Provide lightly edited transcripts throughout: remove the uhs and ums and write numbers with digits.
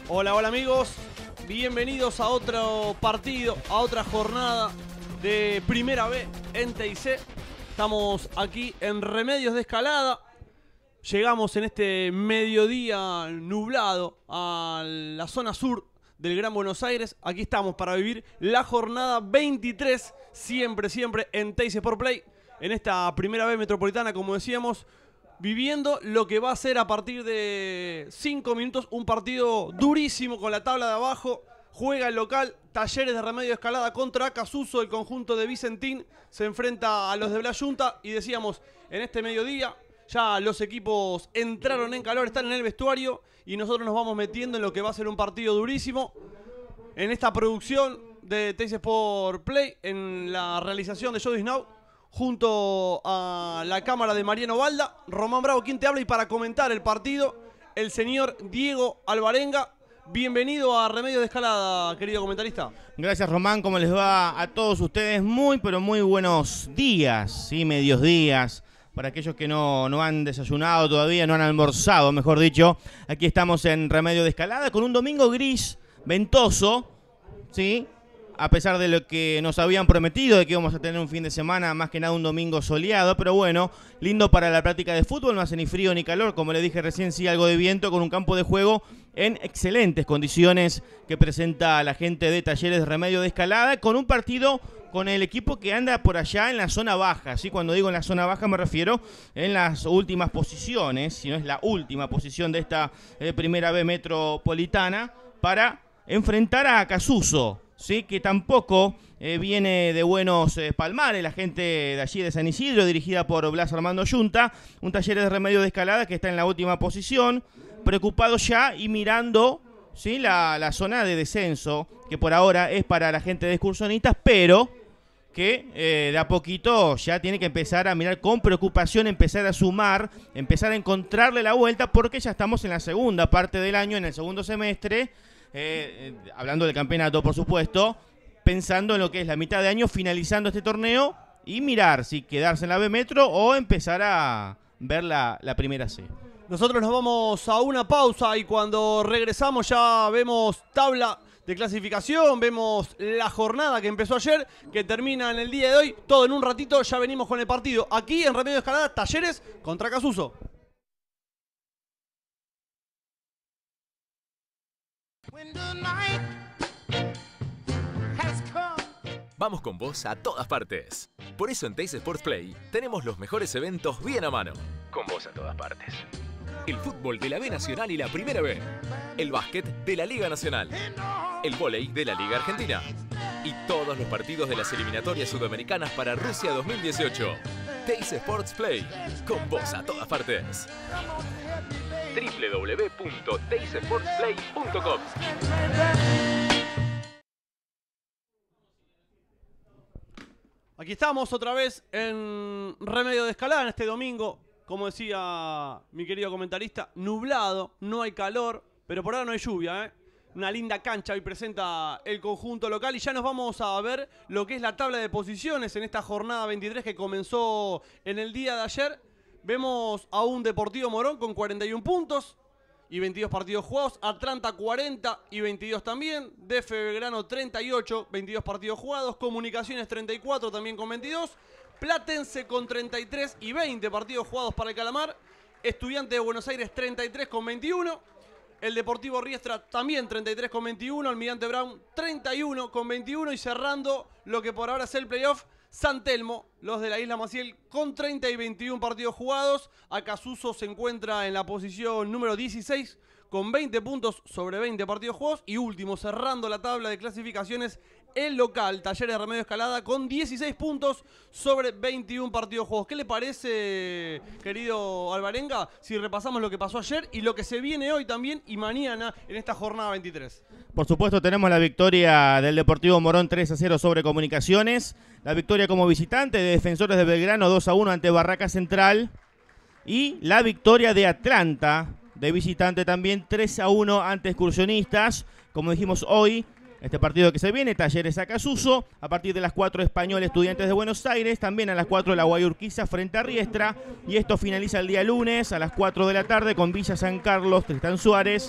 Hola, hola amigos, bienvenidos a otro partido, a otra jornada de Primera B en TIC. Estamos aquí en Remedios de Escalada. Llegamos en este mediodía nublado a la zona sur del Gran Buenos Aires. Aquí estamos para vivir la jornada 23, siempre en TIC Sport Play, en esta Primera B metropolitana, como decíamos, viviendo lo que va a ser a partir de 5 minutos un partido durísimo con la tabla de abajo. Juega el local Talleres de Remedios de Escalada contra Acasuso. El conjunto de Vicentín se enfrenta a los de Blas Yunta. Y decíamos, en este mediodía ya los equipos entraron en calor, están en el vestuario y nosotros nos vamos metiendo en lo que va a ser un partido durísimo en esta producción de TIC Sport Play, en la realización de Jody Snow, junto a la cámara de Mariano Balda. Román Bravo, quien te habla, y para comentar el partido, el señor Diego Alvarenga. Bienvenido a Remedios de Escalada, querido comentarista. Gracias, Román. ¿Cómo les va a todos ustedes? Muy, pero muy buenos días, ¿sí? Medios días. Para aquellos que no han desayunado todavía, no han almorzado, mejor dicho. Aquí estamos en Remedios de Escalada con un domingo gris, ventoso, ¿sí? A pesar de lo que nos habían prometido, de que íbamos a tener un fin de semana, más que nada un domingo soleado, pero bueno, lindo para la práctica de fútbol, no hace ni frío ni calor, como le dije recién, sí algo de viento, con un campo de juego en excelentes condiciones que presenta la gente de Talleres de Remedios de Escalada, con un partido con el equipo que anda por allá en la zona baja, ¿sí? Cuando digo en la zona baja me refiero en las últimas posiciones, si no es la última posición de esta Primera B metropolitana, para enfrentar a Acasuso, ¿sí? Que tampoco viene de buenos palmares, la gente de allí de San Isidro, dirigida por Blas Armando Yunta, un Talleres de Remedios de Escalada que está en la última posición, preocupado ya y mirando, ¿sí? la zona de descenso, que por ahora es para la gente de excursionistas, pero que de a poquito ya tiene que empezar a mirar con preocupación, empezar a sumar, empezar a encontrarle la vuelta, porque ya estamos en la segunda parte del año, en el segundo semestre, hablando del campeonato, por supuesto, pensando en lo que es la mitad de año, finalizando este torneo y mirar si quedarse en la B Metro o empezar a ver la primera C. Nosotros nos vamos a una pausa y cuando regresamos ya vemos tabla de clasificación, vemos la jornada que empezó ayer, que termina en el día de hoy. Todo en un ratito, ya venimos con el partido aquí en Remedios de Escalada, Talleres contra Acasuso. Vamos con vos a todas partes. Por eso en TIC Sports Play tenemos los mejores eventos bien a mano. Con vos a todas partes. El fútbol de la B Nacional y la Primera B. El básquet de la Liga Nacional. El vóley de la Liga Argentina. Y todos los partidos de las eliminatorias sudamericanas para Rusia 2018. TIC Sports Play. Con vos a todas partes. www.ticsportsplay.com. Aquí estamos otra vez en Remedios de Escalada en este domingo, como decía mi querido comentarista, nublado, no hay calor, pero por ahora no hay lluvia, Una linda cancha hoy presenta el conjunto local y ya nos vamos a ver lo que es la tabla de posiciones en esta jornada 23 que comenzó en el día de ayer. Vemos a un Deportivo Morón con 41 puntos y 22 partidos jugados, Atlanta 40 y 22 también, DF Belgrano 38, 22 partidos jugados, Comunicaciones 34 también con 22, Platense con 33 y 20 partidos jugados para el Calamar, Estudiantes de Buenos Aires 33 con 21, el Deportivo Riestra también 33 con 21, Almirante Brown 31 con 21 y cerrando lo que por ahora es el playoff, San Telmo, los de la Isla Maciel, con 30 y 21 partidos jugados. Acasuso se encuentra en la posición número 16 con 20 puntos sobre 20 partidos jugados. Y último, cerrando la tabla de clasificaciones, el local, Talleres de Remedios de Escalada, con 16 puntos sobre 21 partidos jugados. ¿Qué le parece, querido Alvarenga, si repasamos lo que pasó ayer y lo que se viene hoy también y mañana en esta jornada 23? Por supuesto, tenemos la victoria del Deportivo Morón 3-0 sobre Comunicaciones. La victoria como visitante de Defensores de Belgrano 2-1 ante Barraca Central. Y la victoria de Atlanta de visitante también 3-1 ante Excursionistas. Como dijimos hoy, este partido que se viene, Talleres Acasuso. A partir de las 4 Español Estudiantes de Buenos Aires. También a las 4 la Guayurquiza frente a Riestra. Y esto finaliza el día lunes a las 4 de la tarde con Villa San Carlos, Tristán Suárez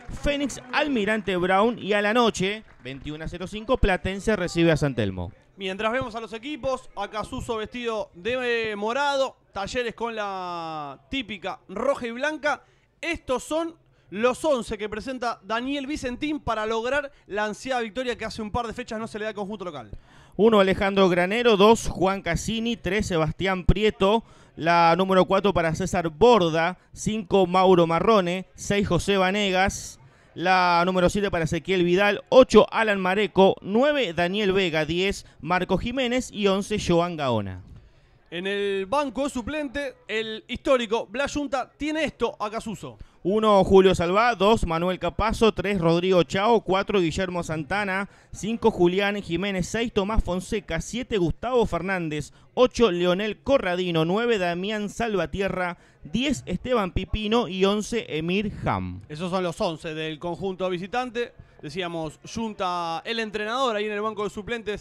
Fénix Almirante Brown y a la noche, 21:05, Platense recibe a San Telmo. Mientras vemos a los equipos, Acasuso vestido de morado, Talleres con la típica roja y blanca. Estos son los 11 que presenta Daniel Vicentín para lograr la ansiada victoria que hace un par de fechas no se le da al conjunto local. 1 Alejandro Granero, 2 Juan Cassini, 3 Sebastián Prieto, la número 4 para César Borda, 5 Mauro Marrone, 6 José Vanegas, la número 7 para Ezequiel Vidal, 8 Alan Mareco, 9 Daniel Vega, 10 Marco Jiménez y 11 Joan Gaona. En el banco de suplente, el histórico Blas Yunta tiene esto a Acasuso. 1 Julio Salvá, 2 Manuel Capazo, 3 Rodrigo Chao, 4 Guillermo Santana, 5 Julián Jiménez, 6 Tomás Fonseca, 7 Gustavo Fernández, 8 Leonel Corradino, 9 Damián Salvatierra, 10 Esteban Pipino y 11 Emir Ham. Esos son los 11 del conjunto visitante. Decíamos, Yunta, el entrenador ahí en el banco de suplentes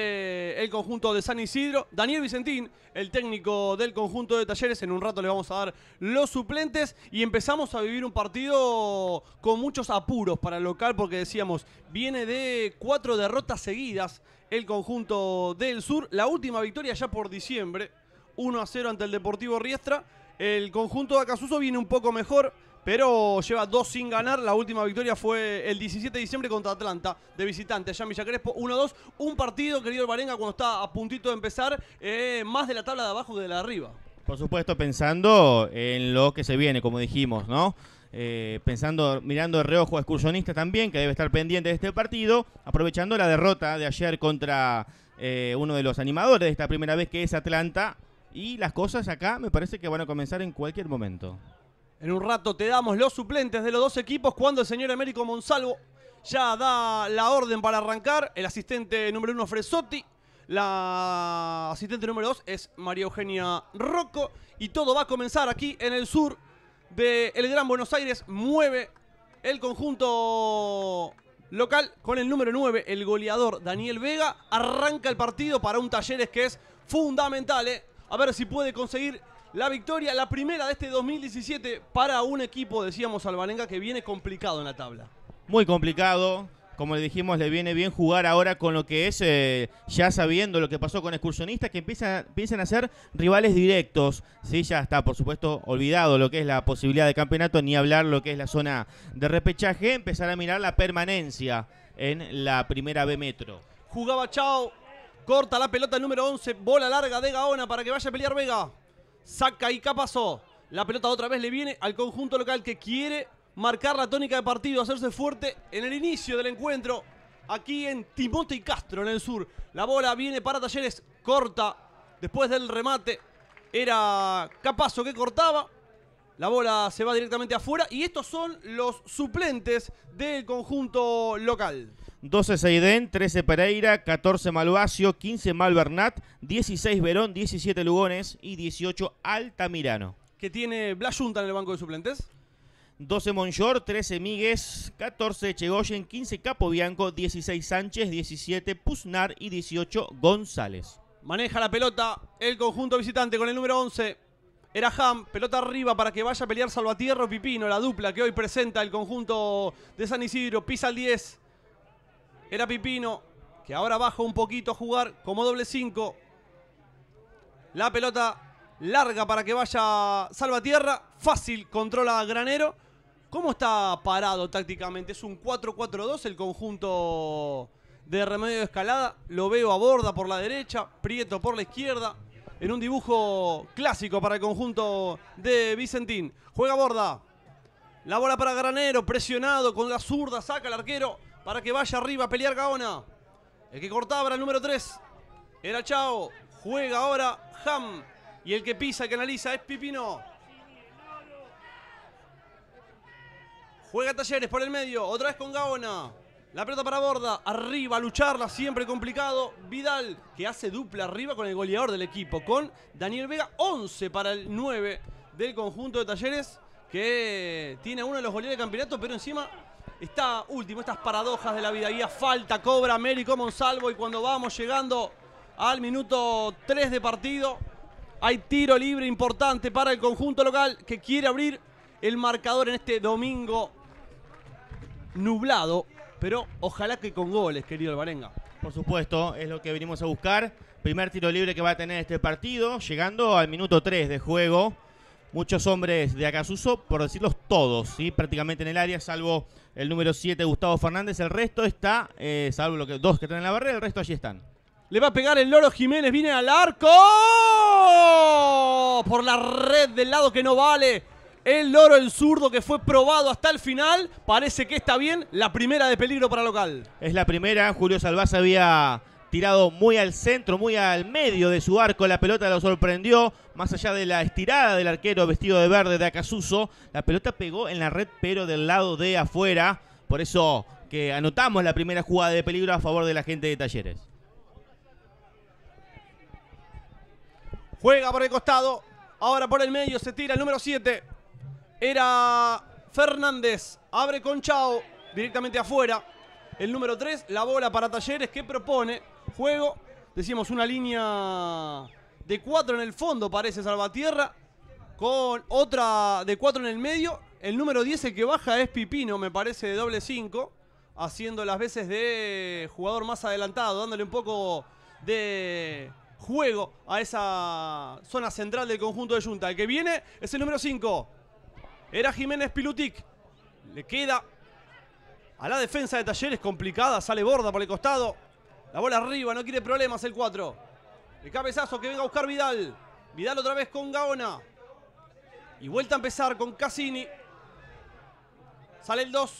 del conjunto de San Isidro. Daniel Vicentín, el técnico del conjunto de Talleres. En un rato le vamos a dar los suplentes. Y empezamos a vivir un partido con muchos apuros para el local, porque decíamos, viene de 4 derrotas seguidas el conjunto del sur. La última victoria ya por diciembre, 1-0 ante el Deportivo Riestra. El conjunto de Acasuso viene un poco mejor, pero lleva 2 sin ganar. La última victoria fue el 17 de diciembre contra Atlanta, de visitante, allá en Villa Crespo, 1-2. Un partido, querido Alvarenga, cuando está a puntito de empezar, más de la tabla de abajo que de la de arriba. Por supuesto, pensando en lo que se viene, como dijimos, ¿no? Pensando, mirando de reojo a Excursionista también, que debe estar pendiente de este partido, aprovechando la derrota de ayer contra uno de los animadores de esta primera vez, que es Atlanta. Y las cosas acá me parece que van a comenzar en cualquier momento. En un rato te damos los suplentes de los dos equipos cuando el señor Américo Monsalvo ya da la orden para arrancar. El asistente número 1 Fresotti, la asistente número 2 es María Eugenia Rocco. Y todo va a comenzar aquí en el sur del Gran Buenos Aires. Mueve el conjunto local con el número 9, el goleador Daniel Vega. Arranca el partido para un Talleres que es fundamental, a ver si puede conseguir la victoria, la primera de este 2017 para un equipo, decíamos, Alvarenga, que viene complicado en la tabla. Muy complicado, como le dijimos, le viene bien jugar ahora con lo que es, ya sabiendo lo que pasó con Excursionistas, que empiezan a ser rivales directos. Sí, ya está, por supuesto, olvidado lo que es la posibilidad de campeonato, ni hablar lo que es la zona de repechaje, empezar a mirar la permanencia en la primera B Metro. Jugaba Chao, corta la pelota el número 11, bola larga de Gaona para que vaya a pelear Vega. Saca y pasó. La pelota otra vez le viene al conjunto local que quiere marcar la tónica de partido, hacerse fuerte en el inicio del encuentro. Aquí en Timote y Castro, en el sur. La bola viene para Talleres, corta. Después del remate era Capazo que cortaba. La bola se va directamente afuera. Y estos son los suplentes del conjunto local. 12 Seidén, 13 Pereira, 14 Malvacio, 15 Malvernat, 16 Verón, 17 Lugones y 18 Altamirano. ¿Qué tiene Blas Yunta en el banco de suplentes? 12 Monllor, 13 Míguez, 14 Chegoyen, 15 Capobianco, 16 Sánchez, 17 Puznar y 18 González. Maneja la pelota el conjunto visitante con el número 11. Era Ham, pelota arriba para que vaya a pelear Salvatierra o Pipino, la dupla que hoy presenta el conjunto de San Isidro. Pisa el 10. Era Pipino, que ahora baja un poquito a jugar como doble 5. La pelota larga para que vaya Salvatierra. Fácil, controla Granero. ¿Cómo está parado tácticamente? Es un 4-4-2 el conjunto de Remedio de Escalada. Lo veo a Borda por la derecha, Prieto por la izquierda. En un dibujo clásico para el conjunto de Vicentín. Juega Borda. La bola para Granero, presionado con la zurda, saca el arquero para que vaya arriba a pelear Gaona. El que cortaba era el número 3. Era Chao. Juega ahora Ham. Y el que pisa, el que analiza es Pipino. Juega Talleres por el medio. Otra vez con Gaona. La pelota para Borda. Arriba a lucharla. Siempre complicado. Vidal, que hace dupla arriba con el goleador del equipo. Con Daniel Vega. 11 para el 9 del conjunto de Talleres. Que tiene a uno de los goleadores del campeonato. Pero encima está último. Estas paradojas de la vida. Y a falta cobra Américo Monsalvo. Y cuando vamos llegando al minuto 3 de partido, hay tiro libre importante para el conjunto local, que quiere abrir el marcador en este domingo nublado, pero ojalá que con goles, querido Alvarenga. Por supuesto, es lo que venimos a buscar. Primer tiro libre que va a tener este partido, llegando al minuto 3 de juego. Muchos hombres de Acassuso, por decirlos todos, ¿sí? Prácticamente en el área, salvo el número 7, Gustavo Fernández. El resto está, salvo los dos que están en la barrera, el resto allí están. Le va a pegar el Loro Jiménez, viene al arco. Por la red del lado que no vale. El Loro, el zurdo que fue probado hasta el final. Parece que está bien. La primera de peligro para local. Es la primera. Julio Salvás había tirado muy al centro, muy al medio de su arco. La pelota lo sorprendió. Más allá de la estirada del arquero vestido de verde de Acassuso, la pelota pegó en la red, pero del lado de afuera. Por eso que anotamos la primera jugada de peligro a favor de la gente de Talleres. Juega por el costado. Ahora por el medio se tira el número 7. Era Fernández. Abre con Chao. Directamente afuera. El número 3. La bola para Talleres que propone juego. Decíamos una línea de 4 en el fondo, parece Salvatierra. Con otra de 4 en el medio. El número 10, el que baja, es Pipino, me parece, de doble 5. Haciendo las veces de jugador más adelantado. Dándole un poco de juego a esa zona central del conjunto de Junta. El que viene es el número 5. Era Jiménez Pilutic. Le queda a la defensa de Talleres complicada. Sale Borda por el costado. La bola arriba, no quiere problemas el 4. El cabezazo que venga a buscar Vidal. Vidal otra vez con Gaona. Y vuelta a empezar con Cassini. Sale el 2.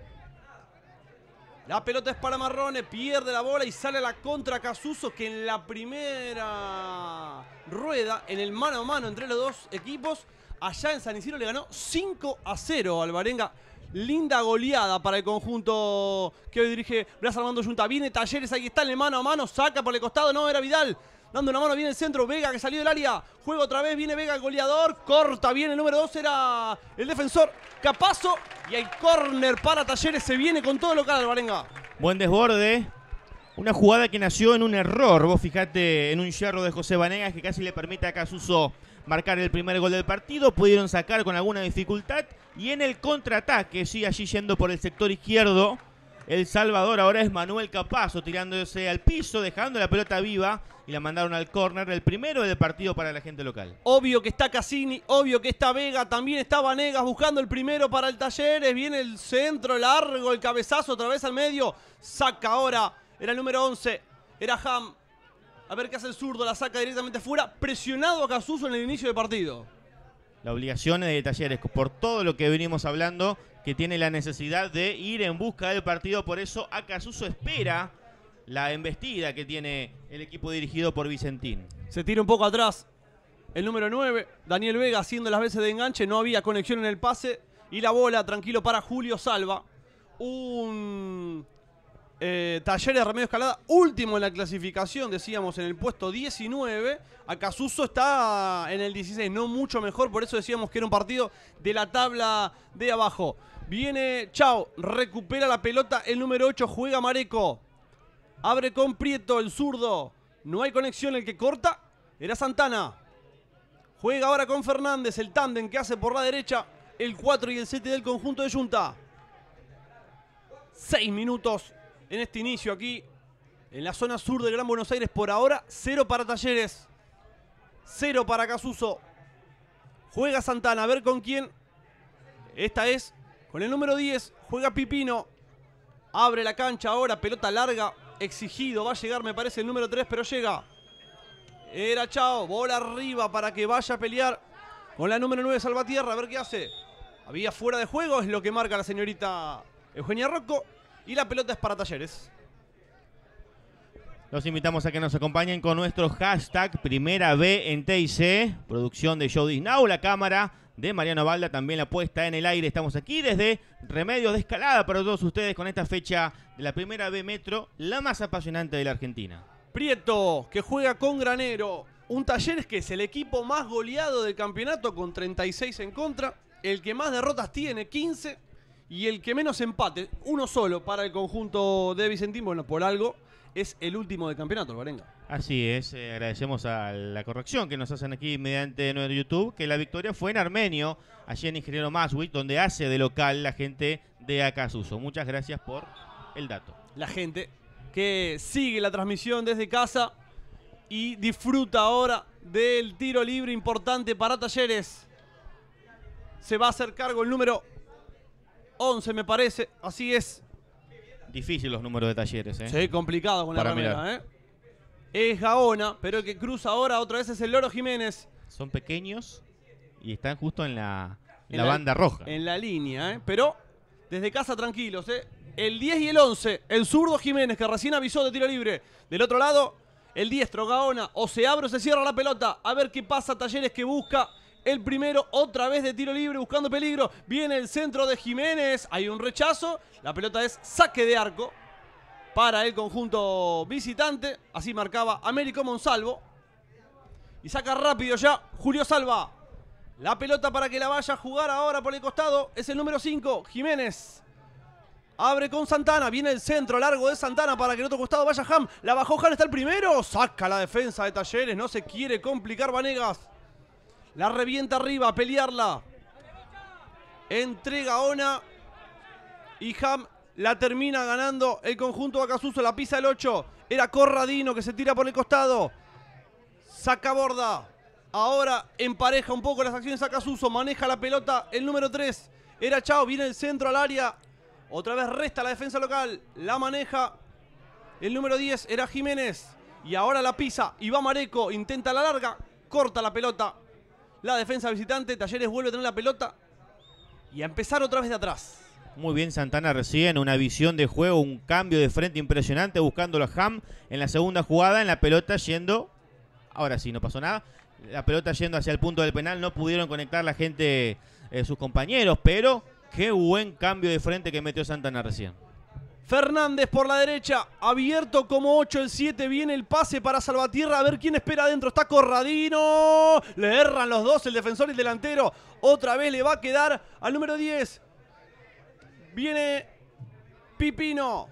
La pelota es para Marrone, pierde la bola y sale a la contra Acassuso, que en la primera rueda, en el mano a mano entre los dos equipos, allá en San Isidro le ganó 5-0 al Alvarenga. Linda goleada para el conjunto que hoy dirige Blas Armando Junta. Viene Talleres, ahí está en el mano a mano, saca por el costado, no, era Vidal. Dando una mano, viene el centro, Vega que salió del área. Juega otra vez, viene Vega el goleador. Corta bien, el número 2 era el defensor Capazo. Y hay córner para Talleres, se viene con todo local Alvarenga. Buen desborde. Una jugada que nació en un error. Vos fijate en un yerro de José Vanegas que casi le permite a Acassuso marcar el primer gol del partido. Pudieron sacar con alguna dificultad. Y en el contraataque, sí, allí yendo por el sector izquierdo, el salvador ahora es Manuel Capazo, tirándose al piso, dejando la pelota viva. Y la mandaron al córner, el primero del partido para la gente local. Obvio que está Cassini, obvio que está Vega, también está Vanegas buscando el primero para el Talleres. Viene el centro largo, el cabezazo otra vez al medio. Saca ahora, era el número 11, era Ham. A ver qué hace el zurdo, la saca directamente afuera. Presionado a Acassuso en el inicio del partido. La obligación de Talleres, por todo lo que venimos hablando, que tiene la necesidad de ir en busca del partido. Por eso Acassuso espera la embestida que tiene el equipo dirigido por Vicentín. Se tira un poco atrás el número 9, Daniel Vega haciendo las veces de enganche. No había conexión en el pase. Y la bola, tranquilo, para Julio Salva. Un Talleres de Remedios Escalada, último en la clasificación, decíamos, en el puesto 19. Acassuso está en el 16, no mucho mejor. Por eso decíamos que era un partido de la tabla de abajo. Viene Chao, recupera la pelota el número 8, juega Mareco. Abre con Prieto, el zurdo. No hay conexión, el que corta era Santana. Juega ahora con Fernández, el tándem que hace por la derecha el 4 y el 7 del conjunto de Junta. 6 minutos en este inicio aquí en la zona sur del Gran Buenos Aires. Por ahora 0 para Talleres, 0 para Acassuso. Juega Santana, a ver con quién. Esta es con el número 10. Juega Pipino. Abre la cancha ahora, pelota larga. Exigido, va a llegar me parece el número 3, pero llega. Era Chao, bola arriba para que vaya a pelear con la número 9 Salvatierra, a ver qué hace. Había fuera de juego, es lo que marca la señorita Eugenia Rocco. Y la pelota es para Talleres. Los invitamos a que nos acompañen con nuestro hashtag Primera B en TIC. Producción de Joe Disnau, la cámara de Mariano Balda, también la puesta en el aire. Estamos aquí desde Remedios de Escalada para todos ustedes con esta fecha de la Primera B Metro, la más apasionante de la Argentina. Prieto, que juega con Granero. Un Talleres que es el equipo más goleado del campeonato con 36 en contra. El que más derrotas tiene, 15. Y el que menos empate, uno solo para el conjunto de Vicentín. Bueno, por algo es el último del campeonato, Alvarenga. Así es, agradecemos a la corrección que nos hacen aquí mediante nuestro YouTube, que la victoria fue en Armenio, allí en Ingeniero Maswich, donde hace de local la gente de Acasuso. Muchas gracias por el dato. La gente que sigue la transmisión desde casa y disfruta ahora del tiro libre importante para Talleres. Se va a hacer cargo el número 11, me parece. Así es. Difícil los números de Talleres, Sí, complicado con la remera, Es Gaona, pero el que cruza ahora otra vez es el Loro Jiménez. Son pequeños y están justo en la banda roja. En la línea, pero desde casa tranquilos. El 10 y el 11, el zurdo Jiménez, que recién avisó de tiro libre. Del otro lado, el diestro Gaona. O se abre o se cierra la pelota. A ver qué pasa. Talleres que busca el primero, otra vez de tiro libre, buscando peligro. Viene el centro de Jiménez. Hay un rechazo. La pelota es saque de arco para el conjunto visitante. Así marcaba Américo Monsalvo. Y saca rápido ya Julio Salva. La pelota para que la vaya a jugar ahora por el costado es el número 5, Jiménez. Abre con Santana, viene el centro largo de Santana para que el otro costado vaya Ham. La bajó Han, está el primero. Saca la defensa de Talleres, no se quiere complicar Vanegas. La revienta arriba, a pelearla. Entrega Ona. Y Ham la termina ganando el conjunto de Acasuso. La pisa el 8. Era Corradino que se tira por el costado. Saca borda. Ahora empareja un poco las acciones Acasuso. Maneja la pelota el número 3. Era Chao. Viene el centro al área. Otra vez resta la defensa local. La maneja el número 10. Era Jiménez. Y ahora la pisa. Y va Mareco. Intenta la larga. Corta la pelota. La defensa visitante. Talleres vuelve a tener la pelota. Y a empezar otra vez de atrás. Muy bien Santana recién, una visión de juego, un cambio de frente impresionante, buscándolo a Ham en la segunda jugada, en la pelota yendo, ahora sí, no pasó nada, la pelota yendo hacia el punto del penal, no pudieron conectar la gente, sus compañeros, pero qué buen cambio de frente que metió Santana recién. Fernández por la derecha, abierto como 8 el 7, viene el pase para Salvatierra, a ver quién espera adentro, está Corradino, le erran los dos, el defensor y el delantero, otra vez le va a quedar al número 10. Viene Pipino.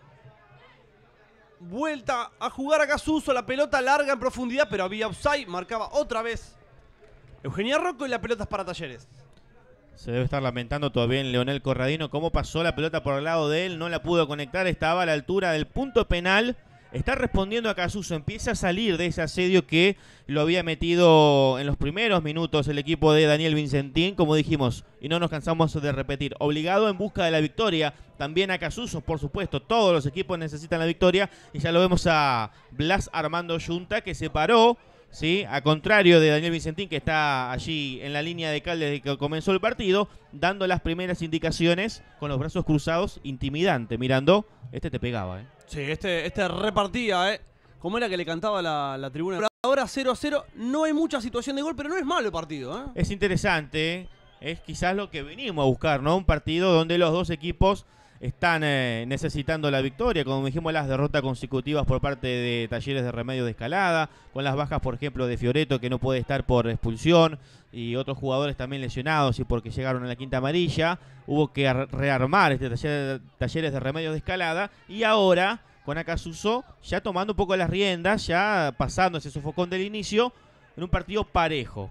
Vuelta a jugar a Acasuso. La pelota larga en profundidad, pero había offside. Marcaba otra vez Eugenia Rocco y la pelota es para Talleres. Se debe estar lamentando todavía en Leonel Corradino cómo pasó la pelota por el lado de él. No la pudo conectar. Estaba a la altura del punto penal. Está respondiendo a Acasuso. Empieza a salir de ese asedio que lo había metido en los primeros minutos el equipo de Daniel Vincentín, como dijimos, y no nos cansamos de repetir. Obligado en busca de la victoria. También Acasuso, por supuesto. Todos los equipos necesitan la victoria. Y ya lo vemos a Blas Armando Yunta, que se paró, ¿sí? A contrario de Daniel Vincentín, que está allí en la línea de cal desde que comenzó el partido, dando las primeras indicaciones con los brazos cruzados, intimidante. Mirando, este te pegaba, Sí, este repartía, ¿Cómo era que le cantaba la tribuna? Ahora 0-0, no hay mucha situación de gol, pero no es malo el partido, Es interesante, es quizás lo que venimos a buscar, ¿no? Un partido donde los dos equipos están necesitando la victoria, como dijimos, las derrotas consecutivas por parte de Talleres de Remedios de Escalada, con las bajas, por ejemplo, de Fioreto, que no puede estar por expulsión, y otros jugadores también lesionados y porque llegaron a la quinta amarilla. Hubo que rearmar este Talleres de Remedios de Escalada, y ahora con Acasuso ya tomando un poco las riendas, ya pasando ese sofocón del inicio, en un partido parejo.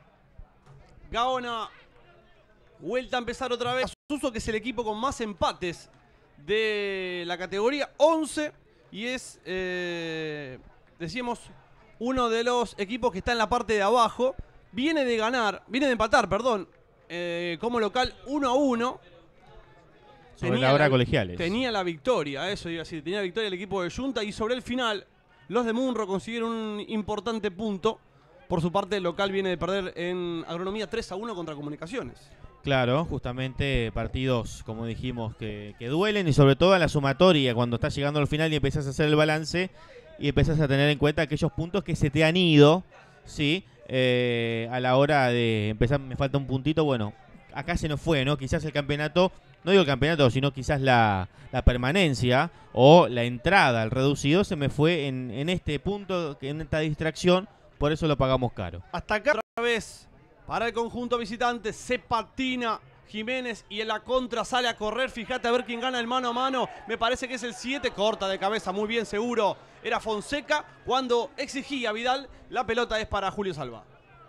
Gaona, vuelta a empezar otra vez. Acasuso, que es el equipo con más empates de la categoría, 11, y es, decíamos, uno de los equipos que está en la parte de abajo. Viene de empatar, como local 1-1. Sobre la hora colegiales. Tenía la victoria, eso iba a decir, tenía la victoria el equipo de Yunta, y sobre el final los de Munro consiguieron un importante punto. Por su parte, el local viene de perder en Agronomía 3-1 contra Comunicaciones. Claro, justamente partidos, como dijimos, que duelen, y sobre todo a la sumatoria, cuando estás llegando al final y empezás a hacer el balance y empezás a tener en cuenta aquellos puntos que se te han ido, ¿sí? A la hora de empezar, me falta un puntito, bueno, acá se nos fue, ¿no? Quizás el campeonato, no digo el campeonato, sino quizás la permanencia o la entrada al reducido se me fue en este punto, en esta distracción, por eso lo pagamos caro. Hasta acá otra vez para el conjunto visitante, se patina Jiménez y en la contra sale a correr. Fíjate a ver quién gana el mano a mano. Me parece que es el 7. Corta de cabeza, muy bien, seguro. Era Fonseca cuando exigía Vidal. La pelota es para Julio Salva.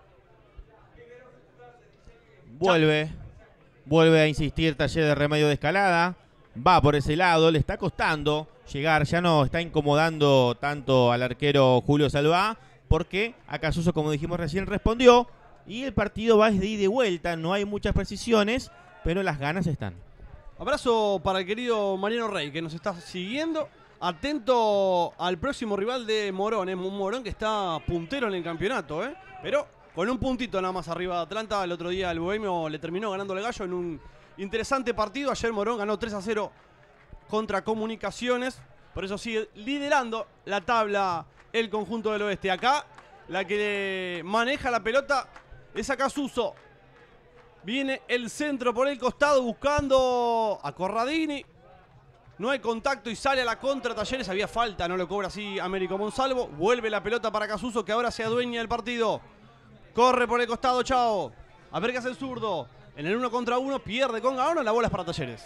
Vuelve a insistir Talleres de Remedio de Escalada. Va por ese lado, le está costando llegar. Ya no está incomodando tanto al arquero Julio Salva, porque Acasuso, como dijimos recién, respondió. Y el partido va de ida y vuelta, no hay muchas precisiones, pero las ganas están. Abrazo para el querido Mariano Rey, que nos está siguiendo. Atento al próximo rival de Morón, un Morón que está puntero en el campeonato, pero con un puntito nada más arriba de Atlanta. El otro día el Bohemio le terminó ganando el Gallo en un interesante partido. Ayer Morón ganó 3-0 contra Comunicaciones, por eso sigue liderando la tabla el conjunto del oeste. Acá la que maneja la pelota es Acasuso. Viene el centro por el costado buscando a Corradini. No hay contacto y sale a la contra Talleres. Había falta, no lo cobra así Américo Monsalvo. Vuelve la pelota para Acasuso, que ahora se adueña del partido. Corre por el costado Chao. A ver qué hace el zurdo. En el 1 contra 1 pierde con Gaona. La bola es para Talleres.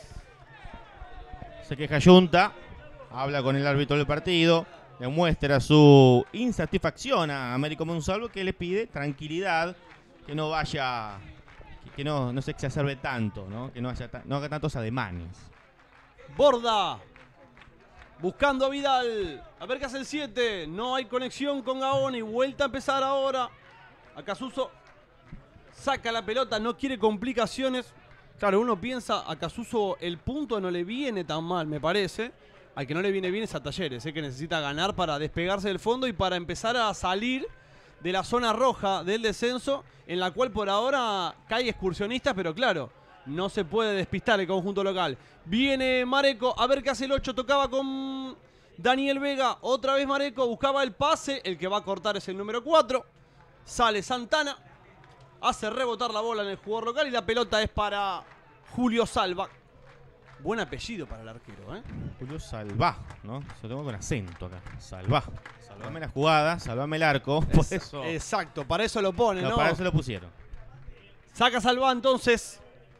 Se queja Junta. Habla con el árbitro del partido. Le muestra su insatisfacción a Américo Monsalvo, que le pide tranquilidad. Que no vaya, que no se exacerbe tanto, ¿no? Que no haga tantos ademanes. Borda. Buscando a Vidal. A ver qué hace el 7. No hay conexión con Gaona y vuelta a empezar ahora. Acasuso saca la pelota, no quiere complicaciones. Claro, uno piensa, a Casuso el punto no le viene tan mal, me parece. Al que no le viene bien es a Talleres, que necesita ganar para despegarse del fondo y para empezar a salir de la zona roja del descenso, en la cual por ahora cae Excursionistas, pero claro, no se puede despistar el conjunto local. Viene Mareco, a ver qué hace el 8, tocaba con Daniel Vega, otra vez Mareco, buscaba el pase, el que va a cortar es el número 4. Sale Santana, hace rebotar la bola en el jugador local y la pelota es para Julio Salva. Buen apellido para el arquero, ¿eh? Julio Salva, ¿no? Se lo tengo con acento acá. Salva. Salvame la jugada, salvame el arco. Por eso. Exacto, para eso lo pone, ¿no? Para eso lo pusieron. Saca Salva entonces.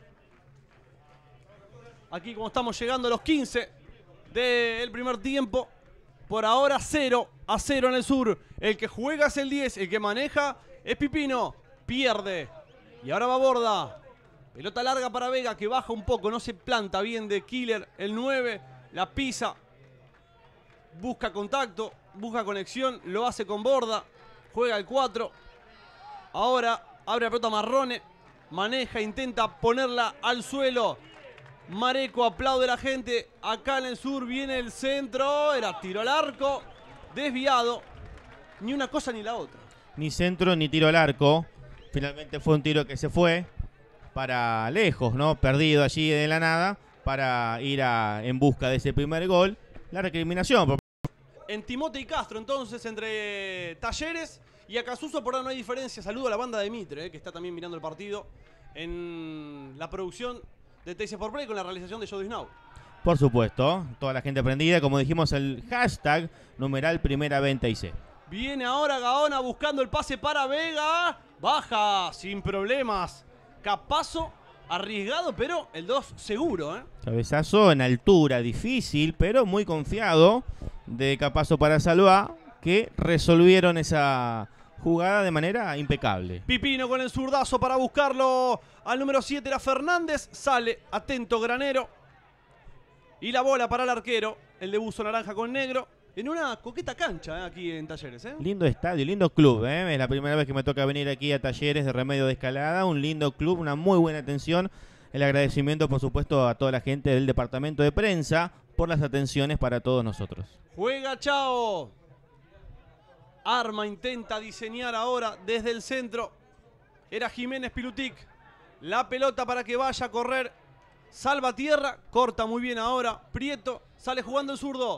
Aquí como estamos llegando a los 15 del primer tiempo. Por ahora 0-0 en el sur. El que juega es el 10, el que maneja es Pipino. Pierde. Y ahora va Borda. Pelota larga para Vega, que baja un poco, no se planta bien de Killer. El 9 la pisa. Busca contacto, busca conexión, lo hace con Borda. Juega el 4. Ahora abre la pelota Marrone. Maneja, intenta ponerla al suelo. Mareco aplaude a la gente. Acá en el sur viene el centro. Era tiro al arco. Desviado. Ni una cosa ni la otra. Ni centro ni tiro al arco. Finalmente fue un tiro que se fue para lejos, ¿no? Perdido allí de la nada para ir en busca de ese primer gol. La recriminación. En Timote y Castro, entonces, entre Talleres y Acasuso, por ahora no hay diferencia. Saludo a la banda de Mitre, que está también mirando el partido en la producción de TC por Play con la realización de Jody Snow. Por supuesto, toda la gente prendida, como dijimos, el hashtag numeral primera venta IC. Viene ahora Gaona buscando el pase para Vega. Baja sin problemas. Capazo, arriesgado, pero el 2 seguro, ¿eh? Cabezazo en altura, difícil, pero muy confiado de Capazo para Salva, que resolvieron esa jugada de manera impecable. Pipino con el zurdazo para buscarlo. Al número 7 era Fernández. Sale, atento Granero. Y la bola para el arquero, el de buzo naranja con negro. En una coqueta cancha aquí en Talleres, ¿eh? Lindo estadio, lindo club, ¿eh? Es la primera vez que me toca venir aquí a Talleres de Remedio de Escalada. Un lindo club, una muy buena atención. El agradecimiento, por supuesto, a toda la gente del departamento de prensa por las atenciones para todos nosotros. Juega Chao. Arma intenta diseñar ahora desde el centro. Era Jiménez Pilutic. La pelota para que vaya a correr. Salva tierra. Corta muy bien ahora. Prieto. Sale jugando el zurdo.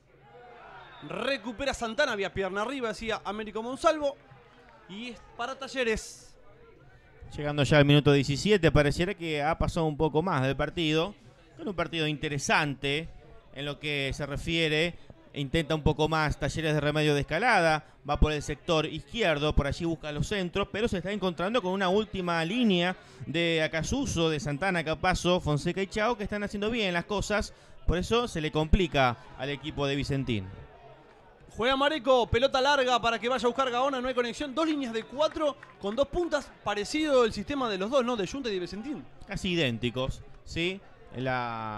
Recupera Santana. Había pierna arriba, decía Américo Monsalvo. Y es para Talleres. Llegando ya al minuto 17. Pareciera que ha pasado un poco más del partido. Con un partido interesante en lo que se refiere intenta un poco más Talleres de Remedio de Escalada, va por el sector izquierdo, por allí busca los centros, pero se está encontrando con una última línea de Acasuso, de Santana, Capazo, Fonseca y Chao, que están haciendo bien las cosas, por eso se le complica al equipo de Vicentín. Juega Mareco, pelota larga para que vaya a buscar Gaona, no hay conexión. 2 líneas de 4 con 2 puntas, parecido el sistema de los dos, ¿no? De Junta y de Vicentín. Casi idénticos, ¿sí? El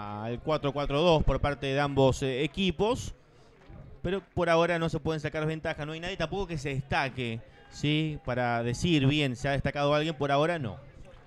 4-4-2 por parte de ambos equipos, pero por ahora no se pueden sacar ventaja, no hay nadie tampoco que se destaque, ¿sí? Para decir bien, se ha destacado alguien, por ahora no.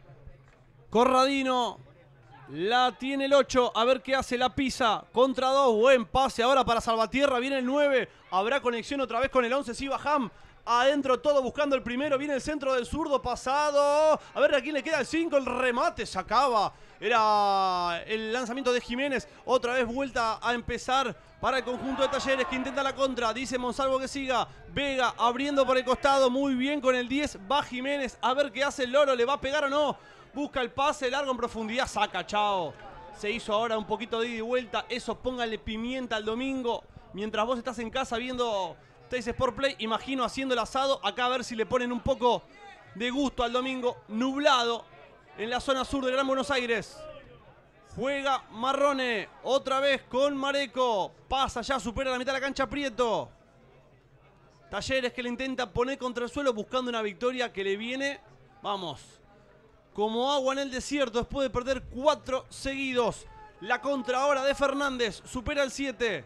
Corradino, la tiene el 8, a ver qué hace, la pisa, contra 2, buen pase ahora para Salvatierra, viene el 9, habrá conexión otra vez con el 11, sí, Baham. Adentro todo buscando el primero, viene el centro del zurdo pasado, a ver a quién le queda el 5, el remate se acaba, era el lanzamiento de Jiménez, otra vez vuelta a empezar para el conjunto de Talleres que intenta la contra, dice Monsalvo que siga, Vega abriendo por el costado, muy bien con el 10, va Jiménez, a ver qué hace el Loro, le va a pegar o no, busca el pase largo en profundidad, saca, chao, se hizo ahora un poquito de ida y vuelta, eso póngale pimienta al domingo, mientras vos estás en casa viendo Teis Sport Play, imagino haciendo el asado, acá a ver si le ponen un poco de gusto al domingo, nublado en la zona sur de Gran Buenos Aires. Juega Marrone, otra vez con Mareco, pasa ya, supera la mitad de la cancha Prieto. Talleres que le intenta poner contra el suelo buscando una victoria que le viene, vamos, como agua en el desierto después de perder 4 seguidos. La contra ahora de Fernández, supera el 7.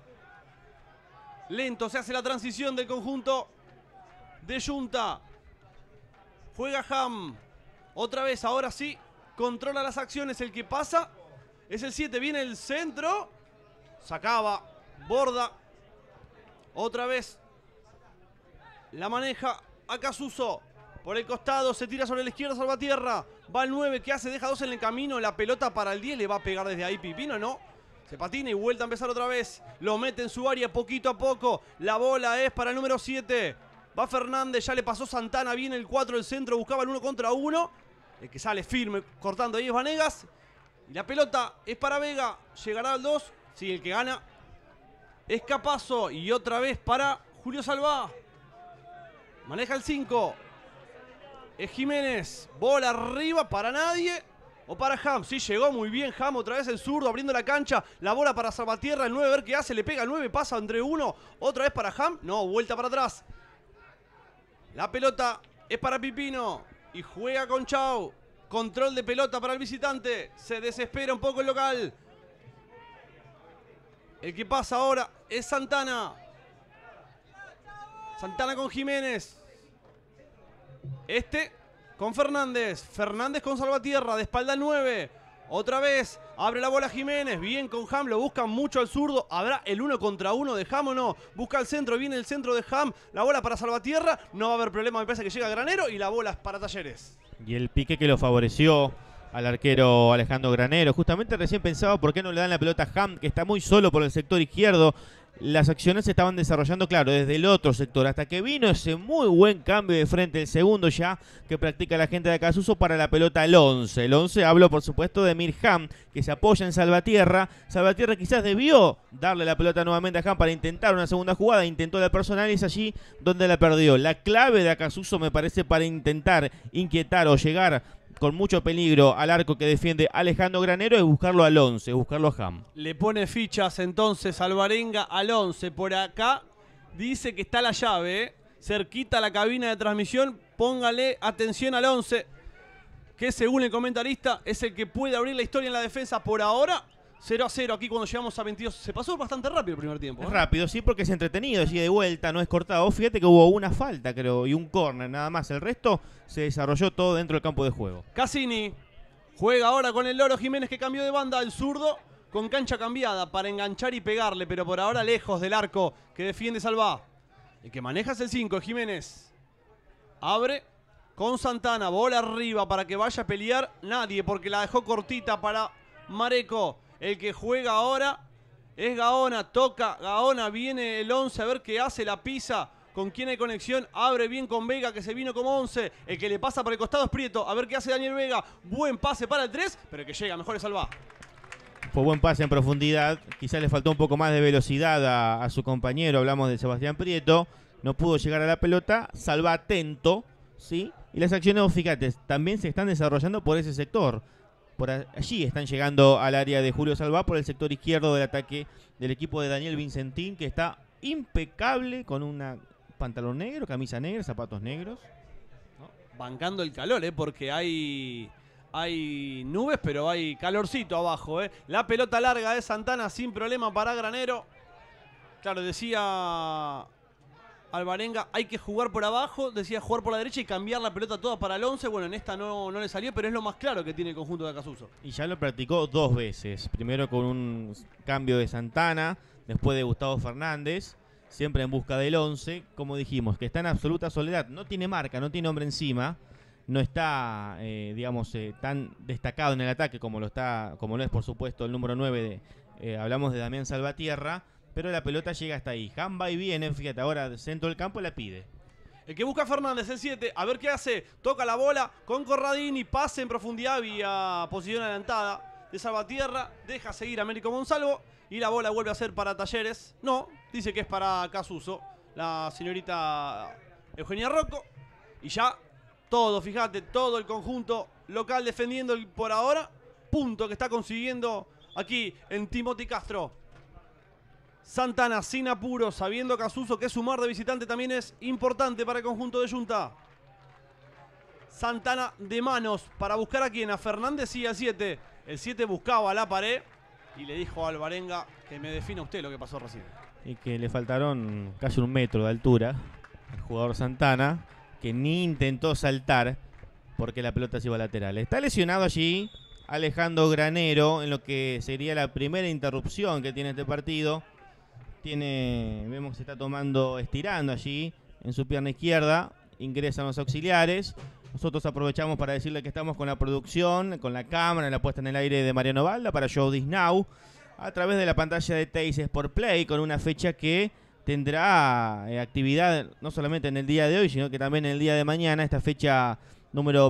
Lento se hace la transición del conjunto de Junta. Juega Ham. Otra vez, ahora sí, controla las acciones. El que pasa es el 7. Viene el centro. Sacaba. Borda. Otra vez. La maneja Acasuso. Por el costado se tira sobre la izquierda Salvatierra. Va el 9. ¿Qué hace? Deja 2 en el camino. La pelota para el 10. Le va a pegar desde ahí Pipino, ¿no? Se patina y vuelta a empezar otra vez. Lo mete en su área poquito a poco. La bola es para el número 7. Va Fernández, ya le pasó Santana. Viene el 4 del centro, buscaba el 1 contra 1. El que sale firme cortando ahí es Vanegas. Y la pelota es para Vega. Llegará al 2. Sí, el que gana es Capazo. Y otra vez para Julio Salvá. Maneja el 5. Es Jiménez. Bola arriba para nadie. O para Ham, sí, llegó muy bien Ham, otra vez el zurdo abriendo la cancha, la bola para Salvatierra, el 9 a ver qué hace, le pega el 9, pasa entre 1, otra vez para Ham, no, vuelta para atrás. La pelota es para Pipino y juega con Chau, control de pelota para el visitante, se desespera un poco el local. El que pasa ahora es Santana. Santana con Jiménez. Con Fernández. Fernández con Salvatierra. De espalda al 9. Otra vez. Abre la bola Jiménez. Bien con Ham. Lo buscan mucho al zurdo. ¿Habrá el 1 contra 1 de Ham o no? Busca el centro. Viene el centro de Ham. La bola para Salvatierra. No va a haber problema. Me parece que llega Granero. Y la bola es para Talleres. Y el pique que lo favoreció al arquero Alejandro Granero. Justamente recién pensaba por qué no le dan la pelota a Ham, que está muy solo por el sector izquierdo. Las acciones se estaban desarrollando, claro, desde el otro sector, hasta que vino ese muy buen cambio de frente, el segundo ya, que practica la gente de Acasuso para la pelota el 11. El 11, hablo por supuesto de Mirham, que se apoya en Salvatierra. Salvatierra quizás debió darle la pelota nuevamente a Ham para intentar una segunda jugada, intentó la personal y es allí donde la perdió. La clave de Acasuso me parece para intentar inquietar o llegar con mucho peligro al arco que defiende Alejandro Granero es buscarlo al 11, buscarlo a Ham. Le pone fichas entonces Alvarenga al 11. Por acá dice que está la llave, cerquita a la cabina de transmisión. Póngale atención al 11, que según el comentarista es el que puede abrir la historia en la defensa por ahora. 0-0 aquí cuando llegamos a 22. Se pasó bastante rápido el primer tiempo. Es rápido, sí, porque es entretenido, es ida de vuelta, no es cortado. Fíjate que hubo una falta, creo, y un córner nada más. El resto se desarrolló todo dentro del campo de juego. Cassini juega ahora con el Loro Jiménez, que cambió de banda al zurdo con cancha cambiada para enganchar y pegarle, pero por ahora lejos del arco que defiende Salvá. El que maneja es el 5, Jiménez. Abre con Santana, bola arriba para que vaya a pelear nadie, porque la dejó cortita para Mareco. El que juega ahora es Gaona, toca Gaona, viene el 11 a ver qué hace, la pisa, con quién hay conexión, abre bien con Vega que se vino como 11, el que le pasa por el costado es Prieto, a ver qué hace Daniel Vega, buen pase para el 3, pero el que llega mejor es Salvá. Fue buen pase en profundidad. Quizás le faltó un poco más de velocidad a su compañero. Hablamos de Sebastián Prieto. No pudo llegar a la pelota. Salva atento, ¿sí? Y las acciones, fíjate, también se están desarrollando por ese sector. Por allí están llegando al área de Julio Salvá por el sector izquierdo del ataque del equipo de Daniel Vincentín, que está impecable con una pantalón negro, camisa negra, zapatos negros. Bancando el calor, porque hay nubes, pero hay calorcito abajo. La pelota larga de Santana sin problema para Granero. Claro, decía Alvarenga, hay que jugar por abajo, decía jugar por la derecha y cambiar la pelota toda para el 11. Bueno, en esta no le salió, pero es lo más claro que tiene el conjunto de Acasuso. Y ya lo practicó 2 veces. Primero con un cambio de Santana, después de Gustavo Fernández, siempre en busca del 11. Como dijimos, que está en absoluta soledad, no tiene marca, no tiene hombre encima. No está, tan destacado en el ataque como lo es, por supuesto, el número 9 hablamos de Damián Salvatierra, pero la pelota llega hasta ahí. Jamba y viene, fíjate, ahora del centro del campo la pide. El que busca a Fernández, el 7, a ver qué hace. Toca la bola con Corradini, pase en profundidad vía posición adelantada de Salvatierra. Deja seguir a Américo Monsalvo y la bola vuelve a ser para Talleres. No, dice que es para Casuso, la señorita Eugenia Rocco. Y ya todo, fíjate, todo el conjunto local defendiendo el por ahora punto que está consiguiendo aquí en Timothy Castro. Santana sin apuro, sabiendo Casuso que sumar de visitante también es importante para el conjunto de Junta. Santana de manos para buscar a quién, a Fernández y al 7. El 7 buscaba la pared y le dijo a Alvarenga que me defina usted lo que pasó recién. Y que le faltaron casi 1 metro de altura al jugador Santana, que ni intentó saltar porque la pelota se iba lateral. Está lesionado allí Alejandro Granero en lo que sería la primera interrupción que tiene este partido. Vemos que se está estirando allí en su pierna izquierda. Ingresan los auxiliares. Nosotros aprovechamos para decirle que estamos con la producción, con la cámara, la puesta en el aire de Mariano Balda para Show This Now, a través de la pantalla de Teis Sport Play, con una fecha que tendrá actividad no solamente en el día de hoy, sino que también en el día de mañana, esta fecha número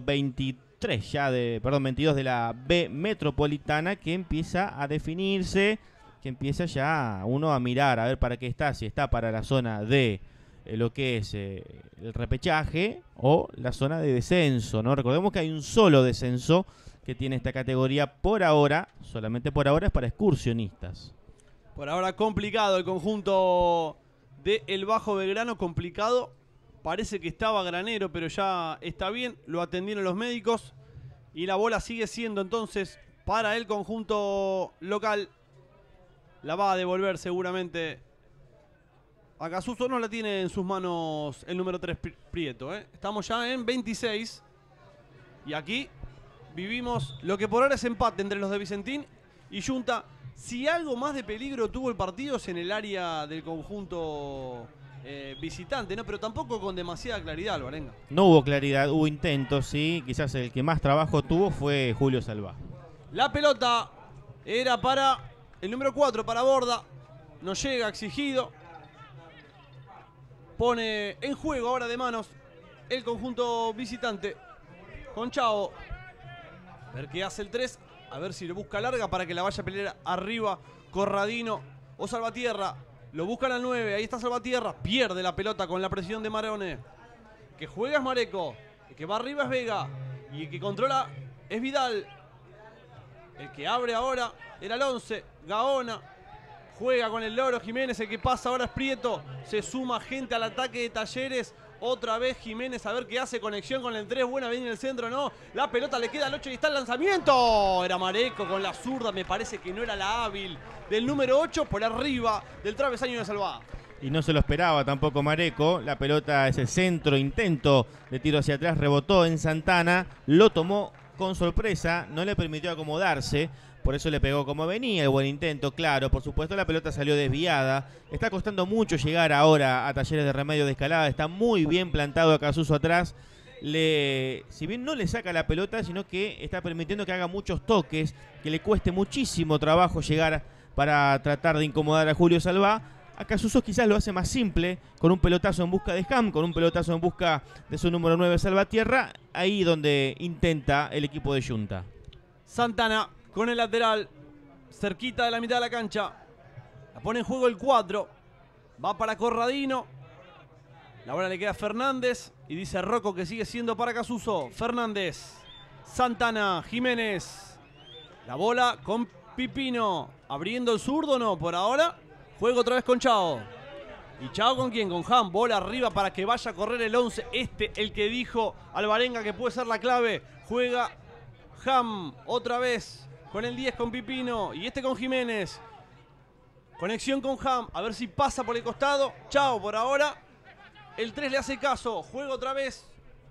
22 de la B Metropolitana, que empieza a definirse, que empieza ya uno a mirar, a ver para qué está, si está para la zona de lo que es el repechaje o la zona de descenso, ¿no? Recordemos que hay un solo descenso que tiene esta categoría por ahora, solamente por ahora es para excursionistas. Por ahora complicado el conjunto de el Bajo Belgrano, complicado. Parece que estaba Granero, pero ya está bien, lo atendieron los médicos y la bola sigue siendo entonces para el conjunto local. La va a devolver seguramente a Casuso, no la tiene en sus manos el número 3 Prieto. Estamos ya en 26 y aquí vivimos lo que por ahora es empate entre los de Vicentín y Junta. Si algo más de peligro tuvo el partido es en el área del conjunto visitante, ¿no? Pero tampoco con demasiada claridad, Alvarenga. No hubo claridad, hubo intentos, sí. Quizás el que más trabajo tuvo fue Julio Salvá. La pelota era para el número 4, para Borda. No llega, exigido. Pone en juego ahora de manos el conjunto visitante. Con Chao. A ver qué hace el 3. A ver si lo busca larga para que la vaya a pelear arriba Corradino o Salvatierra. Lo buscan al 9. Ahí está Salvatierra. Pierde la pelota con la presión de Marone. Que juega es Mareco. El que va arriba es Vega. Y el que controla es Vidal. El que abre ahora era el 11. Gaona. Juega con el Loro Jiménez. El que pasa ahora es Prieto. Se suma gente al ataque de Talleres. Otra vez Jiménez, a ver qué hace, conexión con el 3, buena, viene en el centro, no, la pelota le queda al 8 y está el lanzamiento, era Mareco con la zurda, me parece que no era la hábil del número 8, por arriba del travesaño de Salvá. Y no se lo esperaba tampoco Mareco, la pelota es el centro, intento de tiro hacia atrás, rebotó en Santana, lo tomó con sorpresa, no le permitió acomodarse. Por eso le pegó como venía, el buen intento, claro. Por supuesto la pelota salió desviada. Está costando mucho llegar ahora a Talleres de Remedio de Escalada. Está muy bien plantado a Casuso atrás. Si bien no le saca la pelota, sino que está permitiendo que haga muchos toques, que le cueste muchísimo trabajo llegar para tratar de incomodar a Julio Salvá. A Casuso quizás lo hace más simple, con un pelotazo en busca de Ham, con un pelotazo en busca de su número 9 Salvatierra. Ahí donde intenta el equipo de Junta. Santana con el lateral, cerquita de la mitad de la cancha. La pone en juego el 4. Va para Corradino. La bola le queda a Fernández. Y dice Rocco que sigue siendo para Casuso. Fernández. Santana. Jiménez. La bola con Pipino. Abriendo el zurdo, no. Por ahora, juego otra vez con Chao. ¿Y Chao con quién? Con Ham. Bola arriba para que vaya a correr el 11. El que dijo Alvarenga que puede ser la clave. Juega Ham otra vez con el 10 con Pipino. Y con Jiménez. Conexión con Ham. A ver si pasa por el costado. Chao por ahora. El 3 le hace caso. Juega otra vez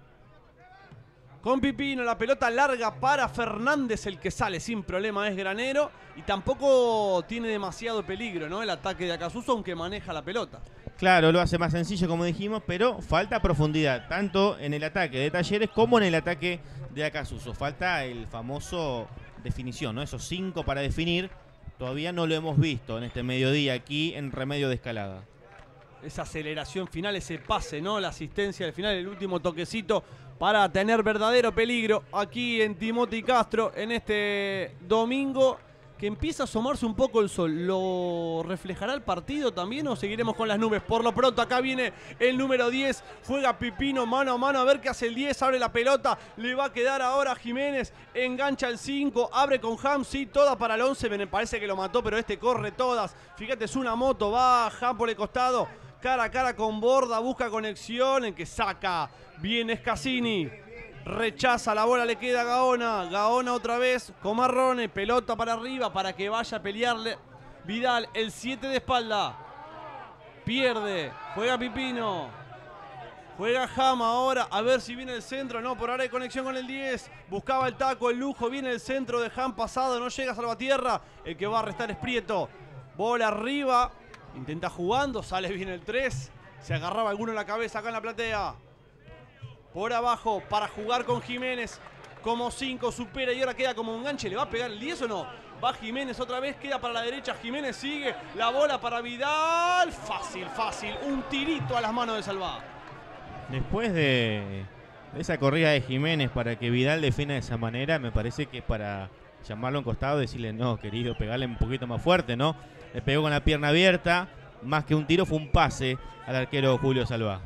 con Pipino. La pelota larga para Fernández. El que sale sin problema es Granero. Y tampoco tiene demasiado peligro, ¿no? El ataque de Acasuso, aunque maneja la pelota. Claro, lo hace más sencillo, como dijimos, pero falta profundidad, tanto en el ataque de Talleres como en el ataque de Acasuso. Falta el famoso definición, ¿no? Esos 5 para definir. Todavía no lo hemos visto en este mediodía aquí en Remedio de Escalada. Esa aceleración final, ese pase, ¿no? La asistencia al final, el último toquecito para tener verdadero peligro aquí en Timothy Castro en este domingo que empieza a asomarse un poco el sol. ¿Lo reflejará el partido también o seguiremos con las nubes? Por lo pronto acá viene el número 10, juega Pipino mano a mano, a ver qué hace el 10, abre la pelota, le va a quedar ahora a Jiménez, engancha el 5, abre con Ham, sí, toda para el 11, me parece que lo mató, pero corre todas. Fíjate, es una moto, va Ham por el costado, cara a cara con Borda, busca conexión, en que saca bien Escasini. Rechaza la bola, le queda a Gaona. Gaona otra vez con Marrone. Pelota para arriba para que vaya a pelearle Vidal. El 7 de espalda. Pierde. Juega Pipino. Juega Jama ahora. A ver si viene el centro. No, por ahora hay conexión con el 10. Buscaba el taco, el lujo. Viene el centro de Jam pasado. No llega a Salvatierra. El que va a restar es Prieto. Bola arriba. Intenta jugando. Sale bien el 3. Se agarraba alguno en la cabeza acá en la platea. Por abajo para jugar con Jiménez. Como 5 supera y ahora queda como un enganche. ¿Le va a pegar el 10 o no? Va Jiménez otra vez. Queda para la derecha. Jiménez sigue. La bola para Vidal. Fácil, fácil. Un tirito a las manos de Salvá. Después de esa corrida de Jiménez para que Vidal defina de esa manera, me parece que es para llamarlo a un costado y decirle, no, querido, pegarle un poquito más fuerte, ¿no? Le pegó con la pierna abierta. Más que un tiro, fue un pase al arquero Julio Salvá.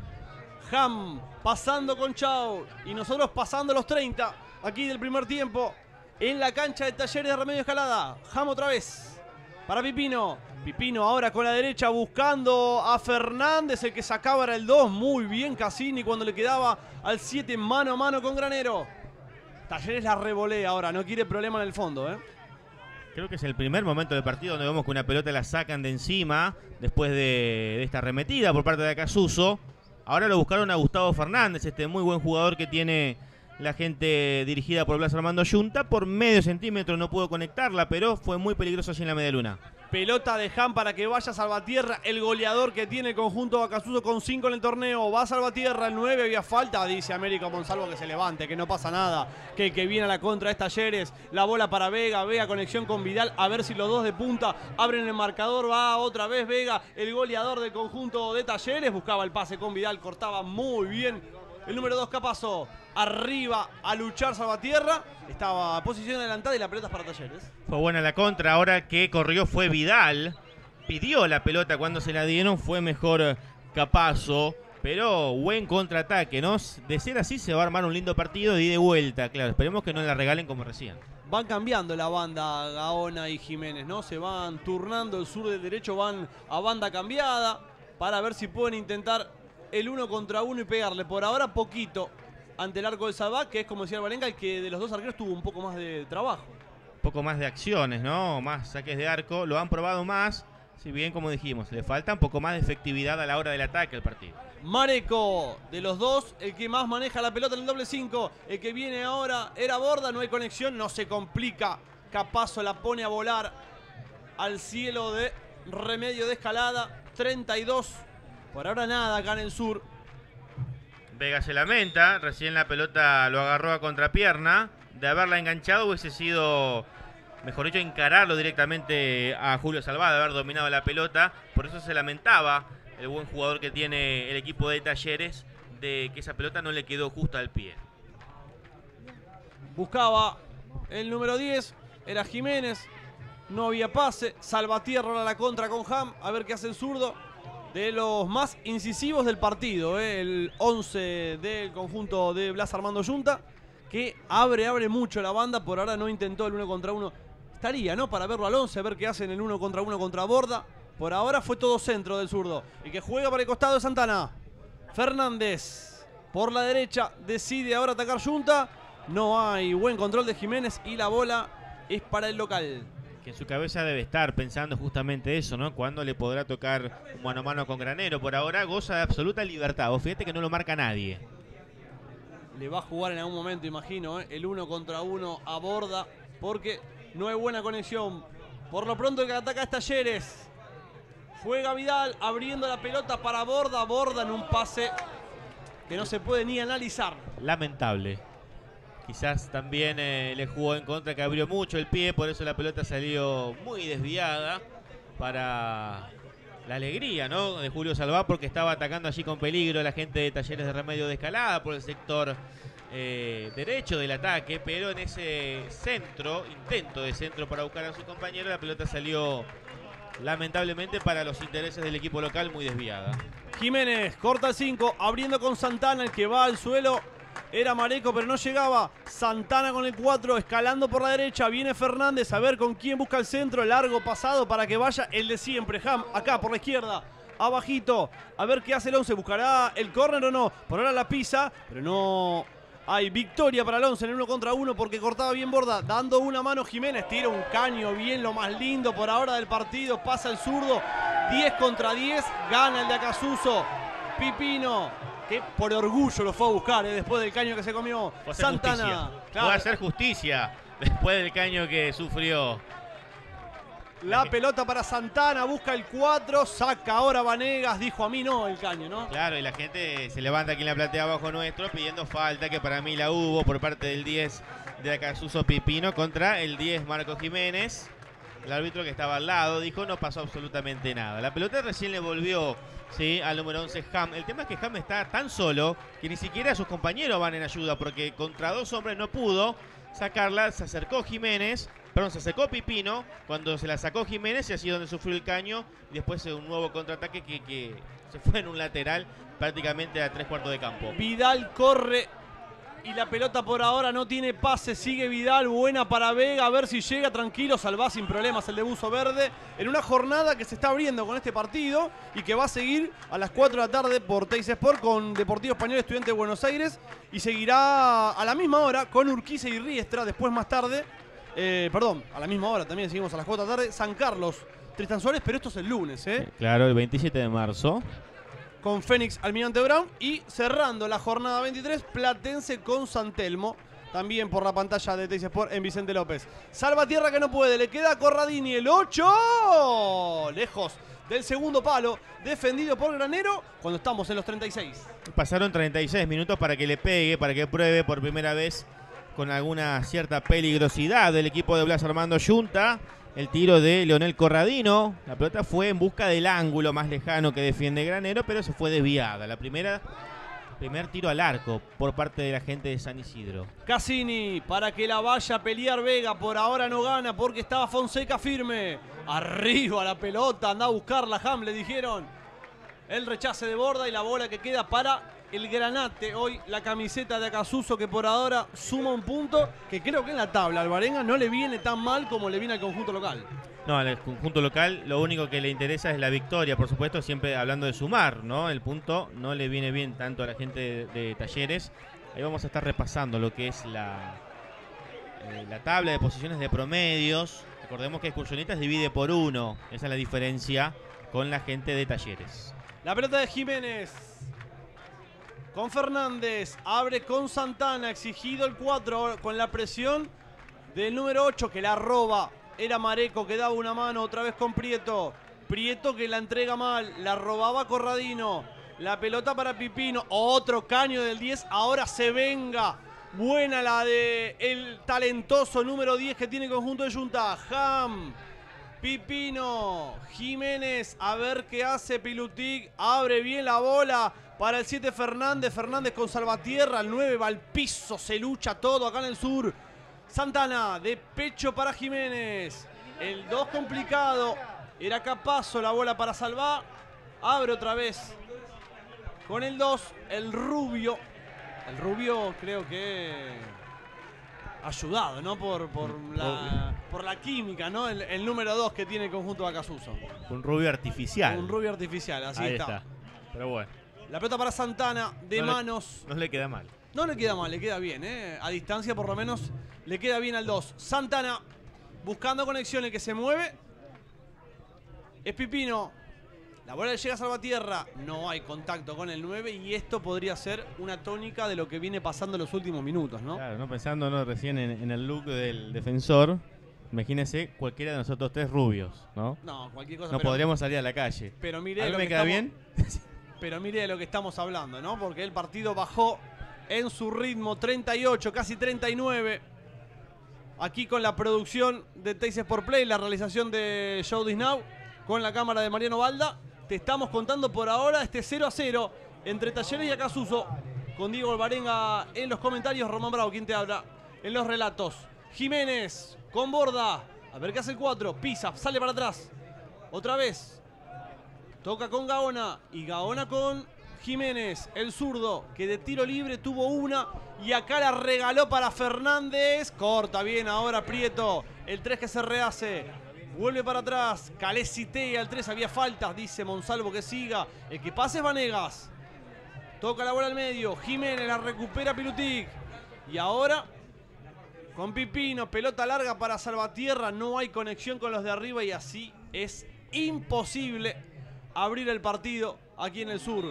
Ham pasando con Chao y nosotros pasando los 30 aquí del primer tiempo en la cancha de Talleres de Remedio Escalada. Ham otra vez para Pipino. Pipino ahora con la derecha buscando a Fernández, el que sacaba era el 2. Muy bien Cassini cuando le quedaba al 7 mano a mano con Granero. Talleres la revolea ahora, no quiere problema en el fondo, ¿eh? Creo que es el primer momento del partido donde vemos que una pelota la sacan de encima después de esta arremetida por parte de Acasuso. Ahora lo buscaron a Gustavo Fernández, este muy buen jugador que tiene la gente dirigida por Blas Armando Yunta. Por medio centímetro no pudo conectarla, pero fue muy peligroso allí en la media luna. Pelota de Ham para que vaya Salvatierra, el goleador que tiene el conjunto de Acasuso con 5 en el torneo. Va Salvatierra, el 9, había falta, dice Américo Monsalvo que se levante, que no pasa nada, que el que viene a la contra es Talleres. La bola para Vega, Vega conexión con Vidal, a ver si los dos de punta abren el marcador. Va otra vez Vega, el goleador del conjunto de Talleres, buscaba el pase con Vidal, cortaba muy bien el número 2 Capazo. Arriba a luchar Salvatierra. Estaba a posición adelantada y la pelota es para Talleres. Fue buena la contra. Ahora que corrió fue Vidal. Pidió la pelota cuando se la dieron. Fue mejor Capazo. Pero buen contraataque, ¿no? De ser así se va a armar un lindo partido de ida y vuelta. Claro, esperemos que no la regalen como recién. Van cambiando la banda Gaona y Jiménez, ¿no? Se van turnando el sur del derecho. Van a banda cambiada para ver si pueden intentar el 1 contra 1 y pegarle. Por ahora poquito ante el arco del Salvá, que es, como decía Alvarenga, el que de los dos arqueros tuvo un poco más de trabajo. Un poco más de acciones, ¿no? Más saques de arco. Lo han probado más, si bien, como dijimos, le falta un poco más de efectividad a la hora del ataque al partido. Mareco, de los dos, el que más maneja la pelota en el doble 5. El que viene ahora era Borda, no hay conexión, no se complica. Capazo la pone a volar al cielo de Remedio de Escalada. 32. Por ahora nada acá en el sur. Vega se lamenta, recién la pelota lo agarró a contrapierna. De haberla enganchado hubiese sido, mejor dicho, encararlo directamente a Julio Salvá, de haber dominado la pelota. Por eso se lamentaba el buen jugador que tiene el equipo de Talleres, de que esa pelota no le quedó justo al pie. Buscaba el número 10, era Jiménez. no había pase. Salvatierra ahora la contra con Ham, a ver qué hace el zurdo. De los más incisivos del partido, el 11 del conjunto de Blas Armando Yunta, que abre mucho la banda. Por ahora no intentó el 1 contra 1. Estaría, ¿no? Para verlo al 11, a ver qué hacen el 1 contra 1 contra Borda. Por ahora fue todo centro del zurdo. Y que juega para el costado de Santana. Fernández por la derecha decide ahora atacar Yunta. No hay buen control de Jiménez y la bola es para el local. Que en su cabeza debe estar pensando justamente eso, ¿no? Cuándo le podrá tocar un mano a mano con Granero. Por ahora goza de absoluta libertad. Vos fíjate que no lo marca nadie. Le va a jugar en algún momento, imagino, el 1 contra 1 a Borda, porque no hay buena conexión. Por lo pronto el que ataca es Talleres. Juega Vidal abriendo la pelota para Borda. Borda en un pase que no se puede ni analizar. Lamentable. Quizás también le jugó en contra, que abrió mucho el pie, por eso la pelota salió muy desviada para la alegría, ¿no?, de Julio Salvá, porque estaba atacando allí con peligro a la gente de Talleres de Remedio de Escalada por el sector derecho del ataque, pero en ese intento de centro para buscar a su compañero, la pelota salió lamentablemente para los intereses del equipo local muy desviada. Jiménez corta el 5, abriendo con Santana, el que va al suelo. Era Mareco, pero no llegaba. Santana con el 4, escalando por la derecha. Viene Fernández, a ver con quién busca el centro. Largo pasado para que vaya el de siempre. Ham, acá por la izquierda, abajito. A ver qué hace el 11. ¿Buscará el córner o no? Por ahora la pisa, pero no hay victoria para el 11 en el 1 contra 1 porque cortaba bien Borda. Dando una mano Jiménez, tira un caño bien, lo más lindo por ahora del partido. Pasa el zurdo, 10 contra 10. Gana el de Acasuso. Pipino, que por orgullo lo fue a buscar después del caño que se comió Santana. Claro. Fue a hacer justicia después del caño que sufrió. La pelota para Santana, busca el 4, saca ahora Vanegas, dijo a mí no el caño, ¿no? Claro, y la gente se levanta aquí en la platea abajo nuestro pidiendo falta, que para mí la hubo por parte del 10 de Acasuso Pipino contra el 10 Marco Jiménez. El árbitro que estaba al lado dijo no pasó absolutamente nada. La pelota recién le volvió, sí, al número 11 Ham. El tema es que Ham está tan solo que ni siquiera sus compañeros van en ayuda, porque contra dos hombres no pudo sacarla. Se acercó Jiménez, perdón, se acercó Pipino. Cuando se la sacó Jiménez, y así donde sufrió el caño. Y después un nuevo contraataque que se fue en un lateral prácticamente a 3/4 de campo. Vidal corre y la pelota por ahora no tiene pase. Sigue Vidal, buena para Vega, a ver si llega. Tranquilo, Salvá sin problemas el de buzo verde. En una jornada que se está abriendo con este partido y que va a seguir a las 4 de la tarde por Teis Sport con Deportivo Español Estudiante de Buenos Aires. Y seguirá a la misma hora con Urquiza y Riestra. Después más tarde, a la misma hora también seguimos a las 4 de la tarde. San Carlos, Tristan Suárez, pero esto es el lunes, Claro, el 27 de marzo. Con Fénix Almirante Brown y cerrando la jornada 23, Platense con San Telmo, también por la pantalla de Teis Sport en Vicente López. Salvatierra que no puede, le queda a Corradini el 8, lejos del segundo palo, defendido por Granero cuando estamos en los 36. Pasaron 36 minutos para que le pegue, para que pruebe por primera vez con alguna cierta peligrosidad del equipo de Blas Armando Yunta. El tiro de Leonel Corradino. La pelota fue en busca del ángulo más lejano que defiende Granero, pero se fue desviada. Primer tiro al arco por parte de la gente de San Isidro. Cassini para que la vaya a pelear Vega. Por ahora no gana porque estaba Fonseca firme. Arriba la pelota, anda a buscarla Ham, le dijeron. El rechace de Borda y la bola que queda para el Granate. Hoy la camiseta de Acasuso que por ahora suma un punto que creo que en la tabla Alvarenga no le viene tan mal como le viene al conjunto local. No, al conjunto local lo único que le interesa es la victoria, por supuesto, siempre hablando de sumar, ¿no? El punto no le viene bien tanto a la gente de Talleres. Ahí vamos a estar repasando lo que es la tabla de posiciones de promedios. Recordemos que Excursionistas divide por 1, esa es la diferencia con la gente de Talleres. La pelota de Jiménez con Fernández, abre con Santana, exigido el 4 con la presión del número 8 que la roba. Era Mareco que daba una mano otra vez con Prieto. Prieto que la entrega mal, la robaba Corradino. La pelota para Pipino, otro caño del 10, ahora se venga. Buena la de el talentoso número 10 que tiene el conjunto de Yunta. Ham, Pipino, Jiménez, a ver qué hace Pilutic. Abre bien la bola para el 7 Fernández. Fernández con Salvatierra, el 9 va al piso, se lucha todo acá en el sur. Santana, de pecho para Jiménez. El 2 complicado. Era Capazo, la bola para Salvá. Abre otra vez con el 2, el Rubio. El Rubio creo que ayudado, ¿no? Por la química, ¿no? El número 2 que tiene el conjunto de Acasuso. Un Rubio artificial. Un Rubio artificial, así Ahí está. Pero bueno. La pelota para Santana, de manos. No le queda mal. No le queda mal, le queda bien, ¿eh? A distancia por lo menos le queda bien al 2. Santana buscando conexión, el que se mueve es Pipino. La bola le llega a Salvatierra. No hay contacto con el 9 y esto podría ser una tónica de lo que viene pasando en los últimos minutos, ¿no? Claro, no pensando recién en el look del defensor. Imagínese cualquiera de nosotros 3 rubios, ¿no? No, cualquier cosa. No podríamos salir a la calle. Pero mire, ¿A mí lo me que queda estamos, bien? Pero mire de lo que estamos hablando, ¿no? Porque el partido bajó en su ritmo, 38, casi 39. Aquí con la producción de Teis Sport Play, la realización de Show This Now, con la cámara de Mariano Balda. Te estamos contando por ahora este 0-0 entre Talleres y Acasuso. Con Diego Alvarenga en los comentarios, Román Bravo, quien te habla en los relatos. Jiménez con Borda. A ver qué hace el 4. Pisa, sale para atrás. Otra vez. Toca con Gaona. Y Gaona con Jiménez, el zurdo, que de tiro libre tuvo una. Y acá la regaló para Fernández. Corta bien ahora Prieto. El 3 que se rehace. Vuelve para atrás. Calesite al 3. Había faltas. Dice Monsalvo que siga. El que pase es Vanegas. Toca la bola al medio. Jiménez la recupera Pilutic. Y ahora con Pipino. Pelota larga para Salvatierra. No hay conexión con los de arriba. Y así es imposible abrir el partido aquí en el sur.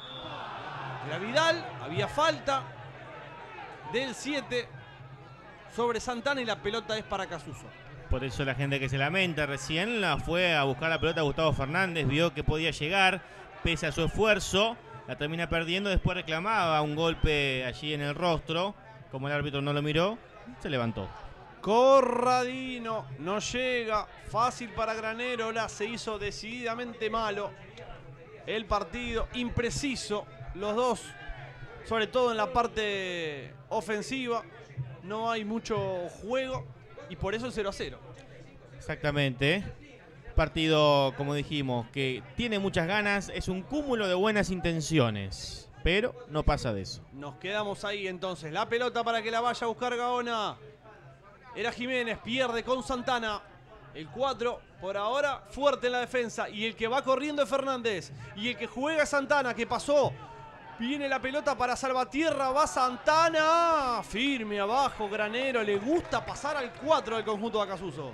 Era Vidal. Había falta del 7 sobre Santana. Y la pelota es para Acasuso. Por eso la gente que se lamenta recién la fue a buscar la pelota a Gustavo Fernández, vio que podía llegar, pese a su esfuerzo, la termina perdiendo, después reclamaba un golpe allí en el rostro, como el árbitro no lo miró, se levantó. Corradino no llega, fácil para Granero, se hizo decididamente malo el partido, impreciso los dos, sobre todo en la parte ofensiva, no hay mucho juego. Y por eso el 0-0. Exactamente. Partido, como dijimos, que tiene muchas ganas. Es un cúmulo de buenas intenciones. Pero no pasa de eso. Nos quedamos ahí entonces. La pelota para que la vaya a buscar Gaona. Era Jiménez. Pierde con Santana. El 4 por ahora fuerte en la defensa. Y el que va corriendo es Fernández. Y el que juega es Santana, que pasó. Viene la pelota para Salvatierra, va Santana. Firme abajo, Granero. Le gusta pasar al 4 del conjunto de Acasuso.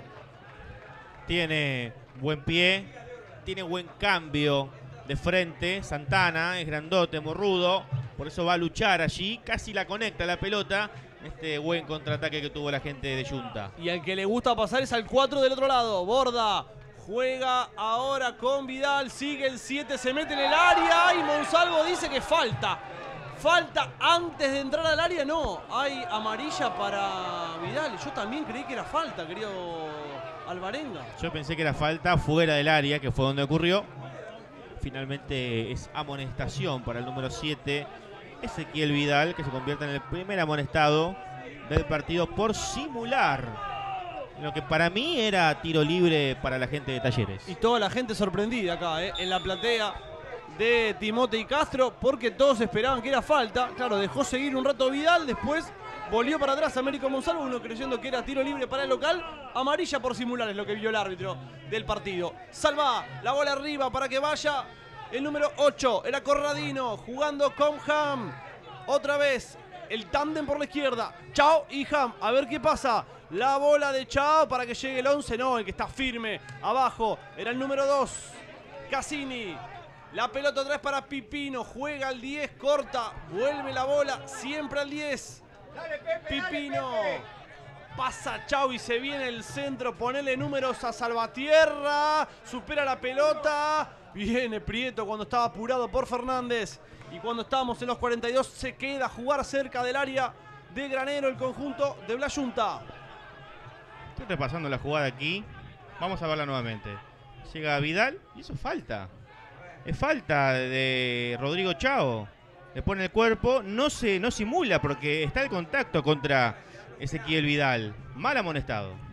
Tiene buen pie, tiene buen cambio de frente. Santana es grandote, morrudo. Por eso va a luchar allí. Casi la conecta la pelota. Este buen contraataque que tuvo la gente de Junta. Y al que le gusta pasar es al 4 del otro lado. Borda. Juega ahora con Vidal, sigue el 7, se mete en el área y Monsalvo dice que falta. Falta antes de entrar al área, no. Hay amarilla para Vidal. Yo también creí que era falta, querido Alvarenga. Yo pensé que era falta fuera del área, que fue donde ocurrió. Finalmente es amonestación para el número 7, Ezequiel Vidal, que se convierte en el primer amonestado del partido por simular lo que para mí era tiro libre para la gente de Talleres. Y toda la gente sorprendida acá, en la platea de Timote y Castro, porque todos esperaban que era falta. Claro, dejó seguir un rato Vidal, después volvió para atrás Américo Monsalvo, uno creyendo que era tiro libre para el local. Amarilla por simular es lo que vio el árbitro del partido. Salva la bola arriba para que vaya el número 8, era Corradino, jugando con Ham. Otra vez el tándem por la izquierda, Chao y Ham, a ver qué pasa. La bola de Chao para que llegue el 11, no, el que está firme abajo era el número 2, Cassini. La pelota otra vez para Pipino, juega al 10, corta, vuelve la bola, siempre al 10. Pipino, pasa Chao y se viene el centro, ponele números a Salvatierra, supera la pelota, viene Prieto cuando estaba apurado por Fernández. Y cuando estábamos en los 42 se queda a jugar cerca del área de Granero el conjunto de Blayunta. Estoy repasando la jugada aquí. Vamos a verla nuevamente. Llega Vidal y eso es falta. Es falta de Rodrigo Chao. Le pone el cuerpo. No simula porque está el contacto contra Ezequiel Vidal. Mal amonestado.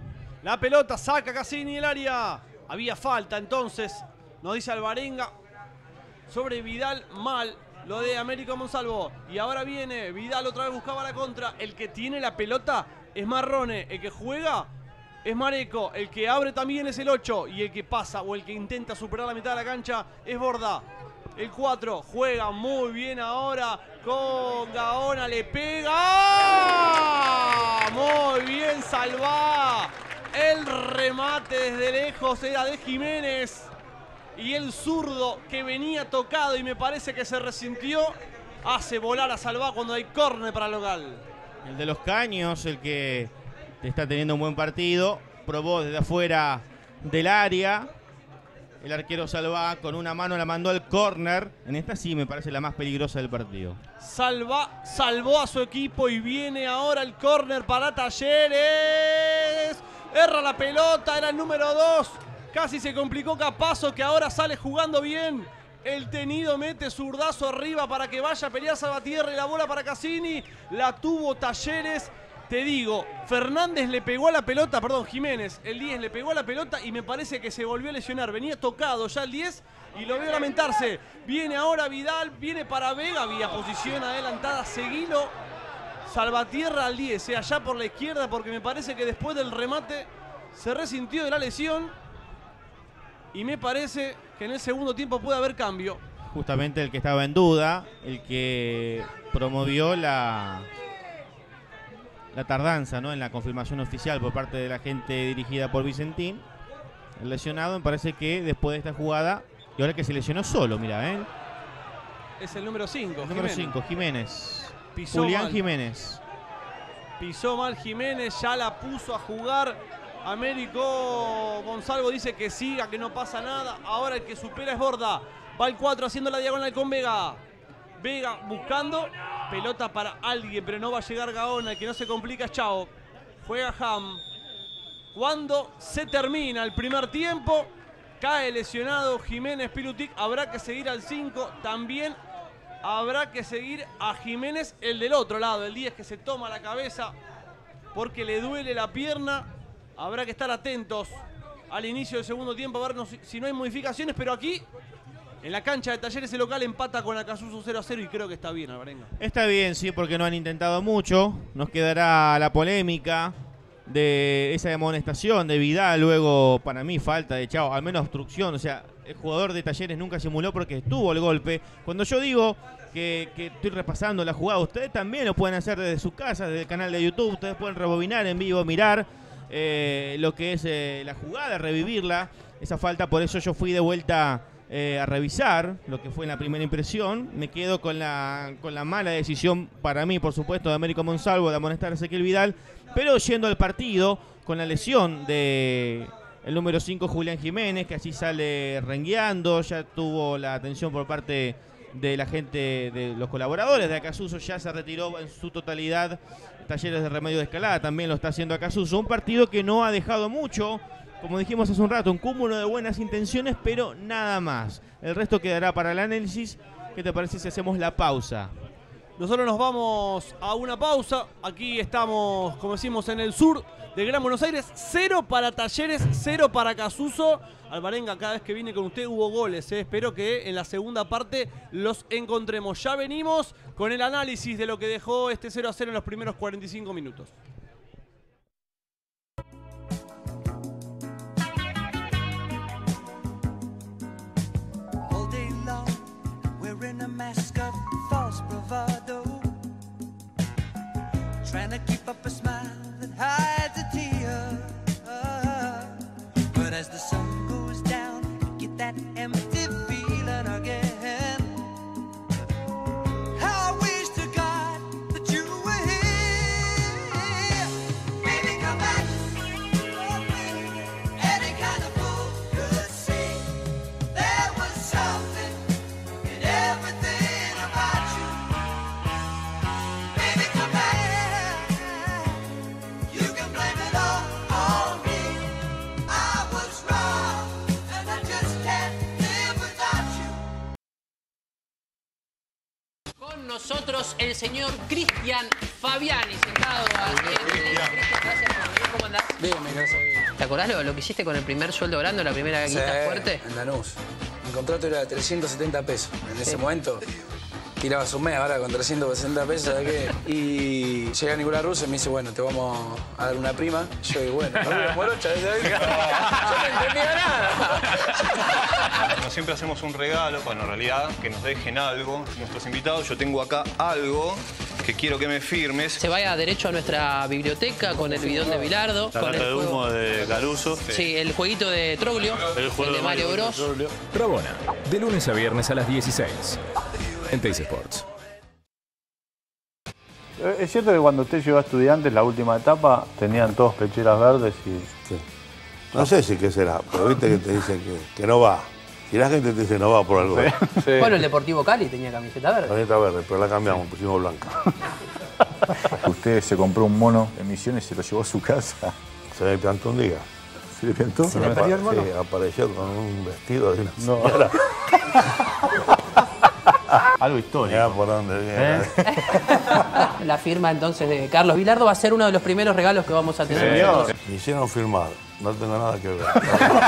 La pelota saca Cassini el área. Había falta entonces, nos dice Alvarenga. Sobre Vidal, mal lo de Américo Monsalvo. Y ahora viene Vidal, otra vez buscaba la contra. El que tiene la pelota es Marrone. El que juega es Mareco. El que abre también es el 8. Y el que pasa o el que intenta superar la mitad de la cancha es Borda. El 4 juega muy bien ahora con Gaona. Le pega. Muy bien, Salvá. El remate desde lejos era de Jiménez. Y el zurdo que venía tocado y me parece que se resintió, hace volar a Salvá cuando hay córner para local. El de los caños, el que está teniendo un buen partido, probó desde afuera del área. El arquero Salvá con una mano la mandó al córner. En esta sí me parece la más peligrosa del partido. Salvá salvó a su equipo y viene ahora el córner para Talleres. Erra la pelota, era el número 2. Casi se complicó Capazo, que ahora sale jugando bien. El tenido mete zurdazo arriba para que vaya a pelear Salvatierra y la bola para Cassini. La tuvo Talleres. Te digo, Fernández le pegó a la pelota, perdón, Jiménez, el 10 le pegó a la pelota y me parece que se volvió a lesionar. Venía tocado ya el 10 y lo veo lamentarse. Viene ahora Vidal, viene para Vega, había posición adelantada, seguilo. Salvatierra al 10, allá por la izquierda, porque me parece que después del remate se resintió de la lesión. Y me parece que en el segundo tiempo puede haber cambio. Justamente el que estaba en duda, el que promovió la tardanza, ¿no?, en la confirmación oficial por parte de la gente dirigida por Vicentín. El lesionado, me parece que después de esta jugada, y ahora que se lesionó solo, mira, ¿eh? Es el número 5. El número 5, Jiménez. Pisó Julián mal. Jiménez. Pisó mal Jiménez, ya la puso a jugar. Américo Monsalvo dice que siga, que no pasa nada. Ahora el que supera es Borda. Va el 4 haciendo la diagonal con Vega. Vega buscando. Pelota para alguien, pero no va a llegar Gaona. El que no se complica es Chao. Juega Ham. Cuando se termina el primer tiempo, cae lesionado Jiménez Pirutic. Habrá que seguir al 5. También habrá que seguir a Jiménez, el del otro lado. El 10 que se toma la cabeza porque le duele la pierna. Habrá que estar atentos al inicio del segundo tiempo a ver si no hay modificaciones, pero aquí en la cancha de Talleres el local empata con Acasuso 0-0 y creo que está bien, Alvarenga. Está bien, sí, porque no han intentado mucho. Nos quedará la polémica de esa amonestación de Vidal, luego para mí falta de Chao, al menos obstrucción. O sea, el jugador de Talleres nunca simuló porque tuvo el golpe. Cuando yo digo que estoy repasando la jugada, ustedes también lo pueden hacer desde su casa, desde el canal de YouTube. Ustedes pueden rebobinar en vivo, mirar lo que es la jugada, revivirla, esa falta. Por eso yo fui de vuelta a revisar lo que fue en la primera impresión. Me quedo con la mala decisión, para mí, por supuesto, de Américo Monsalvo de amonestar a Ezequiel Vidal, pero yendo al partido con la lesión de el número 5 Julián Jiménez, que así sale rengueando. Ya tuvo la atención por parte de la gente, de los colaboradores de Acasuso. Ya se retiró en su totalidad Talleres de Remedio de Escalada, también lo está haciendo Acasuso. Un partido que no ha dejado mucho, como dijimos hace un rato, un cúmulo de buenas intenciones, pero nada más. El resto quedará para el análisis. ¿Qué te parece si hacemos la pausa? Nosotros nos vamos a una pausa. Aquí estamos, como decimos, en el sur de Gran Buenos Aires. 0 para Talleres, 0 para Acasuso. Alvarenga, cada vez que vine con usted hubo goles. Espero que en la segunda parte los encontremos. Ya venimos con el análisis de lo que dejó este 0-0 en los primeros 45 minutos. All day long, wearing a mask of false bravado, trying to keep up a smile that hides a tear. But as the sun goes down, you get that empty feeling again. How I wish to God that you were here. Baby, come back. Any kind of fool could see there was something in everything about you. Baby, come back. You can blame it all on me. I was wrong, and I just can't live without you. Con nosotros el señor Cristian Fabiani, sentado aquí. Cristian, gracias por venir. ¿Cómo andás? Bien, gracias a Dios. ¿Te acordás lo que hiciste con el primer sueldo grande, la primera guita fuerte? En Lanús. Mi contrato era de 370 pesos. En ese momento tirabas un mes, ahora con 360 pesos, ¿sabes qué? Y llega Nicolás Russo y me dice, bueno, te vamos a dar una prima. Yo digo, bueno, morocha, ¿sabes? Yo no entendía nada. Como siempre hacemos un regalo, bueno, en realidad, que nos dejen algo nuestros invitados. Yo tengo acá algo que quiero que me firmes. Se vaya derecho a nuestra biblioteca con el bidón de Bilardo. La con lata el de humo de Caruso. Sí, el jueguito de Troglio, El juego de Mario Bros. Rabona, de lunes a viernes a las 16. En Teis Sports. Es cierto que cuando usted llegó a Estudiantes, la última etapa, tenían todos pecheras verdes y... Sí. No sé si qué será, pero viste que te dicen que no va. Si la gente te dice no va por algo. Sí. Bueno, el Deportivo Cali tenía camiseta verde. Camiseta verde, pero la cambiamos, pusimos blanca. Usted se compró un mono de Misiones y se lo llevó a su casa. Se me plantó un día. ¿Se le pintó? Sí, apareció con un vestido de una señora. Algo histórico. Mirá por dónde viene. La firma entonces de Carlos Bilardo va a ser uno de los primeros regalos que vamos a tener nosotros. Me hicieron firmar, no tengo nada que ver.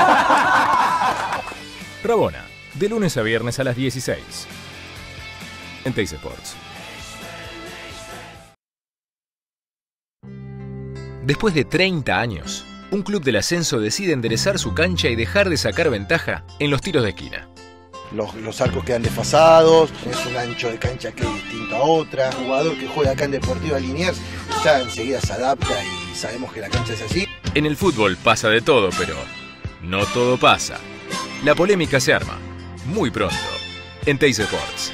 Rabona, de lunes a viernes a las 16. En Teis Sports. Después de 30 años, un club del ascenso decide enderezar su cancha y dejar de sacar ventaja en los tiros de esquina. Los arcos quedan desfasados, es un ancho de cancha que es distinto a otra. Un jugador que juega acá en Deportiva Liniers ya enseguida se adapta y sabemos que la cancha es así. En el fútbol pasa de todo, pero no todo pasa. La polémica se arma, muy pronto, en Teis Sports.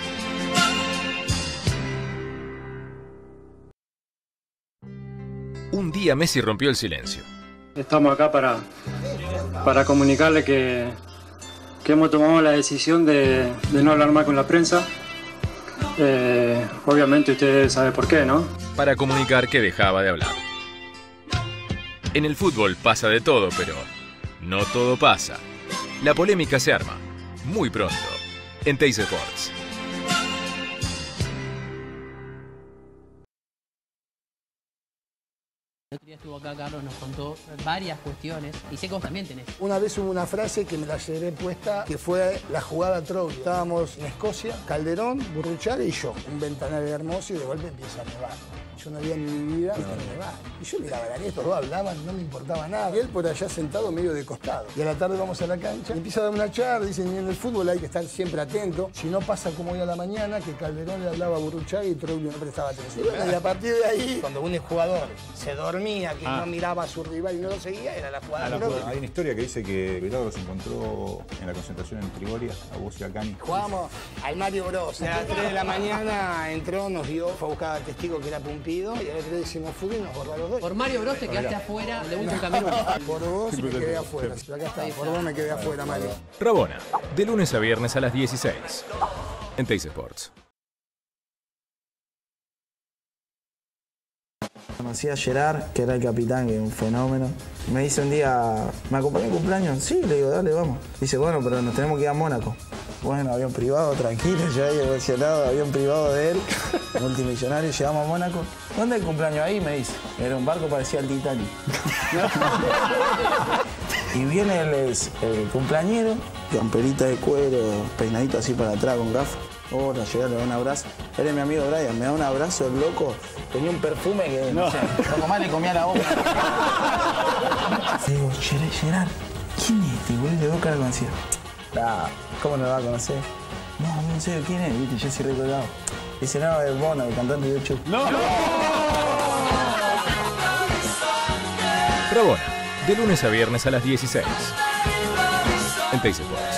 Un día Messi rompió el silencio. Estamos acá para comunicarle que hemos tomado la decisión de no hablar más con la prensa. Obviamente usted sabe por qué, ¿no? Para comunicar que dejaba de hablar. En el fútbol pasa de todo, pero no todo pasa. La polémica se arma, muy pronto, en Teis Sports. El otro día estuvo acá Carlos, nos contó varias cuestiones y sé que vos también tenés. Una vez hubo una frase que me la llevé puesta, que fue la jugada Troglio. Estábamos en Escocia, Calderón, Burruchaga y yo. Un ventanal hermoso y de golpe empieza a nevar. Yo no había en mi vida visto nevar. Y yo miraba a la estos dos hablaban, no me importaba nada. Y él por allá sentado medio de costado. Y a la tarde vamos a la cancha, y empieza a dar una charla, dicen, y en el fútbol hay que estar siempre atento. Si no pasa como hoy a la mañana, que Calderón le hablaba a Burruchaga y Troglio no prestaba atención. Y bueno, y a partir de ahí, cuando un jugador se dormía, que no miraba a su rival y no lo seguía, era la jugada Troglio. Hay una historia que dice que Bilardo se encontró en la concentración en Trigoria, a vos y a Cani. Jugábamos al Mario Bros. A las 3 de la mañana entró, nos vio, fue a buscar al testigo que era Pumpido, y a las 3 hicimos fútbol y nos borró a los dos. Por Mario Bros te quedaste afuera del debut en Camerún. Por vos me quedé afuera. Pero acá está, por vos me quedé afuera, Mario. Rabona, de lunes a viernes a las 16. En Teis Sports. Conocí a Gerard, que era el capitán, que es un fenómeno. Me dice un día, ¿me acompaña en cumpleaños? Sí, le digo, dale, vamos. Dice, bueno, pero nos tenemos que ir a Mónaco. Bueno, avión privado, tranquilo, yo ahí emocionado, avión privado de él, multimillonario, llegamos a Mónaco. ¿Dónde es el cumpleaños? Ahí, me dice. Era un barco, parecía el Titanic. Y viene el cumpleañero, camperita de cuero, peinadito así para atrás con gafas. Hola, llegar, le da un abrazo. Él es mi amigo Brian, me da un abrazo, el loco. Tenía un perfume que, no sé, poco más le comía la boca. Le digo, Gerard, ¿quién es este? Boludo, le veo cara conocida. ¿Cómo no lo va a conocer? No, no sé quién es, viste, yo soy recordado. Dice, no, es Bono, el cantante de YouTube. ¡No! Rabona, de lunes a viernes a las 16. En Teis Sports.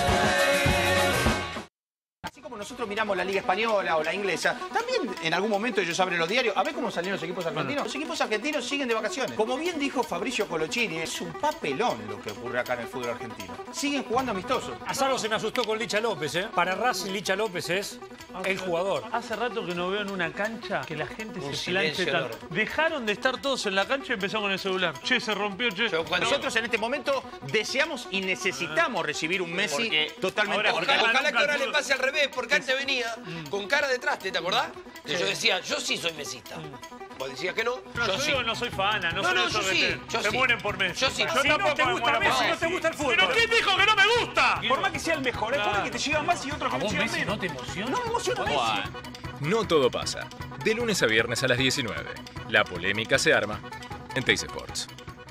Nosotros miramos la Liga Española o la inglesa, también en algún momento ellos abren los diarios a ver cómo salieron los equipos argentinos. Los equipos argentinos siguen de vacaciones. Como bien dijo Fabricio Colochini, es un papelón lo que ocurre acá en el fútbol argentino. Siguen jugando amistosos. A Salvo se me asustó con Licha López, ¿eh? Para Racing, Licha López es el jugador. Hace rato que no veo en una cancha que la gente Un se planche silencio tanto. Dejaron de estar todos en la cancha y empezaron con el celular. Che, se rompió, che. Nosotros en este momento deseamos y necesitamos recibir un Messi Porque totalmente. Ojalá que ahora le pase al revés, porque antes venía con cara de traste, ¿te acordás? Que yo decía, yo sí soy mesista. Vos decías que no. No, yo sí. digo, no soy fana, no soy yo eso sí. de Yo se sí. mueren por Messi. Yo sí. Yo Si no tampoco te me gusta muero por Messi, no te gusta el fútbol. ¿Pero quién dijo que no me gusta? Por más que sea el mejor, hay cosas que te llegan más y otros que ¿A te vos llegan Messi menos. no te emociona? No me emociona Messi. No todo pasa. De lunes a viernes a las 19. La polémica se arma en Teis Sports.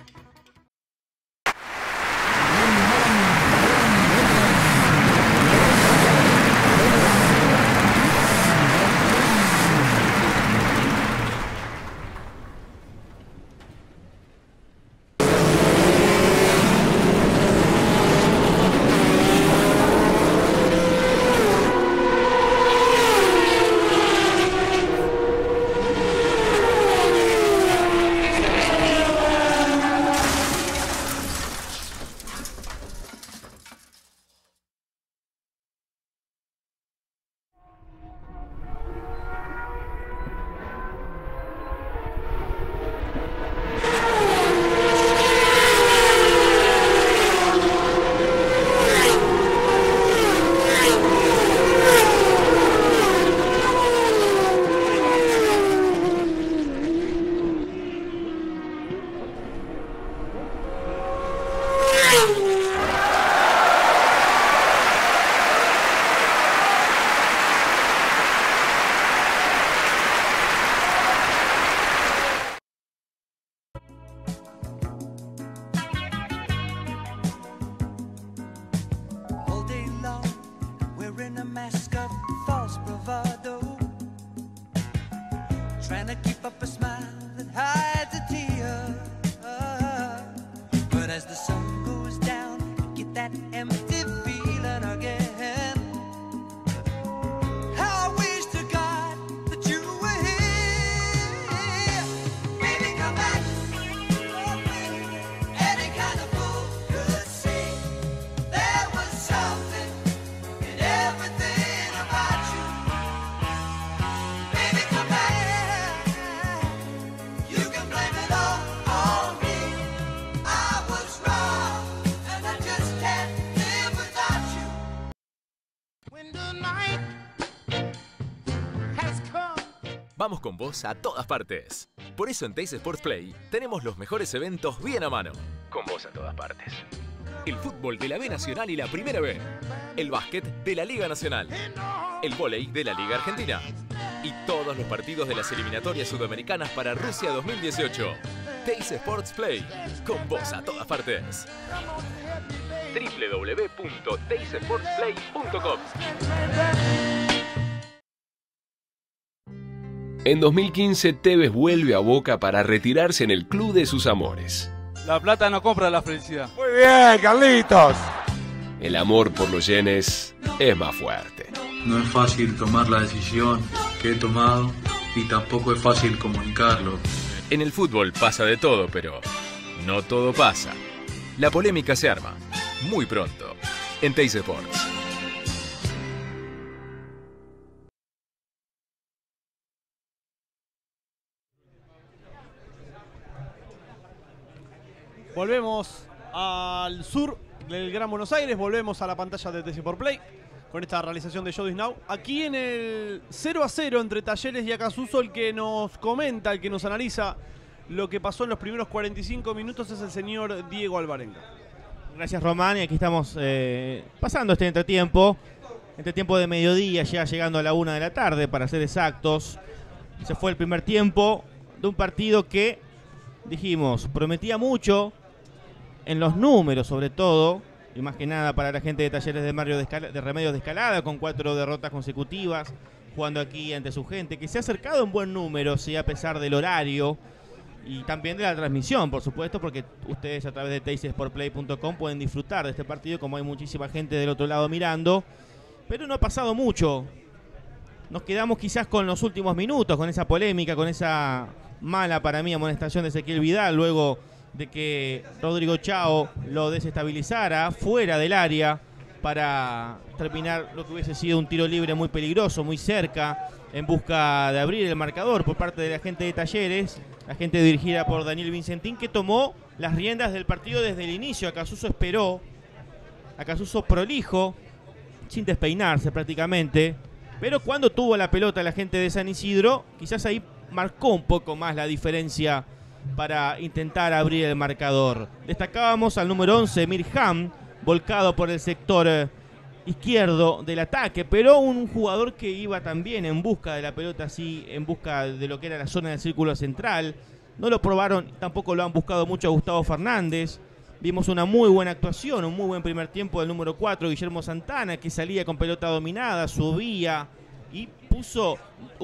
All day long, wearing a mask of false bravado, trying to keep up a smile that hides a tear. But as the sun goes down, you get that empty feeling again. How I wish to God that you were here. Baby, come back. Oh, baby. Any kind of fool could see there was something in everything about you. Baby, come back. You can blame it all on me. I was wrong, and I just can't live without you. When the night has come. Vamos con vos a todas partes. Por eso en Teis Sports Play tenemos los mejores eventos bien a mano. Con vos a todas partes. El fútbol de la B Nacional y la Primera B. El básquet de la Liga Nacional. El vóley de la Liga Argentina. Y todos los partidos de las eliminatorias sudamericanas para Rusia 2018. Teis Sports Play. Con vos a todas partes. www.teisportsplay.com. En 2015, Tevez vuelve a Boca para retirarse en el club de sus amores. La plata no compra la felicidad. Muy bien, Carlitos. El amor por los yenes es más fuerte. No es fácil tomar la decisión que he tomado y tampoco es fácil comunicarlo. En el fútbol pasa de todo, pero no todo pasa. La polémica se arma muy pronto en Teis Sports. Volvemos al sur del Gran Buenos Aires, volvemos a la pantalla de TC por Play con esta realización de Show This Now. Aquí en el 0-0 entre Talleres y Acasuso, el que nos comenta, el que nos analiza lo que pasó en los primeros 45 minutos es el señor Diego Alvarenga. Gracias, Román, y aquí estamos pasando este entretiempo de mediodía, ya llegando a la 1 de la tarde, para ser exactos. Se fue el primer tiempo de un partido que, dijimos, prometía mucho en los números sobre todo, y más que nada para la gente de Talleres de Remedios de Escalada, con 4 derrotas consecutivas, jugando aquí ante su gente, que se ha acercado en buen número, sí, a pesar del horario y también de la transmisión, por supuesto, porque ustedes a través de teisportplay.com pueden disfrutar de este partido, como hay muchísima gente del otro lado mirando. Pero no ha pasado mucho. Nos quedamos quizás con los últimos minutos, con esa polémica, con esa mala para mí amonestación de Ezequiel Vidal, luego de que Rodrigo Chao lo desestabilizara fuera del área para terminar lo que hubiese sido un tiro libre muy peligroso, muy cerca, en busca de abrir el marcador por parte de la gente de Talleres, la gente dirigida por Daniel Vincentín, que tomó las riendas del partido desde el inicio. Acasuso esperó, Acasuso prolijo, sin despeinarse prácticamente, pero cuando tuvo la pelota la gente de San Isidro, quizás ahí marcó un poco más la diferencia para intentar abrir el marcador. Destacábamos al número 11, Mirham, volcado por el sector izquierdo del ataque, pero un jugador que iba también en busca de la pelota, así en busca de lo que era la zona del círculo central. No lo probaron, tampoco lo han buscado mucho a Gustavo Fernández. Vimos una muy buena actuación, un muy buen primer tiempo del número 4, Guillermo Santana, que salía con pelota dominada, subía y puso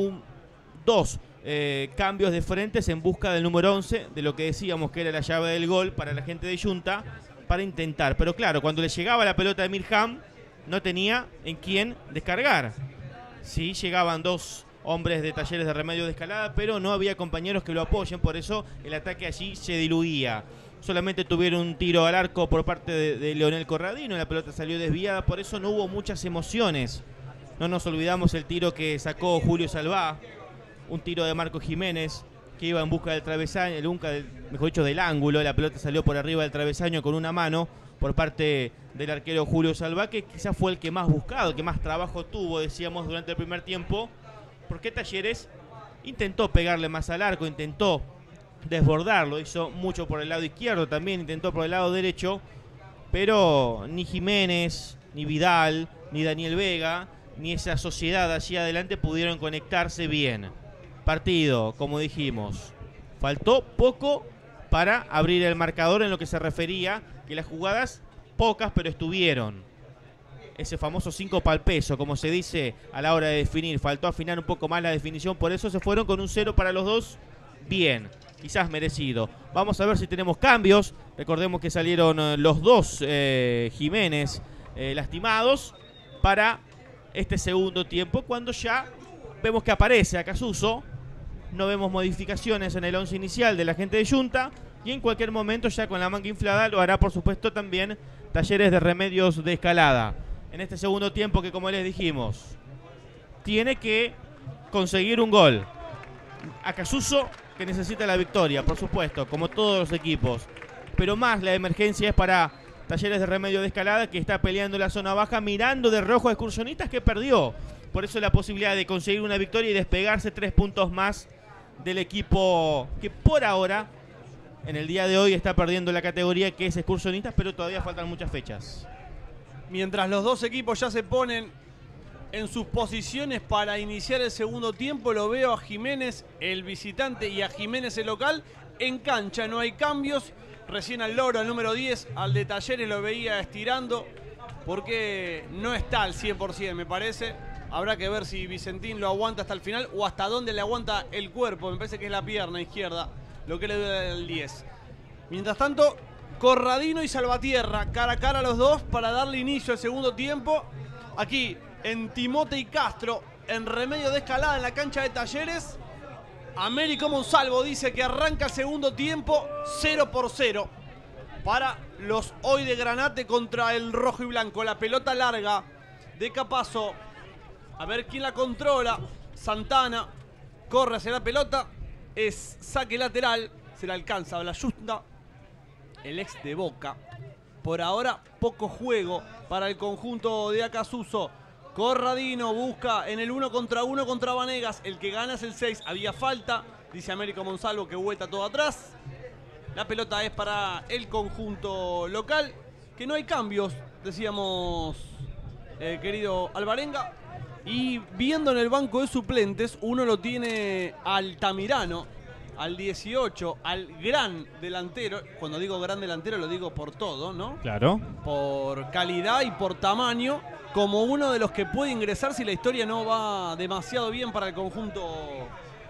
dos cambios de frentes en busca del número 11, de lo que decíamos que era la llave del gol para la gente de Junta, para intentar. Pero claro, cuando le llegaba la pelota de Mirham, no tenía en quién descargar. Sí, llegaban dos hombres de Talleres de Remedios de Escalada, pero no había compañeros que lo apoyen, por eso el ataque allí se diluía. Solamente tuvieron un tiro al arco por parte de Leonel Corradino, la pelota salió desviada, por eso no hubo muchas emociones. No nos olvidamos el tiro que sacó Julio Salvá, un tiro de Marco Jiménez, que iba en busca del travesaño, mejor dicho, del ángulo. La pelota salió por arriba del travesaño con una mano por parte del arquero Julio Salvá, que quizás fue el que más buscado, el que más trabajo tuvo, decíamos, durante el primer tiempo, porque Talleres intentó pegarle más al arco, intentó desbordarlo, hizo mucho por el lado izquierdo, también intentó por el lado derecho, pero ni Jiménez, ni Vidal, ni Daniel Vega, ni esa sociedad allí adelante pudieron conectarse bien. Partido, como dijimos, faltó poco para abrir el marcador, en lo que se refería que las jugadas pocas, pero estuvieron. Ese famoso 5 pa'l peso, como se dice a la hora de definir. Faltó afinar un poco más la definición, por eso se fueron con un 0 para los dos. Bien, quizás merecido. Vamos a ver si tenemos cambios. Recordemos que salieron los dos Jiménez lastimados para este segundo tiempo, cuando ya vemos que aparece Acasuso. No vemos modificaciones en el 11 inicial de la gente de Junta, y en cualquier momento, ya con la manga inflada, lo hará por supuesto también Talleres de Remedios de Escalada. En este segundo tiempo, que como les dijimos, tiene que conseguir un gol. Acasuso, que necesita la victoria, por supuesto, como todos los equipos, pero más la emergencia es para Talleres de Remedios de Escalada, que está peleando la zona baja, mirando de rojo a Excursionistas, que perdió. Por eso la posibilidad de conseguir una victoria y despegarse 3 puntos más del equipo que por ahora, en el día de hoy, está perdiendo la categoría, que es Excursionistas, pero todavía faltan muchas fechas. Mientras los dos equipos ya se ponen en sus posiciones para iniciar el segundo tiempo, lo veo a Jiménez, el visitante, y a Jiménez, el local, en cancha. No hay cambios. Recién al Loro, al número 10, al de Talleres, lo veía estirando, porque no está al 100%, me parece. Habrá que ver si Vicentín lo aguanta hasta el final o hasta dónde le aguanta el cuerpo. Me parece que es la pierna izquierda lo que le duele al 10. Mientras tanto, Corradino y Salvatierra, cara a cara los dos para darle inicio al segundo tiempo. Aquí, en Timote y Castro, en Remedio de Escalada, en la cancha de Talleres. Américo Monsalvo dice que arranca el segundo tiempo 0-0 para los hoy de Granate contra el rojo y blanco. La pelota larga de Capazo. A ver quién la controla. Santana corre hacia la pelota. Es saque lateral. Se la alcanza a Blayusta, el ex de Boca. Por ahora, poco juego para el conjunto de Acasuso. Corradino busca en el 1 contra 1 contra Vanegas. El que gana es el 6. Había falta. Dice Américo Monsalvo que vuelta todo atrás. La pelota es para el conjunto local. Que no hay cambios, decíamos, querido Alvarenga. Y viendo en el banco de suplentes, uno lo tiene Altamirano, al 18, al gran delantero. Cuando digo gran delantero lo digo por todo, ¿no? Claro. Por calidad y por tamaño, como uno de los que puede ingresar si la historia no va demasiado bien para el conjunto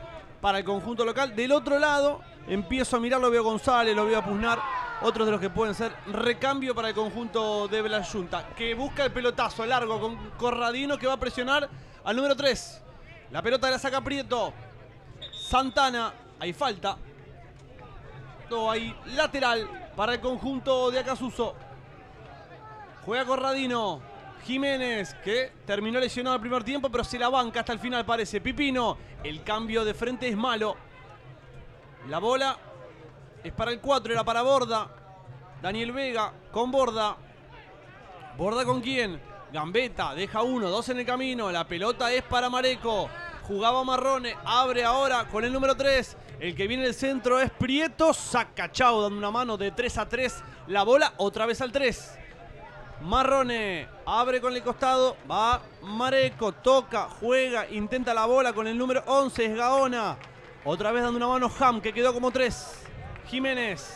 local. Del otro lado, empiezo a mirar, lo veo a González, lo veo a Puznar, otros de los que pueden ser recambio para el conjunto de Blayunta, que busca el pelotazo largo con Corradino, que va a presionar al número 3. La pelota la saca Prieto. Santana, hay falta. Hay lateral para el conjunto de Acasuso. Juega Corradino. Jiménez, que terminó lesionado el primer tiempo, pero se la banca hasta el final, parece. Pipino, el cambio de frente es malo. La bola es para el 4, era para Borda. Daniel Vega con Borda. ¿Borda con quién? Gambetta, deja 1, 2 en el camino. La pelota es para Mareco. Jugaba Marrone, abre ahora con el número 3. El que viene del centro es Prieto. Saca Chau dando una mano de 3-3. La bola otra vez al 3. Marrone abre con el costado. Va Mareco, toca, juega, intenta la bola con el número 11. Es Gaona. Otra vez dando una mano Ham, que quedó como 3. Jiménez.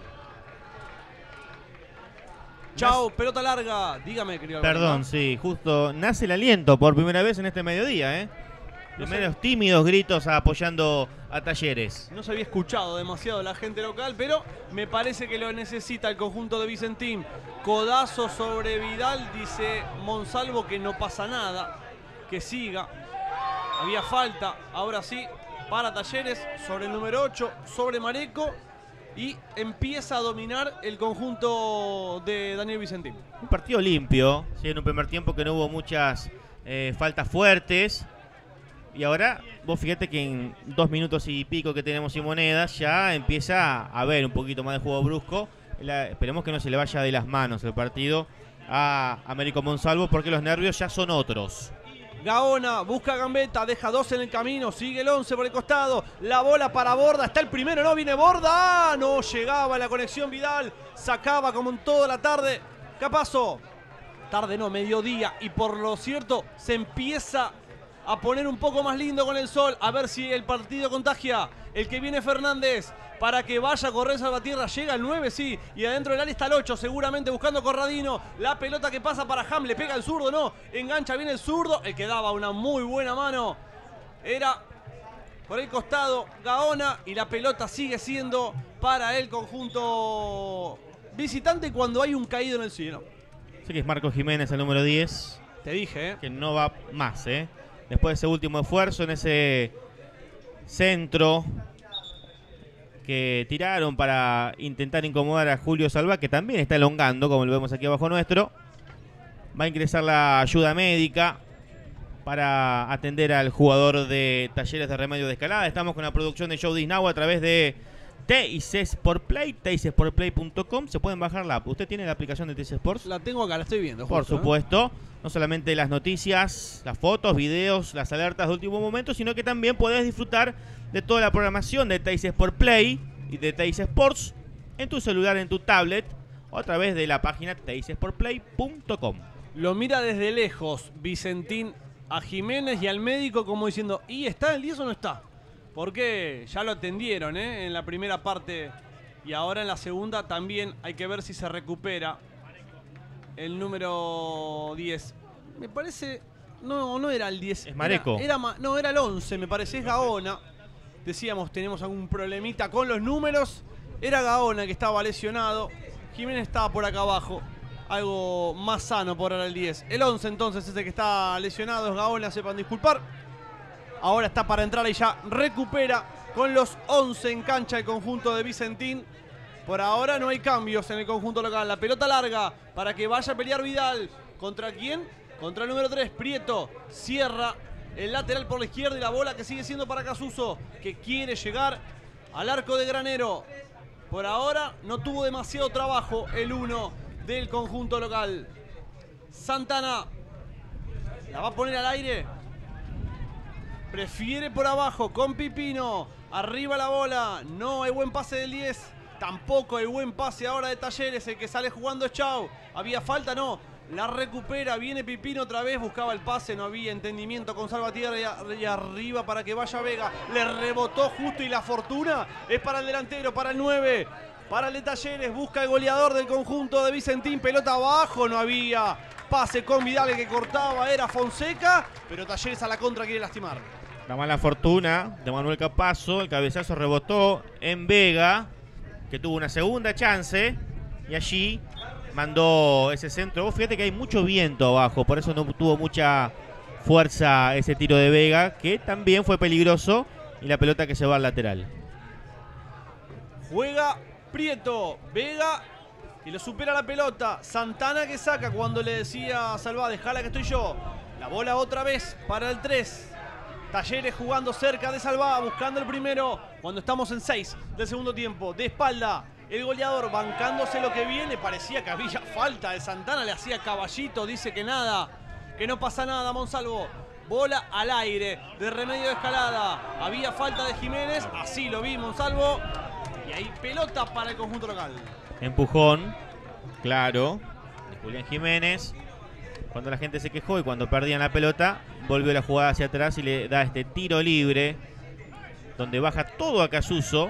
Chau, pelota larga. Dígame, querido. Perdón, sí, justo nace el aliento por primera vez en este mediodía, ¿eh? Primeros tímidos gritos apoyando a Talleres. No se había escuchado demasiado la gente local, pero me parece que lo necesita el conjunto de Vicentín. Codazo sobre Vidal, dice Monsalvo que no pasa nada, que siga. Había falta, ahora sí, para Talleres, sobre el número 8, sobre Mareco. Y empieza a dominar el conjunto de Daniel Vicentín. Un partido limpio, ¿sí? En un primer tiempo que no hubo muchas faltas fuertes. Y ahora, vos fíjate que en 2 minutos y pico que tenemos sin monedas, ya empieza a haber un poquito más de juego brusco. Esperemos que no se le vaya de las manos el partido a Américo Monsalvo, porque los nervios ya son otros. Gaona busca Gambetta, deja 2 en el camino, sigue el 11 por el costado, la bola para Borda, está el primero, no viene Borda, no llegaba la conexión Vidal, sacaba como en toda la tarde. Capazo, tarde no, mediodía, y por lo cierto se empieza a poner un poco más lindo con el sol, a ver si el partido contagia. El que viene Fernández, para que vaya a correr Salvatierra, llega el 9, sí, y adentro del área está el 8, seguramente buscando Corradino. La pelota que pasa para Ham, le pega el zurdo, no, engancha bien el zurdo, el que daba una muy buena mano era por el costado Gaona, y la pelota sigue siendo para el conjunto visitante cuando hay un caído en el cielo. Sé que es Marcos Jiménez, el número 10. Te dije, que no va más, después de ese último esfuerzo en ese centro que tiraron para intentar incomodar a Julio Salva, que también está elongando, como lo vemos aquí abajo nuestro. Va a ingresar la ayuda médica para atender al jugador de Talleres de Remedios de Escalada. Estamos con la producción de Show Disney a través de TIC Sport Play, TICSportplay.com. Se pueden bajar la app. ¿Usted tiene la aplicación de TIC Sports? La tengo acá, la estoy viendo. Por justo, supuesto. No solamente las noticias, las fotos, videos, las alertas de último momento, sino que también podés disfrutar de toda la programación de TIC Sport Play y de TIC Sports en tu celular, en tu tablet, o a través de la página TICSportplay.com. Lo mira desde lejos Vicentín a Jiménez y al médico como diciendo, ¿y está el 10 o no está? Porque ya lo atendieron en la primera parte y ahora en la segunda también hay que ver si se recupera el número 10. Me parece... No era el 10. Es Mareco. No, era el 11, me parece, es Gaona. Decíamos, tenemos algún problemita con los números. Era Gaona que estaba lesionado. Jiménez estaba por acá abajo. Algo más sano por ahora el 10. El 11 entonces ese que está lesionado es Gaona, sepan disculpar. Ahora está para entrar y ya recupera con los 11 en cancha el conjunto de Vicentín. Por ahora no hay cambios en el conjunto local. La pelota larga para que vaya a pelear Vidal. ¿Contra quién? Contra el número 3, Prieto. Cierra el lateral por la izquierda y la bola que sigue siendo para Casuso, que quiere llegar al arco de Granero. Por ahora no tuvo demasiado trabajo el 1 del conjunto local. Santana la va a poner al aire. Prefiere por abajo con Pipino. Arriba la bola. No hay buen pase del 10. Tampoco hay buen pase ahora de Talleres. El que sale jugando es Chau. ¿Había falta? No. La recupera. Viene Pipino otra vez. Buscaba el pase. No había entendimiento con Salvatierra. Y arriba para que vaya Vega. Le rebotó justo y la fortuna es para el delantero, para el 9. Para el de Talleres. Busca el goleador del conjunto de Vicentín. Pelota abajo. No había pase con Vidal. El que cortaba era Fonseca. Pero Talleres a la contra quiere lastimar. La mala fortuna de Manuel Capazo. El cabezazo rebotó en Vega, que tuvo una segunda chance. Y allí mandó ese centro. Vos fíjate que hay mucho viento abajo. Por eso no tuvo mucha fuerza ese tiro de Vega, que también fue peligroso. Y la pelota que se va al lateral. Juega Prieto. Vega y lo supera la pelota. Santana que saca cuando le decía a Salvá, dejala que estoy yo. La bola otra vez para el 3. Talleres jugando cerca de Salvá, buscando el primero cuando estamos en 6 del segundo tiempo. De espalda, el goleador bancándose lo que viene. Parecía que había falta de Santana, le hacía caballito, dice que nada, que no pasa nada. Monsalvo Bola al aire de Remedio de Escalada. Había falta de Jiménez, así lo vi Monsalvo. Y ahí pelota para el conjunto local. Empujón, claro, de Julián Jiménez. Cuando la gente se quejó y cuando perdían la pelota, volvió la jugada hacia atrás y le da este tiro libre, donde baja todo a Casuso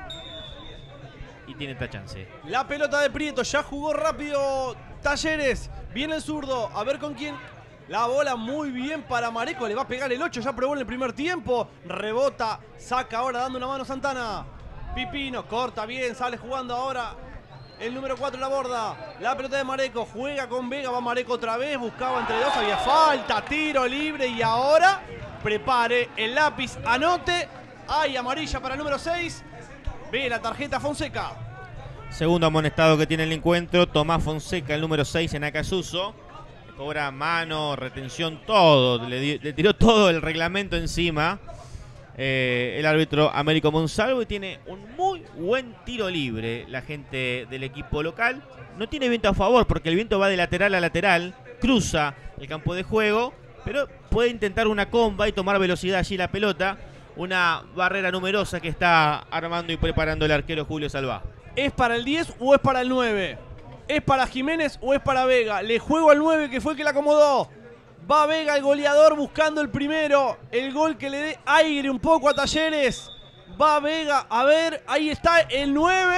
y tiene esta chance. La pelota de Prieto, ya jugó rápido Talleres. Viene el zurdo, a ver con quién. La bola muy bien para Mareco, le va a pegar el 8, ya probó en el primer tiempo. Rebota, saca ahora dando una mano Santana. Pipino, corta bien, sale jugando ahora el número 4 en la borda. La pelota de Mareco, juega con Vega, va Mareco otra vez, buscaba entre dos, había falta, tiro libre y ahora prepare el lápiz, anote. Hay amarilla para el número 6. Ve la tarjeta Fonseca. Segundo amonestado que tiene el encuentro, Tomás Fonseca, el número 6 en Acasuso. Cobra mano, retención, todo. Le tiró todo el reglamento encima. El árbitro Américo Monsalvo, y tiene un muy buen tiro libre la gente del equipo local. No tiene viento a favor porque el viento va de lateral a lateral, cruza el campo de juego, pero puede intentar una comba y tomar velocidad allí la pelota. Una barrera numerosa que está armando y preparando el arquero Julio Salvá. ¿Es para el 10 o es para el 9? ¿Es para Jiménez o es para Vega? Le juego al 9 que fue el que la acomodó. Va Vega, el goleador, buscando el primero. El gol que le dé aire un poco a Talleres. Va Vega, a ver, ahí está el 9.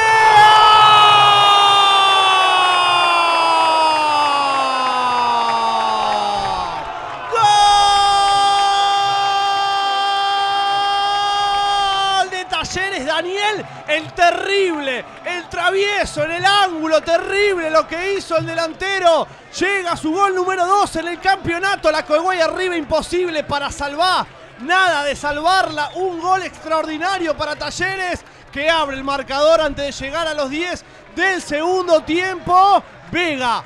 ¡Gol de Talleres! Daniel, el terrible, el travieso en el ángulo, terrible lo que hizo el delantero. Llega su gol número 2 en el campeonato. La Coguay arriba, imposible para Salvá. Nada de salvarla. Un gol extraordinario para Talleres, que abre el marcador antes de llegar a los 10 del segundo tiempo. Vega,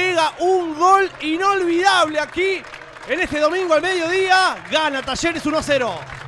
un gol inolvidable aquí en este domingo al mediodía. Gana Talleres 1-0.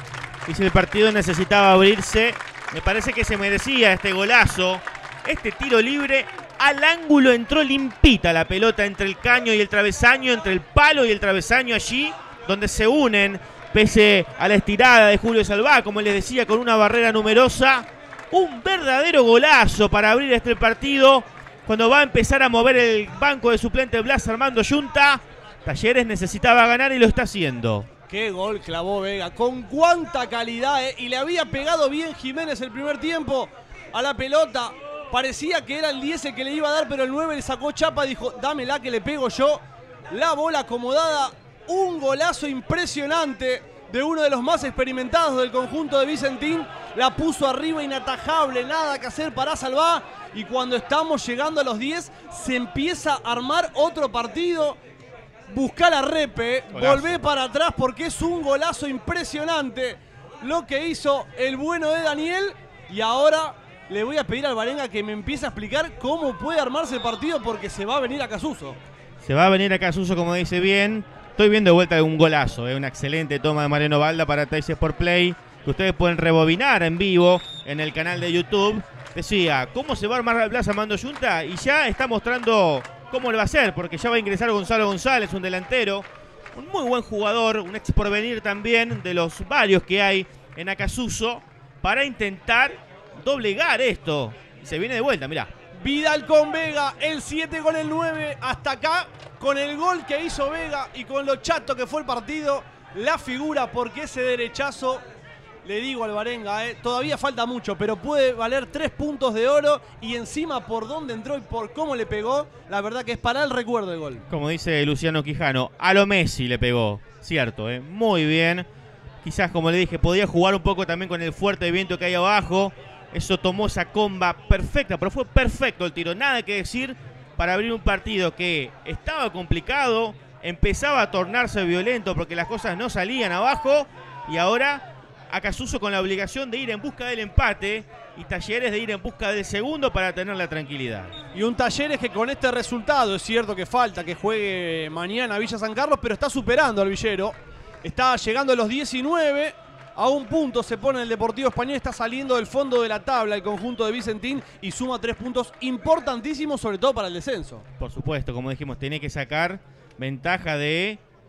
Y si el partido necesitaba abrirse, me parece que se merecía este golazo. Este tiro libre al ángulo, entró limpita la pelota entre el caño y el travesaño, entre el palo y el travesaño, allí donde se unen, pese a la estirada de Julio Salvá, como les decía, con una barrera numerosa. Un verdadero golazo para abrir este partido, cuando va a empezar a mover el banco de suplente Blas Armando Yunta. Talleres necesitaba ganar y lo está haciendo. Qué gol clavó Vega, con cuánta calidad, y le había pegado bien Jiménez el primer tiempo a la pelota. Parecía que era el 10 el que le iba a dar, pero el 9 le sacó chapa, dijo, dámela que le pego yo. La bola acomodada, un golazo impresionante de uno de los más experimentados del conjunto de Vicentín. La puso arriba, inatajable, nada que hacer para Salvá. Y cuando estamos llegando a los 10, se empieza a armar otro partido. Buscar a Repe, volvé para atrás porque es un golazo impresionante lo que hizo el bueno de Daniel. Y ahora le voy a pedir al Barenga que me empiece a explicar cómo puede armarse el partido, porque se va a venir a Casuso. Se va a venir a Casuso, como dice bien. Estoy viendo de vuelta de un golazo, una excelente toma de Mariano Balda para TIC Sport Play, que ustedes pueden rebobinar en vivo en el canal de YouTube. Decía, ¿cómo se va a armar Blas Armando Yunta? Y ya está mostrando cómo le va a hacer, porque ya va a ingresar Gonzalo González, un delantero, un muy buen jugador, un ex porvenir también, de los varios que hay en Acasuso, para intentar doblegar esto. Se viene de vuelta, mirá. Vidal con Vega, el 7 con el 9, hasta acá, con el gol que hizo Vega y con lo chato que fue el partido, la figura, porque ese derechazo, le digo al Barenga, todavía falta mucho, pero puede valer 3 puntos de oro, y encima por dónde entró y por cómo le pegó, la verdad que es para el recuerdo el gol. Como dice Luciano Quijano, a lo Messi le pegó, cierto, muy bien. Quizás, como le dije, podía jugar un poco también con el fuerte viento que hay abajo. Eso tomó esa comba perfecta, pero fue perfecto el tiro. Nada que decir para abrir un partido que estaba complicado, empezaba a tornarse violento porque las cosas no salían abajo, y ahora Acasuso con la obligación de ir en busca del empate y Talleres de ir en busca del segundo para tener la tranquilidad. Y un Talleres que con este resultado, es cierto que falta que juegue mañana a Villa San Carlos, pero está superando al Villero. Está llegando a los 19, a un punto se pone el Deportivo Español, está saliendo del fondo de la tabla el conjunto de Vicentín y suma 3 puntos importantísimos, sobre todo para el descenso. Por supuesto, como dijimos, tiene que sacar ventaja de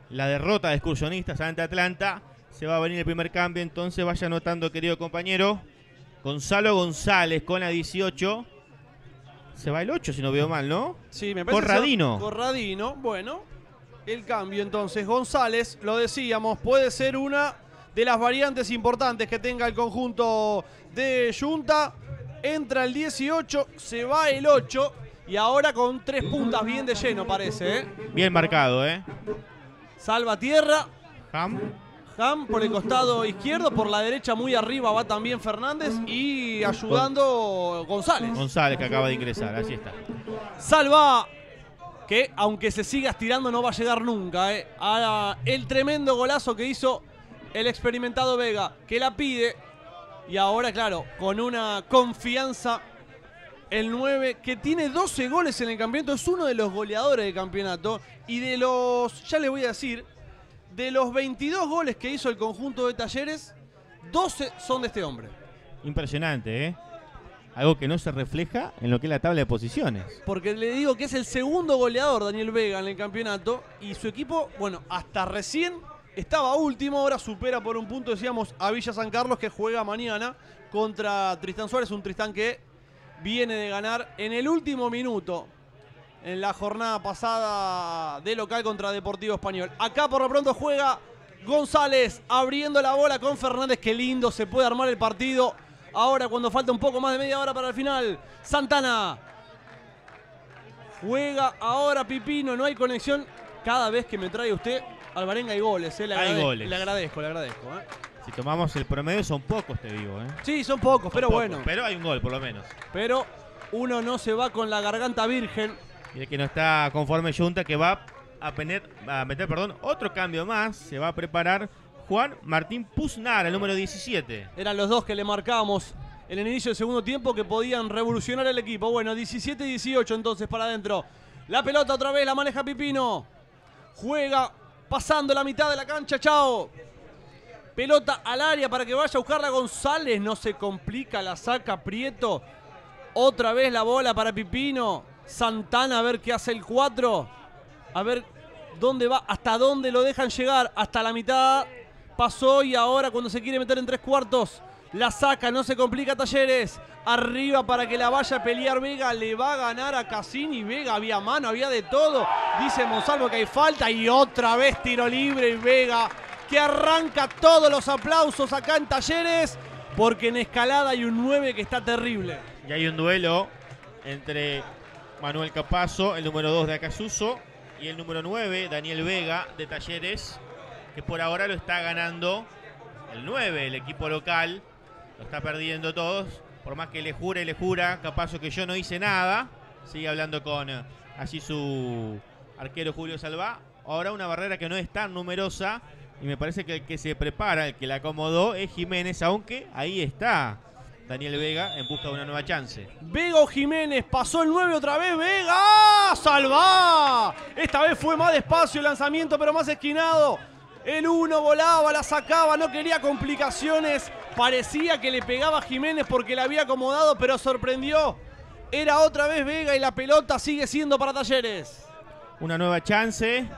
la derrota de Excursionistas ante Atlanta. Se va a venir el primer cambio, entonces vaya anotando, querido compañero. Gonzalo González con la 18. Se va el 8, si no veo mal, ¿no? Sí, me parece. Corradino. Corradino, bueno. El cambio entonces. González, lo decíamos, puede ser una de las variantes importantes que tenga el conjunto de Junta. Entra el 18, se va el 8 y ahora con 3 puntas bien de lleno parece, ¿eh? Bien marcado, ¿eh? Salvatierra. Ham por el costado izquierdo, por la derecha muy arriba va también Fernández y ayudando González. González que acaba de ingresar, así está. Salva, que aunque se siga estirando no va a llegar nunca, ¿eh? A el tremendo golazo que hizo el experimentado Vega, que la pide. Y ahora, claro, con una confianza, el 9, que tiene 12 goles en el campeonato, es uno de los goleadores del campeonato. Y de los, ya les voy a decir, de los 22 goles que hizo el conjunto de Talleres, 12 son de este hombre. Impresionante, ¿eh? Algo que no se refleja en lo que es la tabla de posiciones. Porque le digo que es el segundo goleador, Daniel Vega, en el campeonato. Y su equipo, bueno, hasta recién estaba último, ahora supera por un punto, decíamos, a Villa San Carlos, que juega mañana contra Tristán Suárez. Un Tristán que viene de ganar en el último minuto en la jornada pasada de local contra Deportivo Español. Acá por lo pronto juega González abriendo la bola con Fernández. Qué lindo se puede armar el partido. Ahora cuando falta un poco más de media hora para el final. Santana. Juega ahora Pipino. No hay conexión. Cada vez que me trae usted Alvarenga hay goles. Hay goles. Le agradezco. Si tomamos el promedio son pocos, te digo. Sí, son pocos, pero pocos, bueno. Pero hay un gol por lo menos. Pero uno no se va con la garganta virgen. Y el que no está conforme Junta, que va a meter otro cambio más. Se va a preparar Juan Martín Puznar, el número 17. Eran los dos que le marcábamos en el inicio del segundo tiempo que podían revolucionar el equipo. Bueno, 17 y 18 entonces para adentro. La pelota otra vez la maneja Pipino. Juega pasando la mitad de la cancha. Chao. Pelota al área para que vaya a buscarla González. No se complica, la saca Prieto. Otra vez la bola para Pipino. Santana a ver qué hace el 4. A ver dónde va, hasta dónde lo dejan llegar. Hasta la mitad pasó y ahora cuando se quiere meter en 3/4 la saca, no se complica Talleres. Arriba para que la vaya a pelear Vega. Le va a ganar a Cassini. Vega, había mano, había de todo. Dice Monsalvo que hay falta y otra vez tiro libre y Vega que arranca todos los aplausos acá en Talleres porque en Escalada hay un 9 que está terrible. Y hay un duelo entre Manuel Capazo, el número 2 de Acasuso, y el número 9, Daniel Vega, de Talleres, que por ahora lo está ganando el 9, el equipo local. Lo está perdiendo todos, por más que le jura Capazo que yo no hice nada. Sigue hablando con allí su arquero Julio Salvá. Ahora una barrera que no es tan numerosa, y me parece que el que se prepara, el que la acomodó, es Jiménez, aunque ahí está Daniel Vega en busca de una nueva chance. Vega o Jiménez, pasó el 9 otra vez, Vega, ¡ah! ¡Salvá! Esta vez fue más despacio el lanzamiento, pero más esquinado. El 1 volaba, la sacaba, no quería complicaciones. Parecía que le pegaba a Jiménez porque la había acomodado, pero sorprendió. Era otra vez Vega y la pelota sigue siendo para Talleres. Una nueva chance.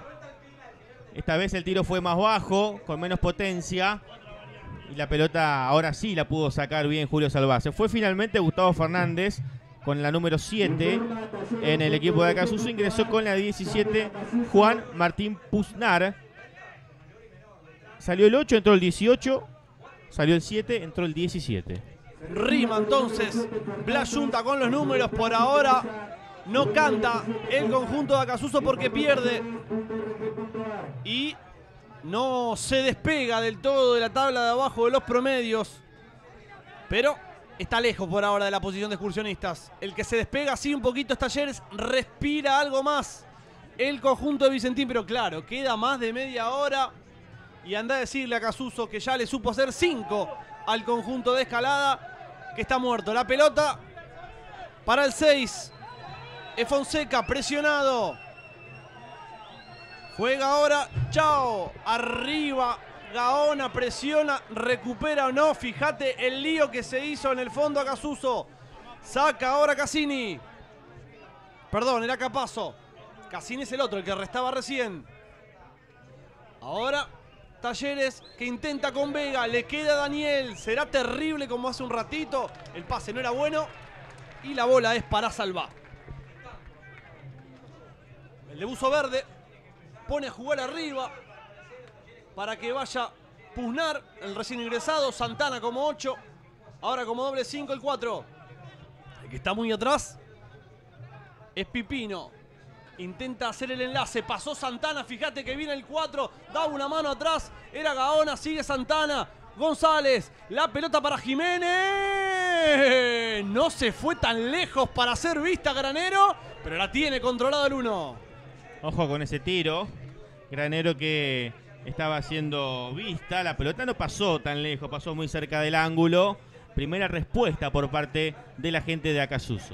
Esta vez el tiro fue más bajo, con menos potencia. Y la pelota ahora sí la pudo sacar bien Julio Salvá. Se fue finalmente Gustavo Fernández con la número 7 en el equipo de Acasuso. Ingresó con la 17 Juan Martín Puznar. Salió el 8, entró el 18. Salió el 7, entró el 17. Rima entonces Blas Junta con los números. Por ahora no canta el conjunto de Acasuso porque pierde. Y no se despega del todo de la tabla de abajo de los promedios. Pero está lejos por ahora de la posición de Excursionistas. El que se despega así un poquito es Talleres. Respira algo más el conjunto de Vicentín. Pero claro, queda más de media hora. Y anda a decirle a Casuso que ya le supo hacer 5 al conjunto de Escalada, que está muerto. La pelota para el 6. Es Fonseca presionado. Juega ahora, chao, arriba, Gaona presiona, recupera o no, fíjate el lío que se hizo en el fondo a Casuso. Saca ahora Cassini. Perdón, era Capazo. Cassini es el otro, el que restaba recién. Ahora Talleres que intenta con Vega, le queda a Daniel, será terrible como hace un ratito, el pase no era bueno y la bola es para Salvá. El de buzo verde pone a jugar arriba para que vaya Puznar, el recién ingresado, Santana como 8, ahora como doble 5 el 4. El que está muy atrás es Pipino. Intenta hacer el enlace, pasó Santana, fíjate que viene el 4, da una mano atrás, era Gaona, sigue Santana, González, la pelota para Jiménez, no se fue tan lejos para ser vista Granero, pero la tiene controlado el 1. Ojo con ese tiro, Granero que estaba siendo vista, la pelota no pasó tan lejos, pasó muy cerca del ángulo, primera respuesta por parte de la gente de Acasuso.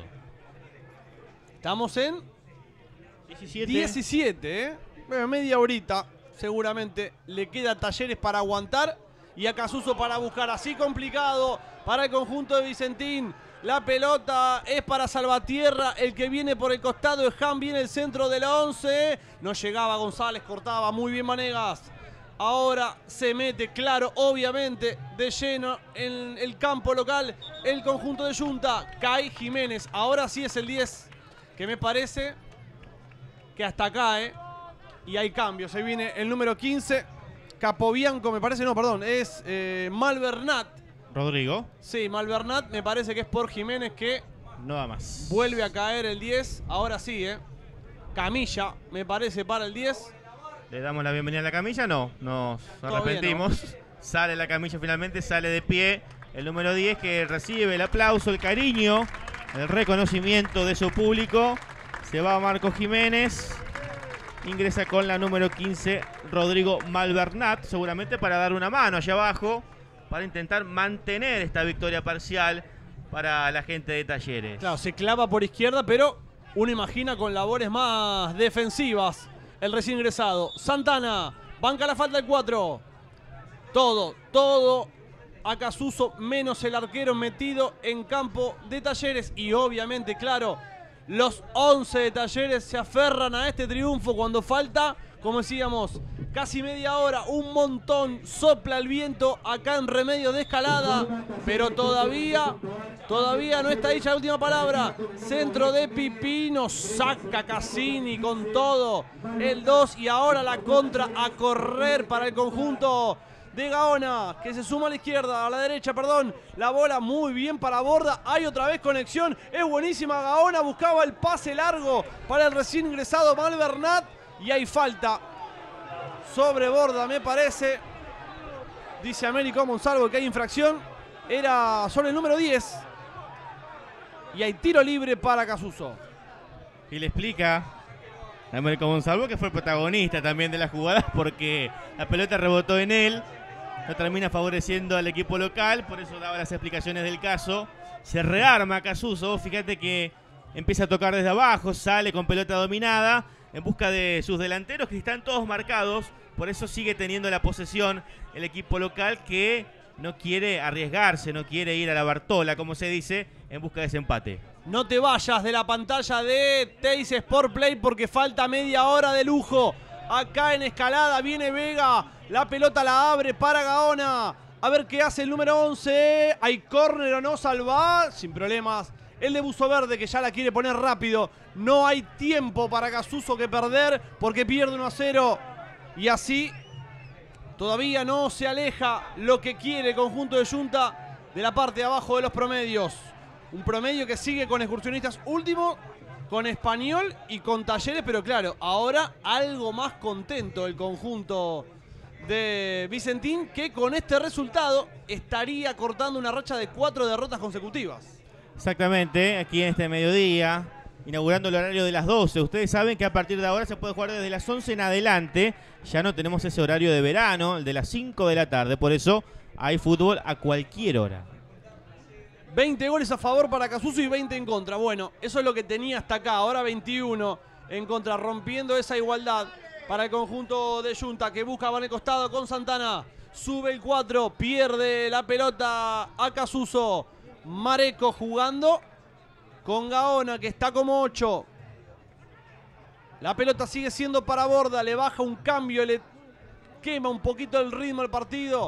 Estamos en 17. 17, Bueno, media horita seguramente le queda a Talleres para aguantar y a Casuso para buscar. Así complicado para el conjunto de Vicentín. La pelota es para Salvatierra, el que viene por el costado es Han, viene el centro del 11. No llegaba González, cortaba muy bien Vanegas. Ahora se mete, claro, obviamente, de lleno en el campo local el conjunto de Junta. Cae Jiménez, ahora sí es el 10, que me parece que hasta acá, y hay cambios. Se viene el número 15, Capobianco, me parece, no, perdón, es Malvernat. Rodrigo. Sí, Malvernat, me parece que es por Jiménez que no da más. Vuelve a caer el 10, ahora sí, Camilla, me parece, para el 10. ¿Le damos la bienvenida a la Camilla? No, nos arrepentimos. No. Sale la Camilla finalmente, sale de pie el número 10 que recibe el aplauso, el cariño, el reconocimiento de su público. Se va Marco Jiménez, ingresa con la número 15 Rodrigo Malvernat, seguramente para dar una mano allá abajo, para intentar mantener esta victoria parcial para la gente de Talleres. Claro, se clava por izquierda, pero uno imagina con labores más defensivas. El recién ingresado, Santana, banca la falta del 4. Todo Acasuso menos el arquero metido en campo de Talleres. Y obviamente, claro, los 11 de Talleres se aferran a este triunfo cuando falta, como decíamos, casi media hora, un montón, sopla el viento acá en Remedio de Escalada, pero todavía no está dicha la última palabra. Centro de Pipino, saca Cassini con todo, el 2 y ahora la contra a correr para el conjunto de Gaona, que se suma a la izquierda, a la derecha, perdón. La bola muy bien para Borda, hay otra vez conexión, es buenísima Gaona, buscaba el pase largo para el recién ingresado Malvernat y hay falta sobre Borda, me parece. Dice Américo Monsalvo que hay infracción, era sobre el número 10 y hay tiro libre para Casuso. Y le explica a Américo Monsalvo que fue el protagonista también de la jugada porque la pelota rebotó en él, no termina favoreciendo al equipo local, por eso daba las explicaciones del caso. Se rearma Casuso, fíjate que empieza a tocar desde abajo, sale con pelota dominada en busca de sus delanteros que están todos marcados, por eso sigue teniendo la posesión el equipo local que no quiere arriesgarse, no quiere ir a la Bartola, como se dice, en busca de ese empate. No te vayas de la pantalla de Teis Sport Play porque falta media hora de lujo. Acá en Escalada viene Vega, la pelota la abre para Gaona. A ver qué hace el número 11. Hay córner o no, Salvá, sin problemas. El de Buzo Verde que ya la quiere poner rápido. No hay tiempo para Casuso que perder porque pierde 1-0. Y así todavía no se aleja lo que quiere el conjunto de Junta de la parte de abajo de los promedios. Un promedio que sigue con Excursionistas último, con Español y con Talleres, pero claro, ahora algo más contento el conjunto de Vicentín, que con este resultado estaría cortando una racha de 4 derrotas consecutivas. Exactamente, aquí en este mediodía, inaugurando el horario de las 12. Ustedes saben que a partir de ahora se puede jugar desde las 11 en adelante. Ya no tenemos ese horario de verano, el de las 5 de la tarde. Por eso hay fútbol a cualquier hora. 20 goles a favor para Casuso y 20 en contra. Bueno, eso es lo que tenía hasta acá. Ahora 21 en contra, rompiendo esa igualdad para el conjunto de Junta, que busca van el costado con Santana. Sube el 4, pierde la pelota a Casuso. Mareco jugando con Gaona, que está como 8. La pelota sigue siendo para Borda, le baja un cambio, le quema un poquito el ritmo del partido.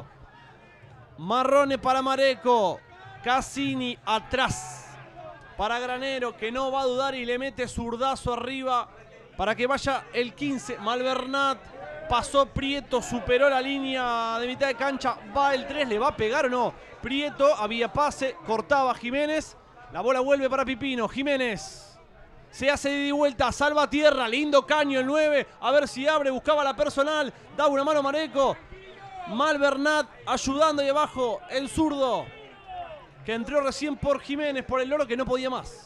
Marrone para Mareco. Cassini atrás para Granero, que no va a dudar y le mete zurdazo arriba para que vaya el 15. Malvernat. Pasó Prieto, superó la línea de mitad de cancha. Va el 3, ¿le va a pegar o no? Prieto, había pase, cortaba Jiménez. La bola vuelve para Pipino. Jiménez se hace de vuelta, salva tierra. Lindo caño el 9. A ver si abre, buscaba la personal. Da una mano Mareco. Malvernat ayudando ahí abajo. El zurdo que entró recién por Jiménez, por el loro que no podía más.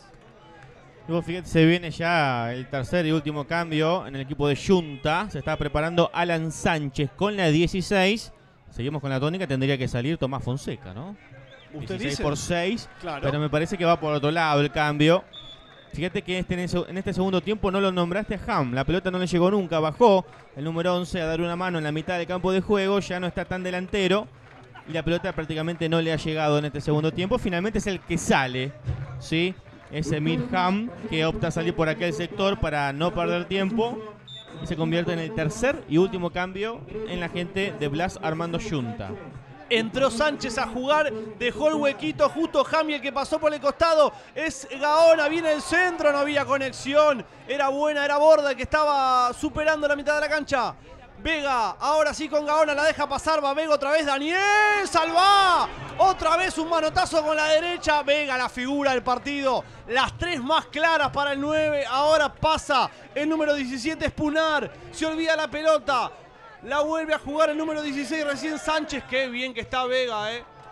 Y vos fíjate, se viene ya el tercer y último cambio en el equipo de Junta. Se está preparando Alan Sánchez con la 16. Seguimos con la tónica, tendría que salir Tomás Fonseca, ¿no? ¿Usted 16 dice? por 6, Claro. pero me parece que va por otro lado el cambio. Fíjate que en este segundo tiempo no lo nombraste a Ham. La pelota no le llegó nunca, bajó el número 11 a dar una mano en la mitad del campo de juego. Ya no está tan delantero y la pelota prácticamente no le ha llegado en este segundo tiempo. Finalmente es el que sale, ¿sí? Es Emir Ham, que opta a salir por aquel sector para no perder tiempo. Y se convierte en el tercer y último cambio en la gente de Blas Armando Junta. Entró Sánchez a jugar, dejó el huequito justo Jami, el que pasó por el costado. Es Gaona, viene el centro, no había conexión. Era buena, era Borda el que estaba superando la mitad de la cancha. Vega, ahora sí con Gaona, la deja pasar, va Vega otra vez, Daniel Salvá. Otra vez un manotazo con la derecha. Vega, la figura del partido. Las tres más claras para el 9. Ahora pasa el número 17, Spunar. Se olvida la pelota. La vuelve a jugar el número 16, recién Sánchez. Qué bien que está Vega,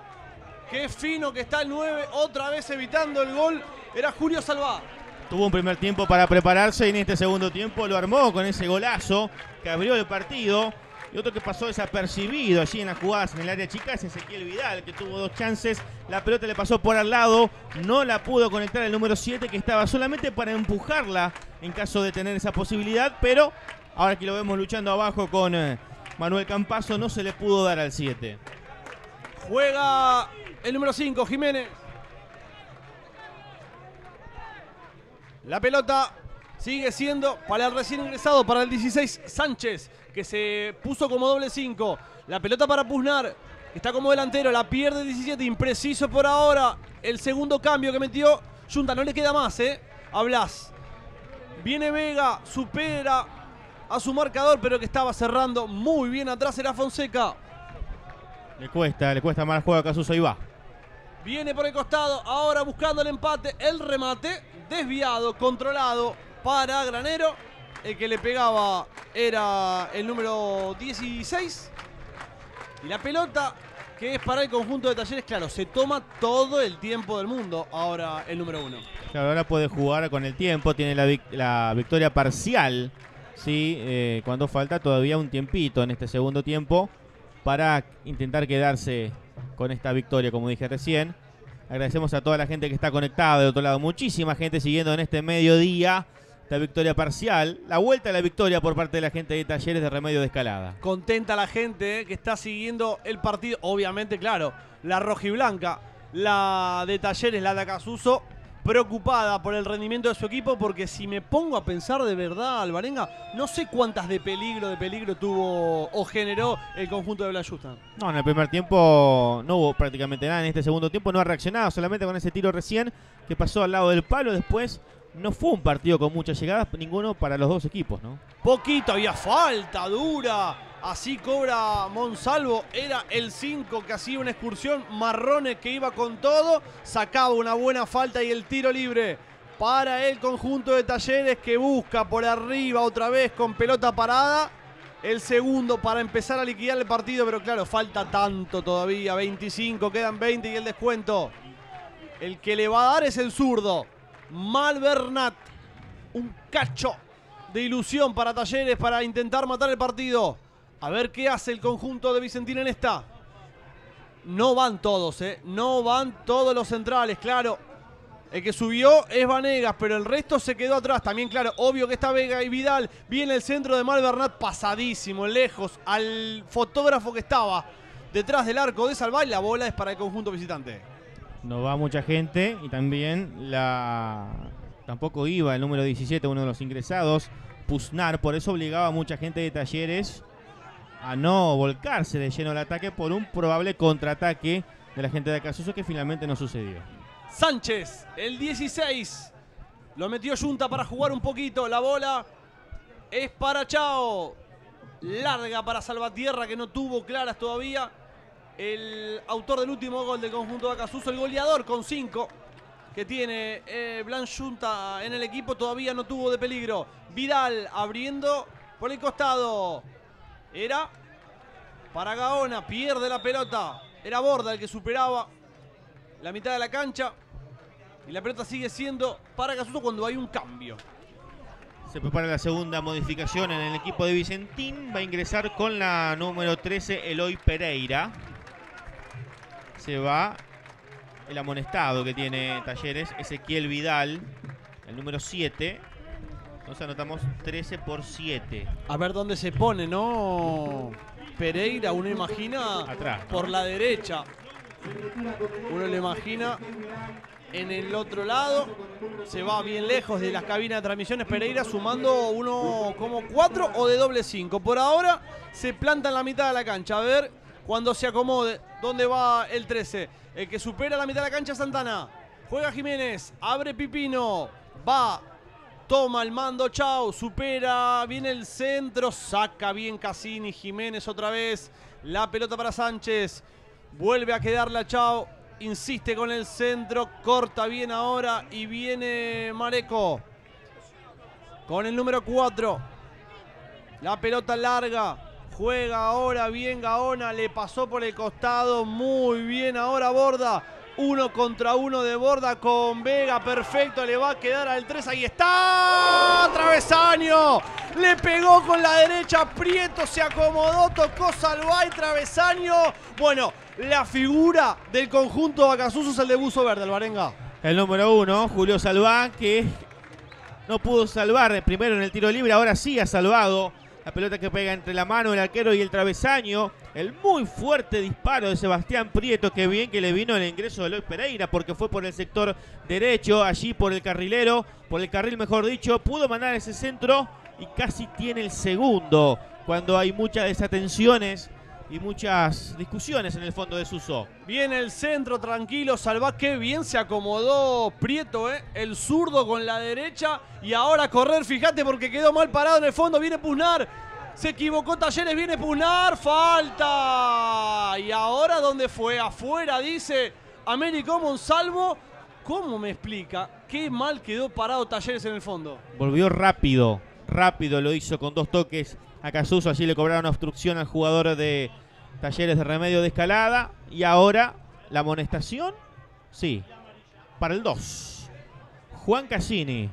Qué fino que está el 9. Otra vez evitando el gol. Era Julio Salvá. Tuvo un primer tiempo para prepararse y en este segundo tiempo lo armó con ese golazo que abrió el partido. Y otro que pasó desapercibido allí en las jugadas en el área chica es Ezequiel Vidal, que tuvo dos chances. La pelota le pasó por al lado. No la pudo conectar el número 7, que estaba solamente para empujarla en caso de tener esa posibilidad. Pero ahora que lo vemos luchando abajo con Manuel Campazo, no se le pudo dar al 7. Juega el número 5, Jiménez. La pelota sigue siendo para el recién ingresado, para el 16, Sánchez, que se puso como doble 5. La pelota para Puznar, que está como delantero, la pierde el 17, impreciso por ahora. El segundo cambio que metió Junta, no le queda más, a Blas. Viene Vega, supera a su marcador, pero que estaba cerrando muy bien atrás, era Fonseca. Le cuesta más el juego a Casuso y va. Viene por el costado, ahora buscando el empate, el remate, desviado, controlado para Granero. El que le pegaba era el número 16. Y la pelota, que es para el conjunto de Talleres, claro, se toma todo el tiempo del mundo ahora el número 1. Claro, ahora puede jugar con el tiempo, tiene la victoria parcial, ¿sí? Cuando falta todavía un tiempito en este segundo tiempo para intentar quedarse con esta victoria, como dije recién. Agradecemos a toda la gente que está conectada de otro lado. Muchísima gente siguiendo en este mediodía esta victoria parcial. La vuelta a la victoria por parte de la gente de Talleres de Remedio de Escalada. Contenta la gente que está siguiendo el partido. Obviamente, claro, la rojiblanca, la de Talleres, la de Acasuso, preocupada por el rendimiento de su equipo, porque si me pongo a pensar de verdad, Alvarenga, no sé cuántas de peligro tuvo o generó el conjunto de Blas Justa. No, en el primer tiempo no hubo prácticamente nada. En este segundo tiempo no ha reaccionado, solamente con ese tiro recién que pasó al lado del palo. Después no fue un partido con muchas llegadas, ninguno para los dos equipos, ¿no? Poquito, había falta dura. Así cobra Monsalvo, era el 5 que hacía una excursión. Marrone que iba con todo, sacaba una buena falta y el tiro libre para el conjunto de Talleres, que busca por arriba otra vez con pelota parada. El segundo para empezar a liquidar el partido, pero claro, falta tanto todavía. 25, quedan 20 y el descuento. El que le va a dar es el zurdo, Malvernat. Un cacho de ilusión para Talleres para intentar matar el partido. A ver qué hace el conjunto de Vicentín en esta. No van todos, no van todos los centrales, claro. El que subió es Vanegas, pero el resto se quedó atrás. También, claro, obvio que está Vega y Vidal. Viene el centro de Malvernat, pasadísimo, lejos, al fotógrafo que estaba detrás del arco de Salvá, y la bola es para el conjunto visitante. No va mucha gente y también tampoco iba el número 17, uno de los ingresados, Puznar. Por eso obligaba a mucha gente de Talleres a no volcarse de lleno al ataque por un probable contraataque de la gente de Acasuso que finalmente no sucedió. Sánchez, el 16. Lo metió Junta para jugar un poquito. La bola es para Chao. Larga para Salvatierra, que no tuvo claras todavía. El autor del último gol del conjunto de Acasuso, el goleador con 5 que tiene Blanc Junta en el equipo, todavía no tuvo de peligro. Vidal abriendo por el costado. Era para Gaona, pierde la pelota. Era Borda el que superaba la mitad de la cancha. Y la pelota sigue siendo para Acasuso cuando hay un cambio. Se prepara la segunda modificación en el equipo de Vicentín. Va a ingresar con la número 13, Eloy Pereira. Se va el amonestado que tiene Talleres, Ezequiel Vidal, el número 7. Entonces anotamos 13 por 7. A ver dónde se pone, ¿no? Pereira, uno imagina atrás, ¿no? Por la derecha. Uno lo imagina en el otro lado. Se va bien lejos de las cabinas de transmisiones Pereira, sumando uno como 4 o de doble 5. Por ahora se planta en la mitad de la cancha. A ver cuando se acomode dónde va el 13. El que supera la mitad de la cancha es Santana. Juega Jiménez, abre Pipino, va, toma el mando Chao, supera, viene el centro, saca bien Cassini, Jiménez otra vez. La pelota para Sánchez, vuelve a quedarla Chao. Insiste con el centro, corta bien ahora y viene Mareco con el número 4. La pelota larga, juega ahora bien Gaona, le pasó por el costado, muy bien ahora Borda. 1 contra 1 de Borda con Vega, perfecto, le va a quedar al 3, ahí está, travesaño, le pegó con la derecha, Prieto se acomodó, tocó Salvay, travesaño. Bueno, la figura del conjunto de Acasuso es el de buzo verde, Alvarenga. El número 1, Julio Salvá, que no pudo salvar primero en el tiro libre, ahora sí ha salvado. La pelota que pega entre la mano del arquero y el travesaño. El muy fuerte disparo de Sebastián Prieto. Que bien que le vino el ingreso de Eloy Pereira, porque fue por el sector derecho, allí por el carrilero, por el carril mejor dicho. Pudo mandar ese centro y casi tiene el segundo, cuando hay muchas desatenciones y muchas discusiones en el fondo de Suso. Viene el centro, tranquilo, Salvá, qué bien se acomodó Prieto, el zurdo con la derecha. Y ahora a correr, fíjate, porque quedó mal parado en el fondo, viene Puznar. Se equivocó Talleres, viene Puznar, falta. Y ahora, ¿dónde fue? Afuera, dice Américo Monsalvo. ¿Cómo me explica qué mal quedó parado Talleres en el fondo? Volvió rápido, rápido lo hizo con 2 toques a Acasuso. Allí le cobraron obstrucción al jugador de Talleres de Remedio de Escalada. Y ahora la amonestación, sí, para el 2. Juan Cassini.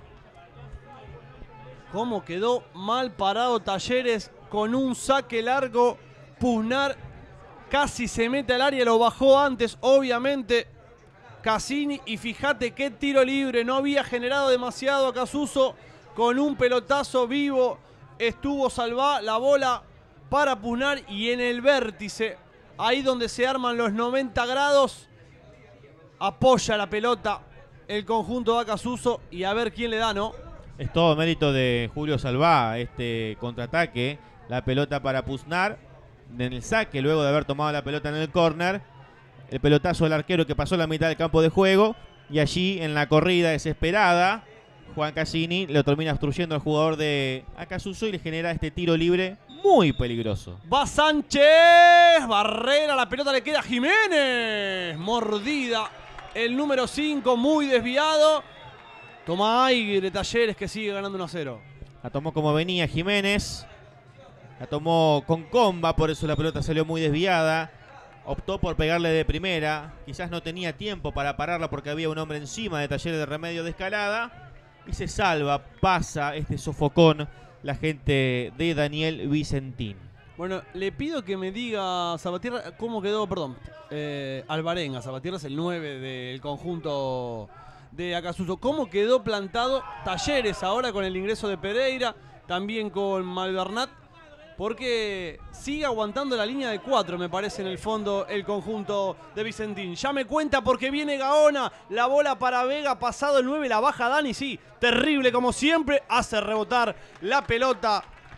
Cómo quedó mal parado Talleres con un saque largo. Puznar casi se mete al área, lo bajó antes, obviamente, Cassini. Y fíjate qué tiro libre, no había generado demasiado Acasuso. Con un pelotazo vivo estuvo Salvá, la bola para Puznar y en el vértice, ahí donde se arman los 90 grados, apoya la pelota el conjunto de Acasuso y a ver quién le da, ¿no? Es todo mérito de Julio Salvá, este contraataque, la pelota para Puznar en el saque, luego de haber tomado la pelota en el córner, el pelotazo del arquero que pasó la mitad del campo de juego y allí en la corrida desesperada, Juan Cassini lo termina obstruyendo al jugador de Acasuso y le genera este tiro libre muy peligroso. Va Sánchez, barrera, la pelota le queda a Jiménez, mordida el número 5, muy desviado. Toma aire Talleres, que sigue ganando 1-0. La tomó como venía Jiménez, la tomó con comba, por eso la pelota salió muy desviada. Optó por pegarle de primera, quizás no tenía tiempo para pararla porque había un hombre encima de Talleres de Remedio de Escalada. Y se salva, pasa este sofocón la gente de Daniel Vicentín. Bueno, le pido que me diga Salvatierra cómo quedó, perdón, Alvarenga. Salvatierra es el 9 del conjunto de Acasuso. ¿Cómo quedó plantado Talleres ahora con el ingreso de Pereira, también con Malvernat? Porque sigue aguantando la línea de 4, me parece, en el fondo, el conjunto de Vicentín. Ya me cuenta porque viene Gaona, la bola para Vega, pasado el 9, la baja Dani, sí, terrible como siempre, hace rebotar la pelota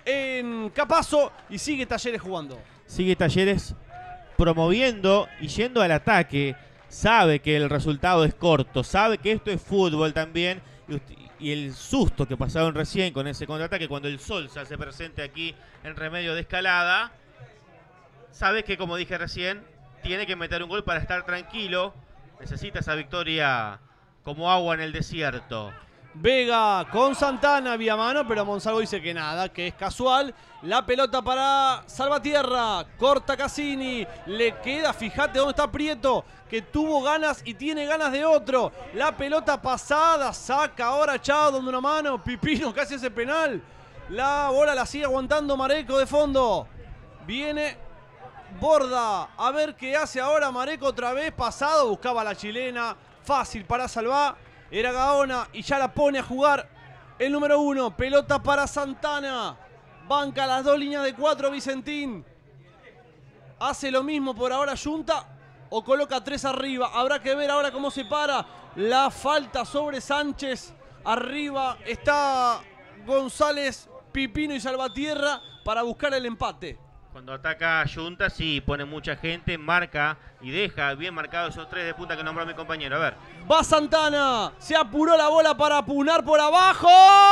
en Capazo y sigue Talleres jugando. Sigue Talleres promoviendo y yendo al ataque. Sabe que el resultado es corto, sabe que esto es fútbol también. Y el susto que pasaron recién con ese contraataque, cuando el Sol se hace presente aquí en Remedio de Escalada, sabe que, como dije recién, tiene que meter un gol para estar tranquilo. Necesita esa victoria como agua en el desierto. Vega con Santana, vía mano, pero Monsalvo dice que nada, que es casual. La pelota para Salvatierra, corta Cassini, le queda, fíjate dónde está Prieto, que tuvo ganas y tiene ganas de otro. La pelota pasada, saca ahora Chao, donde una mano, Pipino casi hace penal. La bola la sigue aguantando Mareco de fondo. Viene Borda, a ver qué hace ahora Mareco otra vez, pasado, buscaba la chilena, fácil para Salvá. Era Gaona y ya la pone a jugar el número 1. Pelota para Santana. Banca las dos líneas de 4 Vicentín. Hace lo mismo por ahora Junta o coloca 3 arriba. Habrá que ver ahora cómo se para. La falta sobre Sánchez. Arriba está González, Pipino y Salvatierra para buscar el empate. Cuando ataca Junta, sí, pone mucha gente, marca y deja bien marcados esos 3 de punta que nombró mi compañero. A ver. Va Santana, se apuró la bola para apunar por abajo.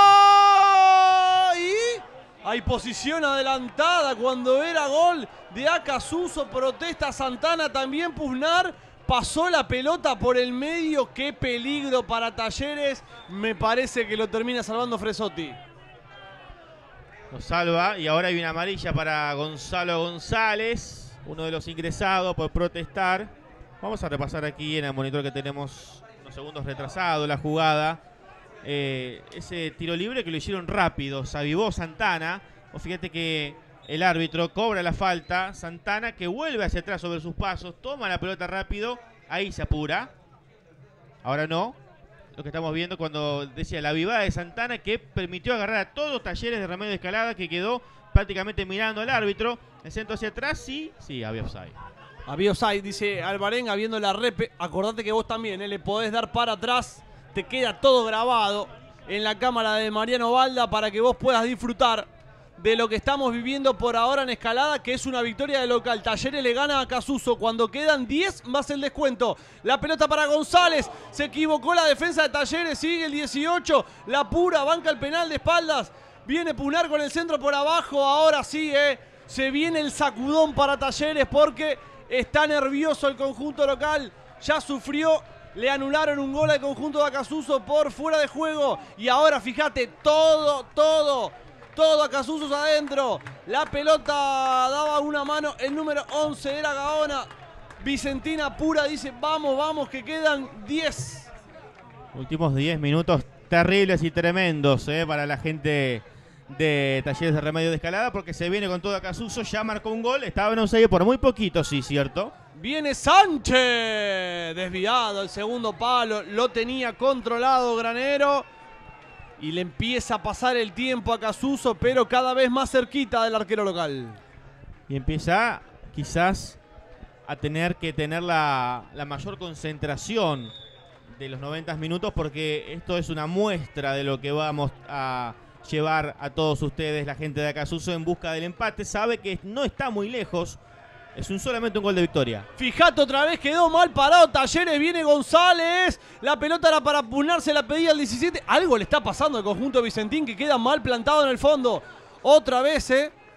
Y hay posición adelantada cuando era gol de Acasuso. Protesta Santana, también Puznar. Pasó la pelota por el medio. Qué peligro para Talleres. Me parece que lo termina salvando Fresotti. Lo salva y ahora hay una amarilla para Gonzalo González, uno de los ingresados por protestar. Vamos a repasar aquí en el monitor que tenemos unos segundos retrasado la jugada. Ese tiro libre que lo hicieron rápido, se avivó Santana. O fíjate que el árbitro cobra la falta. Santana que vuelve hacia atrás sobre sus pasos, toma la pelota rápido, ahí se apura. Ahora no. Lo que estamos viendo cuando decía la avivada de Santana que permitió agarrar a todos Talleres de Remedio de Escalada, que quedó prácticamente mirando al árbitro. El centro hacia atrás, sí, había offside. Había offside, dice Alvarenga viendo la repe. Acordate que vos también le podés dar para atrás. Te queda todo grabado en la cámara de Mariano Balda para que vos puedas disfrutar de lo que estamos viviendo por ahora en Escalada, que es una victoria de local. Talleres le gana a Casuso cuando quedan 10 más el descuento. La pelota para González, se equivocó la defensa de Talleres, sigue el 18, la pura, banca el penal de espaldas, viene Punar con el centro por abajo, ahora sí, se viene el sacudón para Talleres porque está nervioso el conjunto local, ya sufrió, le anularon un gol al conjunto de Acasuso por fuera de juego y ahora fíjate, todo Acasusos adentro. La pelota daba una mano. El número 11 era Gaona. Vicentina pura dice, vamos, que quedan 10. Últimos 10 minutos terribles y tremendos para la gente de Talleres de Remedio de Escalada, porque se viene con todo Acasuso. Ya marcó un gol. Estaba en offside por muy poquito, sí, cierto. Viene Sánchez. Desviado el segundo palo. Lo tenía controlado Granero. Y le empieza a pasar el tiempo a Casuso, pero cada vez más cerquita del arquero local. Y empieza quizás a tener que tener la mayor concentración de los 90 minutos, porque esto es una muestra de lo que vamos a llevar a todos ustedes, la gente de Acasuso, en busca del empate. Sabe que no está muy lejos. Es solamente un gol de victoria. Fijate otra vez, quedó mal parado Talleres, viene González. La pelota era para Punar, se la pedía el 17. Algo le está pasando al conjunto Vicentín, que queda mal plantado en el fondo. Otra vez,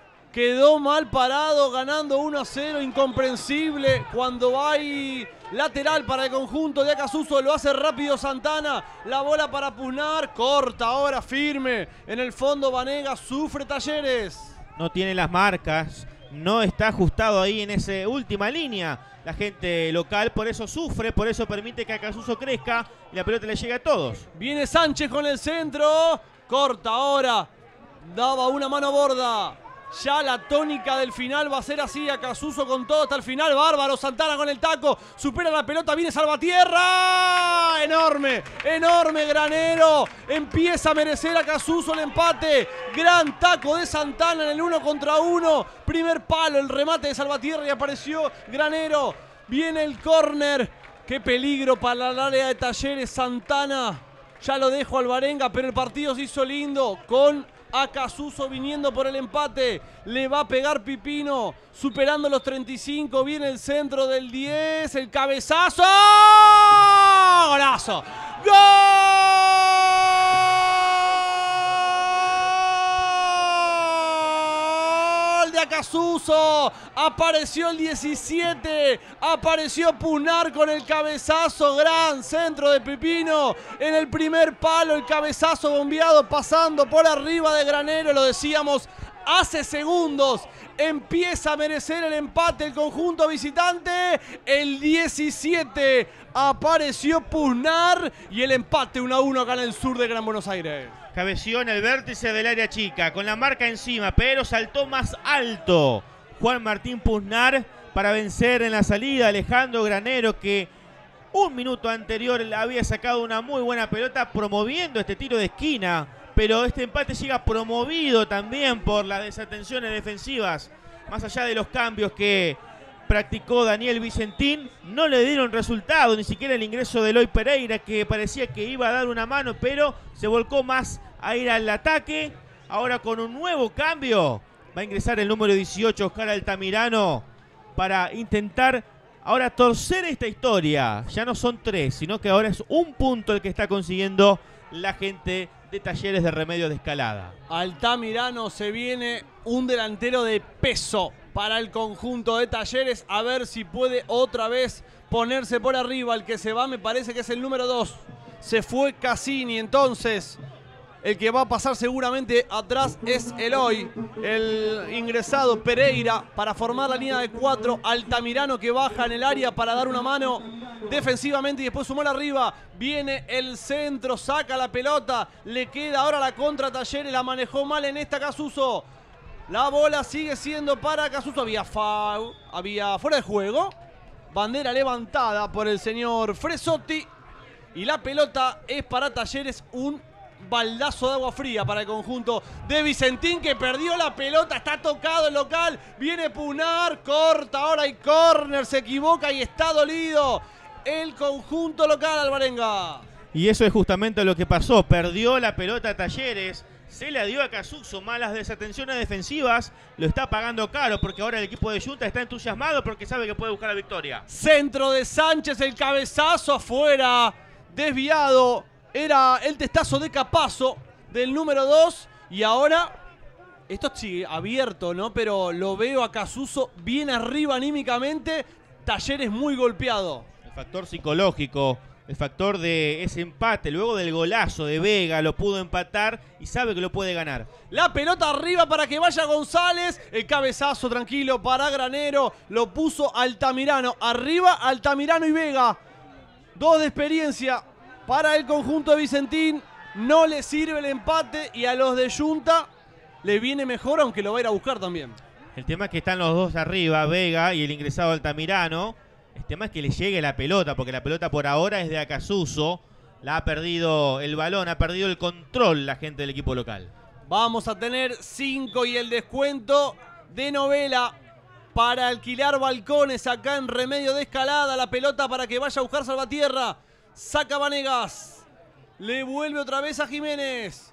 quedó mal parado, ganando 1-0, incomprensible. Cuando hay lateral para el conjunto de Acasuso, lo hace rápido Santana. La bola para Punar, corta ahora, firme. En el fondo Vanega, sufre Talleres. No tiene las marcas. No está ajustado ahí en esa última línea la gente local, por eso sufre, por eso permite que Acasuso crezca y la pelota le llegue a todos. Viene Sánchez con el centro, corta ahora, daba una mano Borda. Ya la tónica del final va a ser así, Acasuso con todo hasta el final, bárbaro, Santana con el taco, supera la pelota, viene Salvatierra, enorme Granero, empieza a merecer Acasuso el empate, gran taco de Santana en el 1 contra 1, primer palo, el remate de Salvatierra y apareció Granero, viene el córner, qué peligro para el área de Talleres, Santana, ya lo dejo Alvarenga, pero el partido se hizo lindo con a Casuso viniendo por el empate. Le va a pegar Pipino, superando los 35. Viene el centro del 10, el cabezazo. ¡Golazo! ¡Gol de Acasuso! Apareció el 17, apareció Puznar con el cabezazo, gran centro de Pipino en el primer palo, el cabezazo bombeado pasando por arriba de Granero, lo decíamos hace segundos. Empieza a merecer el empate el conjunto visitante. El 17 apareció Puznar y el empate 1-1 acá en el sur de Gran Buenos Aires. Cabeció en el vértice del área chica, con la marca encima, pero saltó más alto Juan Martín Puznar para vencer en la salida a Alejandro Granero, que un minuto anterior había sacado una muy buena pelota promoviendo este tiro de esquina. Pero este empate llega promovido también por las desatenciones defensivas. Más allá de los cambios que practicó Daniel Vicentín, no le dieron resultado, ni siquiera el ingreso de Eloy Pereira, que parecía que iba a dar una mano, pero se volcó más a ir al ataque. Ahora con un nuevo cambio va a ingresar el número 18, Oscar Altamirano, para intentar ahora torcer esta historia. Ya no son 3, sino que ahora es un punto el que está consiguiendo la gente de Talleres de Remedios de Escalada. Altamirano, se viene un delantero de peso para el conjunto de Talleres. A ver si puede otra vez ponerse por arriba. El que se va me parece que es el número 2. Se fue Cassini, entonces el que va a pasar seguramente atrás es Eloy. El ingresado Pereira para formar la línea de 4. Altamirano que baja en el área para dar una mano defensivamente y después sumar arriba. Viene el centro, saca la pelota. Le queda ahora la contra Talleres. La manejó mal en esta Casuso. La bola sigue siendo para Casuso. Había foul, había fuera de juego. Bandera levantada por el señor Fresotti. Y la pelota es para Talleres. Un baldazo de agua fría para el conjunto de Vicentín, que perdió la pelota. Está tocado el local. Viene Puznar, corta ahora y córner. Se equivoca y está dolido el conjunto local alvarenga. Y eso es justamente lo que pasó. Perdió la pelota a Talleres. Se la dio a Casuso, malas desatenciones defensivas, lo está pagando caro porque ahora el equipo de Junta está entusiasmado porque sabe que puede buscar la victoria. Centro de Sánchez, el cabezazo afuera, desviado, era el testazo de Capazo del número 2 y ahora esto sigue abierto, ¿no? Pero lo veo a Casuso bien arriba anímicamente, Talleres muy golpeado. El factor psicológico. El factor de ese empate, luego del golazo de Vega, lo pudo empatar y sabe que lo puede ganar. La pelota arriba para que vaya González. El cabezazo tranquilo para Granero. Lo puso Altamirano. Arriba Altamirano y Vega. 2 de experiencia para el conjunto de Vicentín. No le sirve el empate y a los de Junta le viene mejor, aunque lo va a ir a buscar también. El tema es que están los dos arriba, Vega y el ingresado Altamirano. El tema es que le llegue la pelota, porque la pelota por ahora es de Acasuso. La ha perdido el balón, ha perdido el control la gente del equipo local. Vamos a tener 5 y el descuento de Novela para alquilar balcones acá en Remedio de Escalada. La pelota para que vaya a buscar Salvatierra. Saca Vanegas. Le vuelve otra vez a Jiménez.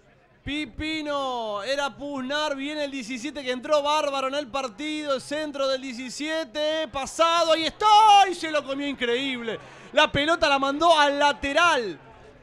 Pipino, era Puznar, viene el 17 que entró bárbaro en el partido, el centro del 17, pasado, ahí está, y se lo comió increíble. La pelota la mandó al lateral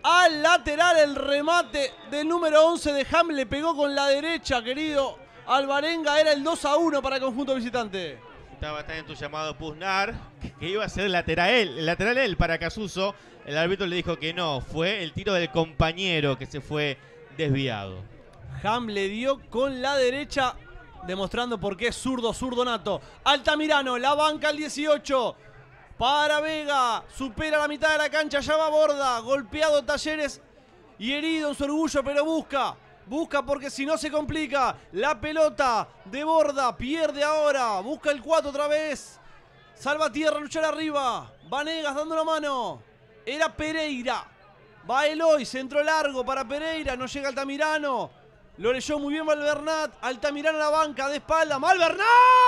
el remate del número 11 de Ham, le pegó con la derecha, querido alvarenga, era el 2-1 para el conjunto visitante. Estaba tan entusiasmado Puznar que iba a ser lateral él para Casuso. El árbitro le dijo que no, fue el tiro del compañero que se fue desviado. Ham le dio con la derecha, demostrando por qué es zurdo nato. Altamirano, la banca al 18. Para Vega, supera la mitad de la cancha, ya va Borda. Golpeado Talleres y herido en su orgullo, pero busca porque si no se complica. La pelota de Borda, pierde ahora, busca el 4 otra vez. Salvatierra, luchar arriba. Vanegas dando la mano. Era Pereira. Va Eloy, centro largo para Pereira, no llega Altamirano. Lo leyó muy bien Malvernat. Altamirano a la banca, de espalda. ¡Malvernat!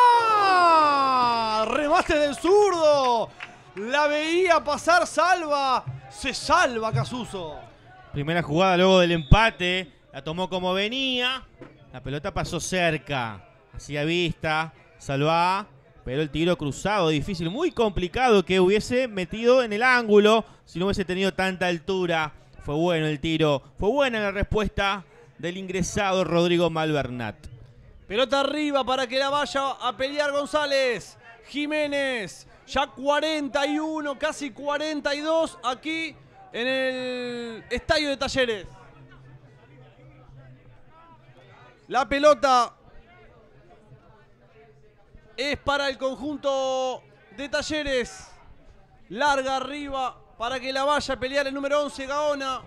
Remate del zurdo. La veía pasar, salva. Se salva Casuso. Primera jugada luego del empate. La tomó como venía. La pelota pasó cerca. Hacía vista. Salvá. Pero el tiro cruzado, difícil, muy complicado que hubiese metido en el ángulo si no hubiese tenido tanta altura. Fue bueno el tiro. Fue buena la respuesta del ingresado Rodrigo Malvernat. Pelota arriba para que la vaya a pelear González. Jiménez. Ya 41, casi 42 aquí en el estadio de Talleres. La pelota es para el conjunto de Talleres. Larga arriba para que la vaya a pelear el número 11, Gaona.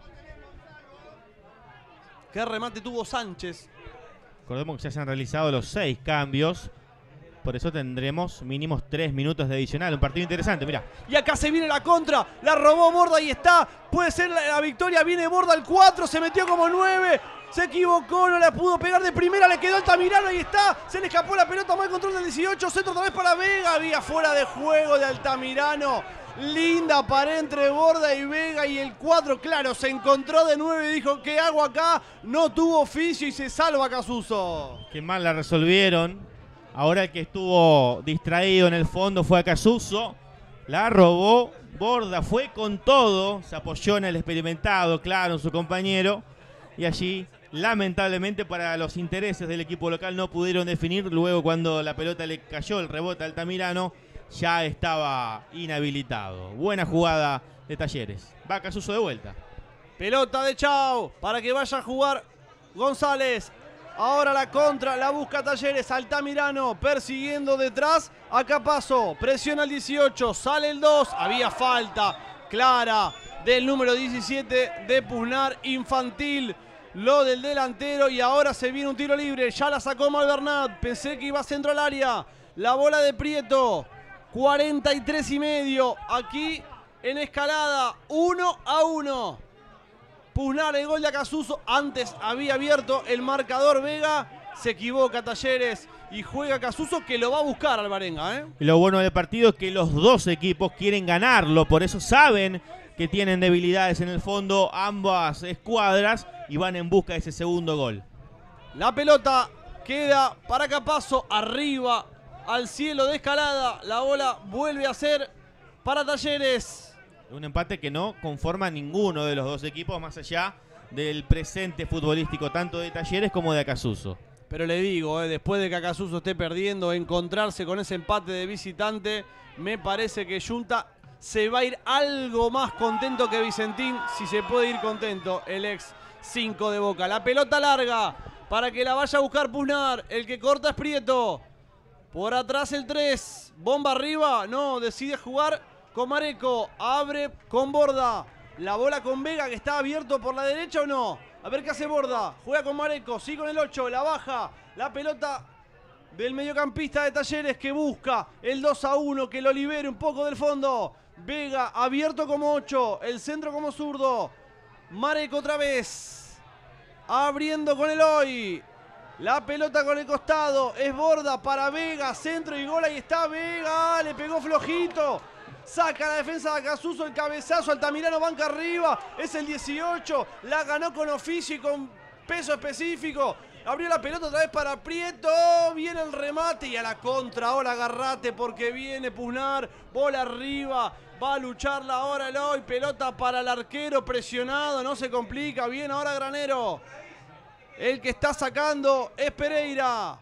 Qué remate tuvo Sánchez. Recordemos que ya se han realizado los 6 cambios. Por eso tendremos mínimos 3 minutos de adicional. Un partido interesante, mirá. Y acá se viene la contra. La robó Borda y está. Puede ser la victoria. Viene Borda al 4. Se metió como 9. Se equivocó. No la pudo pegar de primera. Le quedó Altamirano. Ahí está. Se le escapó la pelota. Mal control del 18. Centro otra vez para Vega. Había fuera de juego de Altamirano. Linda pared entre Borda y Vega. Y el 4, claro, se encontró de 9 y dijo: ¿qué hago acá? No tuvo oficio y se salva Casuso. Qué mal la resolvieron. Ahora el que estuvo distraído en el fondo fue a Casuso. La robó. Borda fue con todo. Se apoyó en el experimentado, claro, en su compañero. Y allí, lamentablemente, para los intereses del equipo local no pudieron definir. Luego, cuando la pelota le cayó el rebote a Altamirano, ya estaba inhabilitado. Buena jugada de Talleres. Va Casuso de vuelta. Pelota de Chao para que vaya a jugar González. Ahora la contra, la busca Talleres. Altamirano persiguiendo detrás. Acá pasó, presiona el 18, sale el 2. Había falta clara del número 17 de Puznar, infantil lo del delantero. Y ahora se viene un tiro libre. Ya la sacó Malvernat. Pensé que iba a centro al área. La bola de Prieto. 43 y medio. Aquí en Escalada. 1-1. Puznar el gol de Casuso. Antes había abierto el marcador Vega. Se equivoca Talleres y juega Casuso, que lo va a buscar Alvarenga, ¿eh? Y lo bueno del partido es que los dos equipos quieren ganarlo. Por eso saben que tienen debilidades en el fondo ambas escuadras y van en busca de ese segundo gol. La pelota queda para Capazo. Arriba al cielo de Escalada. La bola vuelve a ser para Talleres. Un empate que no conforma ninguno de los dos equipos, más allá del presente futbolístico tanto de Talleres como de Acasuso. Pero le digo, después de que Acasuso esté perdiendo, encontrarse con ese empate de visitante, me parece que Junta se va a ir algo más contento que Vicentín, si se puede ir contento el ex 5 de Boca. La pelota larga para que la vaya a buscar Puznar. El que corta es Prieto. Por atrás el 3. Bomba arriba. No, decide jugar con Mareco. Abre con Borda. La bola con Vega, que está abierto por la derecha o no. A ver qué hace Borda. Juega con Mareco. Sí, con el 8. La baja. La pelota del mediocampista de Talleres, que busca el 2-1, que lo libere un poco del fondo. Vega abierto como 8. El centro como zurdo. Mareco otra vez. Abriendo con el hoy. La pelota con el costado. Es Borda para Vega. Centro y gol. Ahí está Vega. Le pegó flojito. Saca la defensa de Acasuso, el cabezazo. Altamirano banca arriba. Es el 18. La ganó con oficio y con peso específico. Abrió la pelota otra vez para Prieto. Viene el remate y a la contra. Ahora agarrate porque viene Puznar. Bola arriba. Va a lucharla ahora el hoy. Pelota para el arquero presionado. No se complica. Bien ahora Granero. El que está sacando es Pereira.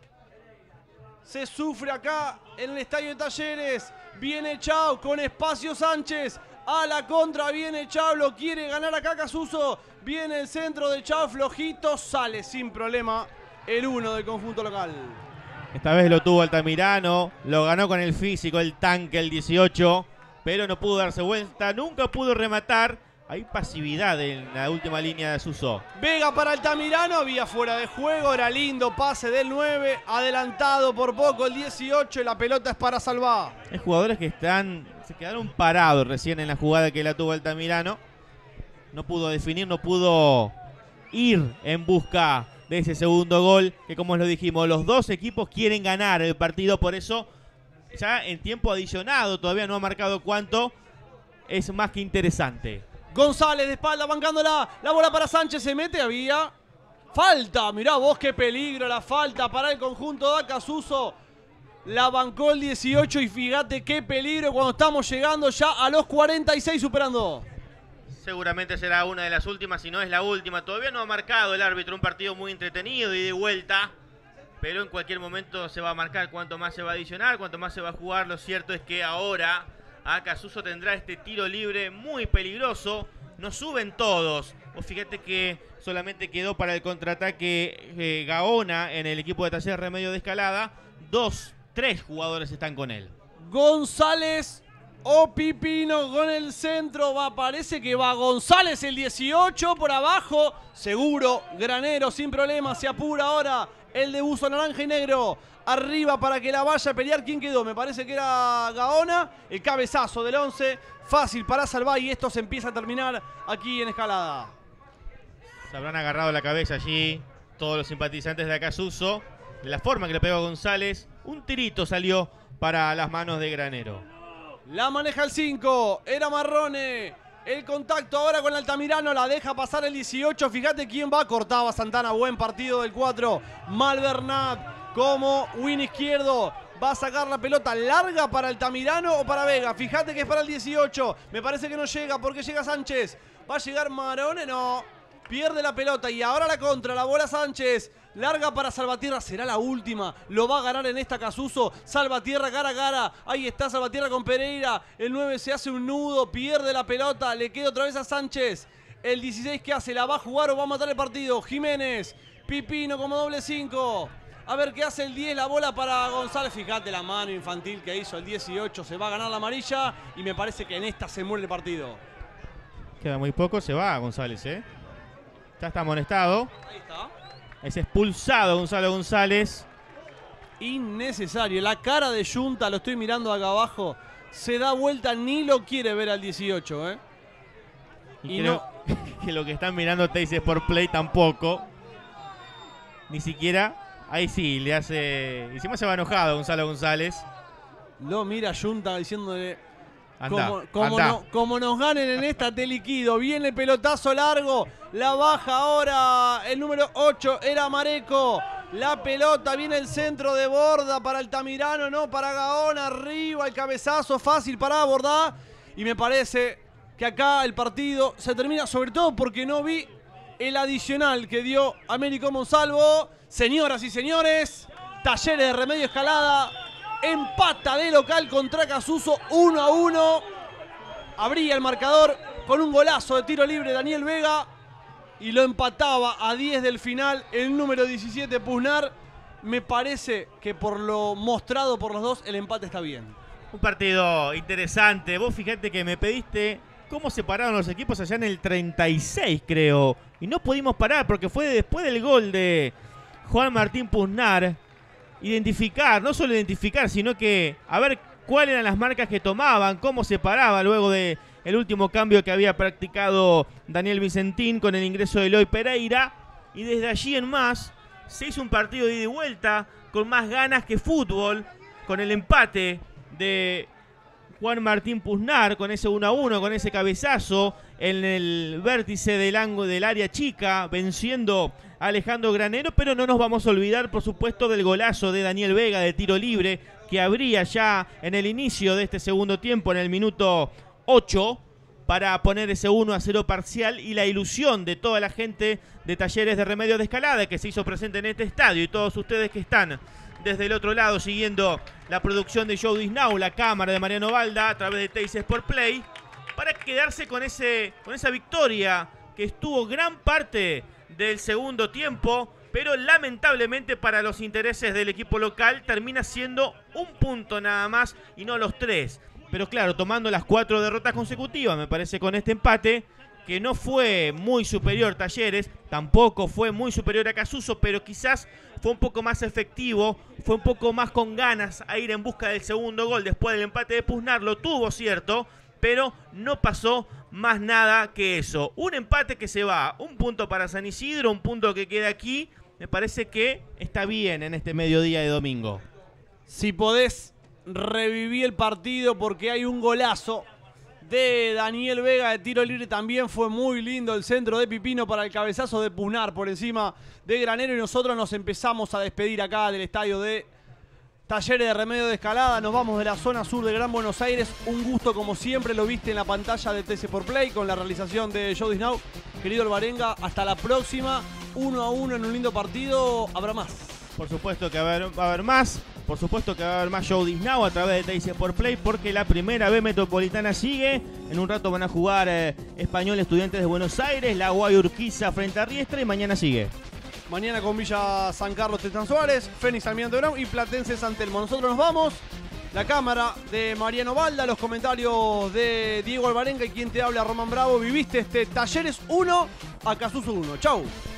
Se sufre acá en el estadio de Talleres. Viene Chao con espacio Sánchez. A la contra viene Chao. Lo quiere ganar acá Casuso. Viene el centro de Chao flojito. Sale sin problema el 1 del conjunto local. Esta vez lo tuvo Altamirano. Lo ganó con el físico, el tanque, el 18. Pero no pudo darse vuelta. Nunca pudo rematar. Hay pasividad en la última línea de Suso. Vega para Altamirano, había fuera de juego, era lindo pase del 9, adelantado por poco el 18 y la pelota es para Salvá. Hay jugadores que se quedaron parados recién en la jugada que la tuvo Altamirano. No pudo definir, no pudo ir en busca de ese segundo gol, que como lo dijimos, los dos equipos quieren ganar el partido, por eso ya en tiempo adicionado, todavía no ha marcado cuánto, es más que interesante. González de espalda bancándola, la bola para Sánchez, se mete, había Falta, mirá vos qué peligro la falta para el conjunto de Acasuso. La bancó el 18 y fíjate qué peligro cuando estamos llegando ya a los 46 superando. Seguramente será una de las últimas, si no es la última. Todavía no ha marcado el árbitro, un partido muy entretenido y de vuelta. Pero en cualquier momento se va a marcar cuánto más se va a adicionar, cuánto más se va a jugar. Lo cierto es que ahora Acasuso tendrá este tiro libre muy peligroso. No suben todos. Vos fíjate que solamente quedó para el contraataque Gaona en el equipo de Talleres Remedio de Escalada. 3 jugadores están con él. González o Pipino con el centro. Parece que va González el 18 por abajo. Seguro, Granero sin problema. Se apura ahora el de buzo naranja y negro. Arriba para que la vaya a pelear. ¿Quién quedó? Me parece que era Gaona. El cabezazo del 11. Fácil para salvar y esto se empieza a terminar aquí en Escalada. Se habrán agarrado la cabeza allí todos los simpatizantes de Acasuso. De la forma que le pegó a González. Un tirito salió para las manos de Granero. La maneja el 5. Era Marrone. El contacto ahora con Altamirano. La deja pasar el 18. Fíjate quién va. Cortaba Santana. Buen partido del 4. Malvernat como win izquierdo. Va a sacar la pelota larga para Altamirano o para Vega. Fíjate que es para el 18. Me parece que no llega porque llega Sánchez. ¿Va a llegar Marone? No. Pierde la pelota y ahora la contra. La bola Sánchez. Larga para Salvatierra, será la última. Lo va a ganar en esta Acasuso. Salvatierra cara a cara. Ahí está Salvatierra con Pereira. El 9 se hace un nudo, pierde la pelota. Le queda otra vez a Sánchez. El 16, ¿qué hace? ¿La va a jugar o va a matar el partido? Jiménez. Pipino como doble 5. A ver qué hace el 10. La bola para González. Fíjate la mano infantil que hizo el 18. Se va a ganar la amarilla. Y me parece que en esta se muere el partido. Queda muy poco, se va González, ¿eh? Ya está amonestado. Ahí está. Es expulsado Gonzalo González. Innecesario. La cara de Yunta, lo estoy mirando acá abajo. Se da vuelta, ni lo quiere ver al 18, ¿eh? Y creo que lo que están mirando Teis Sport Play tampoco. Ni siquiera. Ahí sí, le hace. Encima se va enojado Gonzalo González. Lo mira Yunta diciéndole. Anda, como nos ganen en esta, te liquido. Viene el pelotazo largo. La baja ahora el número 8. Era Mareco. La pelota viene el centro de Borda para Altamirano. No, para Gaona. Arriba el cabezazo fácil para Borda. Y me parece que acá el partido se termina. Sobre todo porque no vi el adicional que dio Américo Monsalvo. Señoras y señores, Talleres de Remedio Escalada empata de local contra Acasuso 1-1. Abría el marcador con un golazo de tiro libre Daniel Vega y lo empataba a 10 del final el número 17 Puznar. Me parece que por lo mostrado por los dos el empate está bien. Un partido interesante. Vos fíjate que me pediste cómo se pararon los equipos allá en el 36, creo. Y no pudimos parar porque fue después del gol de Juan Martín Puznar. Identificar, no solo identificar, sino que a ver cuáles eran las marcas que tomaban, cómo se paraba luego de el último cambio que había practicado Daniel Vicentín con el ingreso de Eloy Pereira. Y desde allí en más se hizo un partido de ida y vuelta con más ganas que fútbol, con el empate de Juan Martín Puznar, con ese 1-1, con ese cabezazo en el vértice del área chica, venciendo a Alejandro Granero, pero no nos vamos a olvidar, por supuesto, del golazo de Daniel Vega de tiro libre, que abría ya en el inicio de este segundo tiempo, en el minuto 8, para poner ese 1-0 parcial, y la ilusión de toda la gente de Talleres de Remedio de Escalada, que se hizo presente en este estadio, y todos ustedes que están desde el otro lado siguiendo la producción de Joe Disnau, la cámara de Mariano Balda a través de Teis Sport Play, para quedarse con esa victoria que estuvo gran parte del segundo tiempo, pero lamentablemente para los intereses del equipo local termina siendo un punto nada más y no los 3. Pero claro, tomando las 4 derrotas consecutivas, me parece, con este empate, que no fue muy superior Talleres, tampoco fue muy superior a Acasuso, pero quizás fue un poco más efectivo, fue un poco más con ganas a ir en busca del segundo gol después del empate de Puznar. Lo tuvo, cierto, pero no pasó más nada que eso. Un empate que se va, un punto para San Isidro, un punto que queda aquí. Me parece que está bien en este mediodía de domingo. Si podés revivir el partido porque hay un golazo de Daniel Vega de tiro libre. También fue muy lindo el centro de Pipino para el cabezazo de Punar por encima de Granero. Y nosotros nos empezamos a despedir acá del estadio de Talleres de Remedios de Escalada. Nos vamos de la zona sur de Gran Buenos Aires. Un gusto como siempre, lo viste en la pantalla de TC por Play con la realización de Joe Disnau. Querido Alvarenga, hasta la próxima. 1-1 en un lindo partido. Habrá más. Por supuesto que va a haber más. Por supuesto que va a haber más Show Disnau a través de TC Sport Play, porque la primera B metropolitana sigue. En un rato van a jugar Español Estudiantes de Buenos Aires, La Guay Urquiza frente a Riestra, y mañana sigue. Mañana con Villa San Carlos Tristan Suárez, Fénix Almirante Brown y Platense San Telmo. Nosotros nos vamos. La cámara de Mariano Balda, los comentarios de Diego Alvarenga y quien te habla, Román Bravo. Viviste este Talleres 1 a Casuso 1. Chau.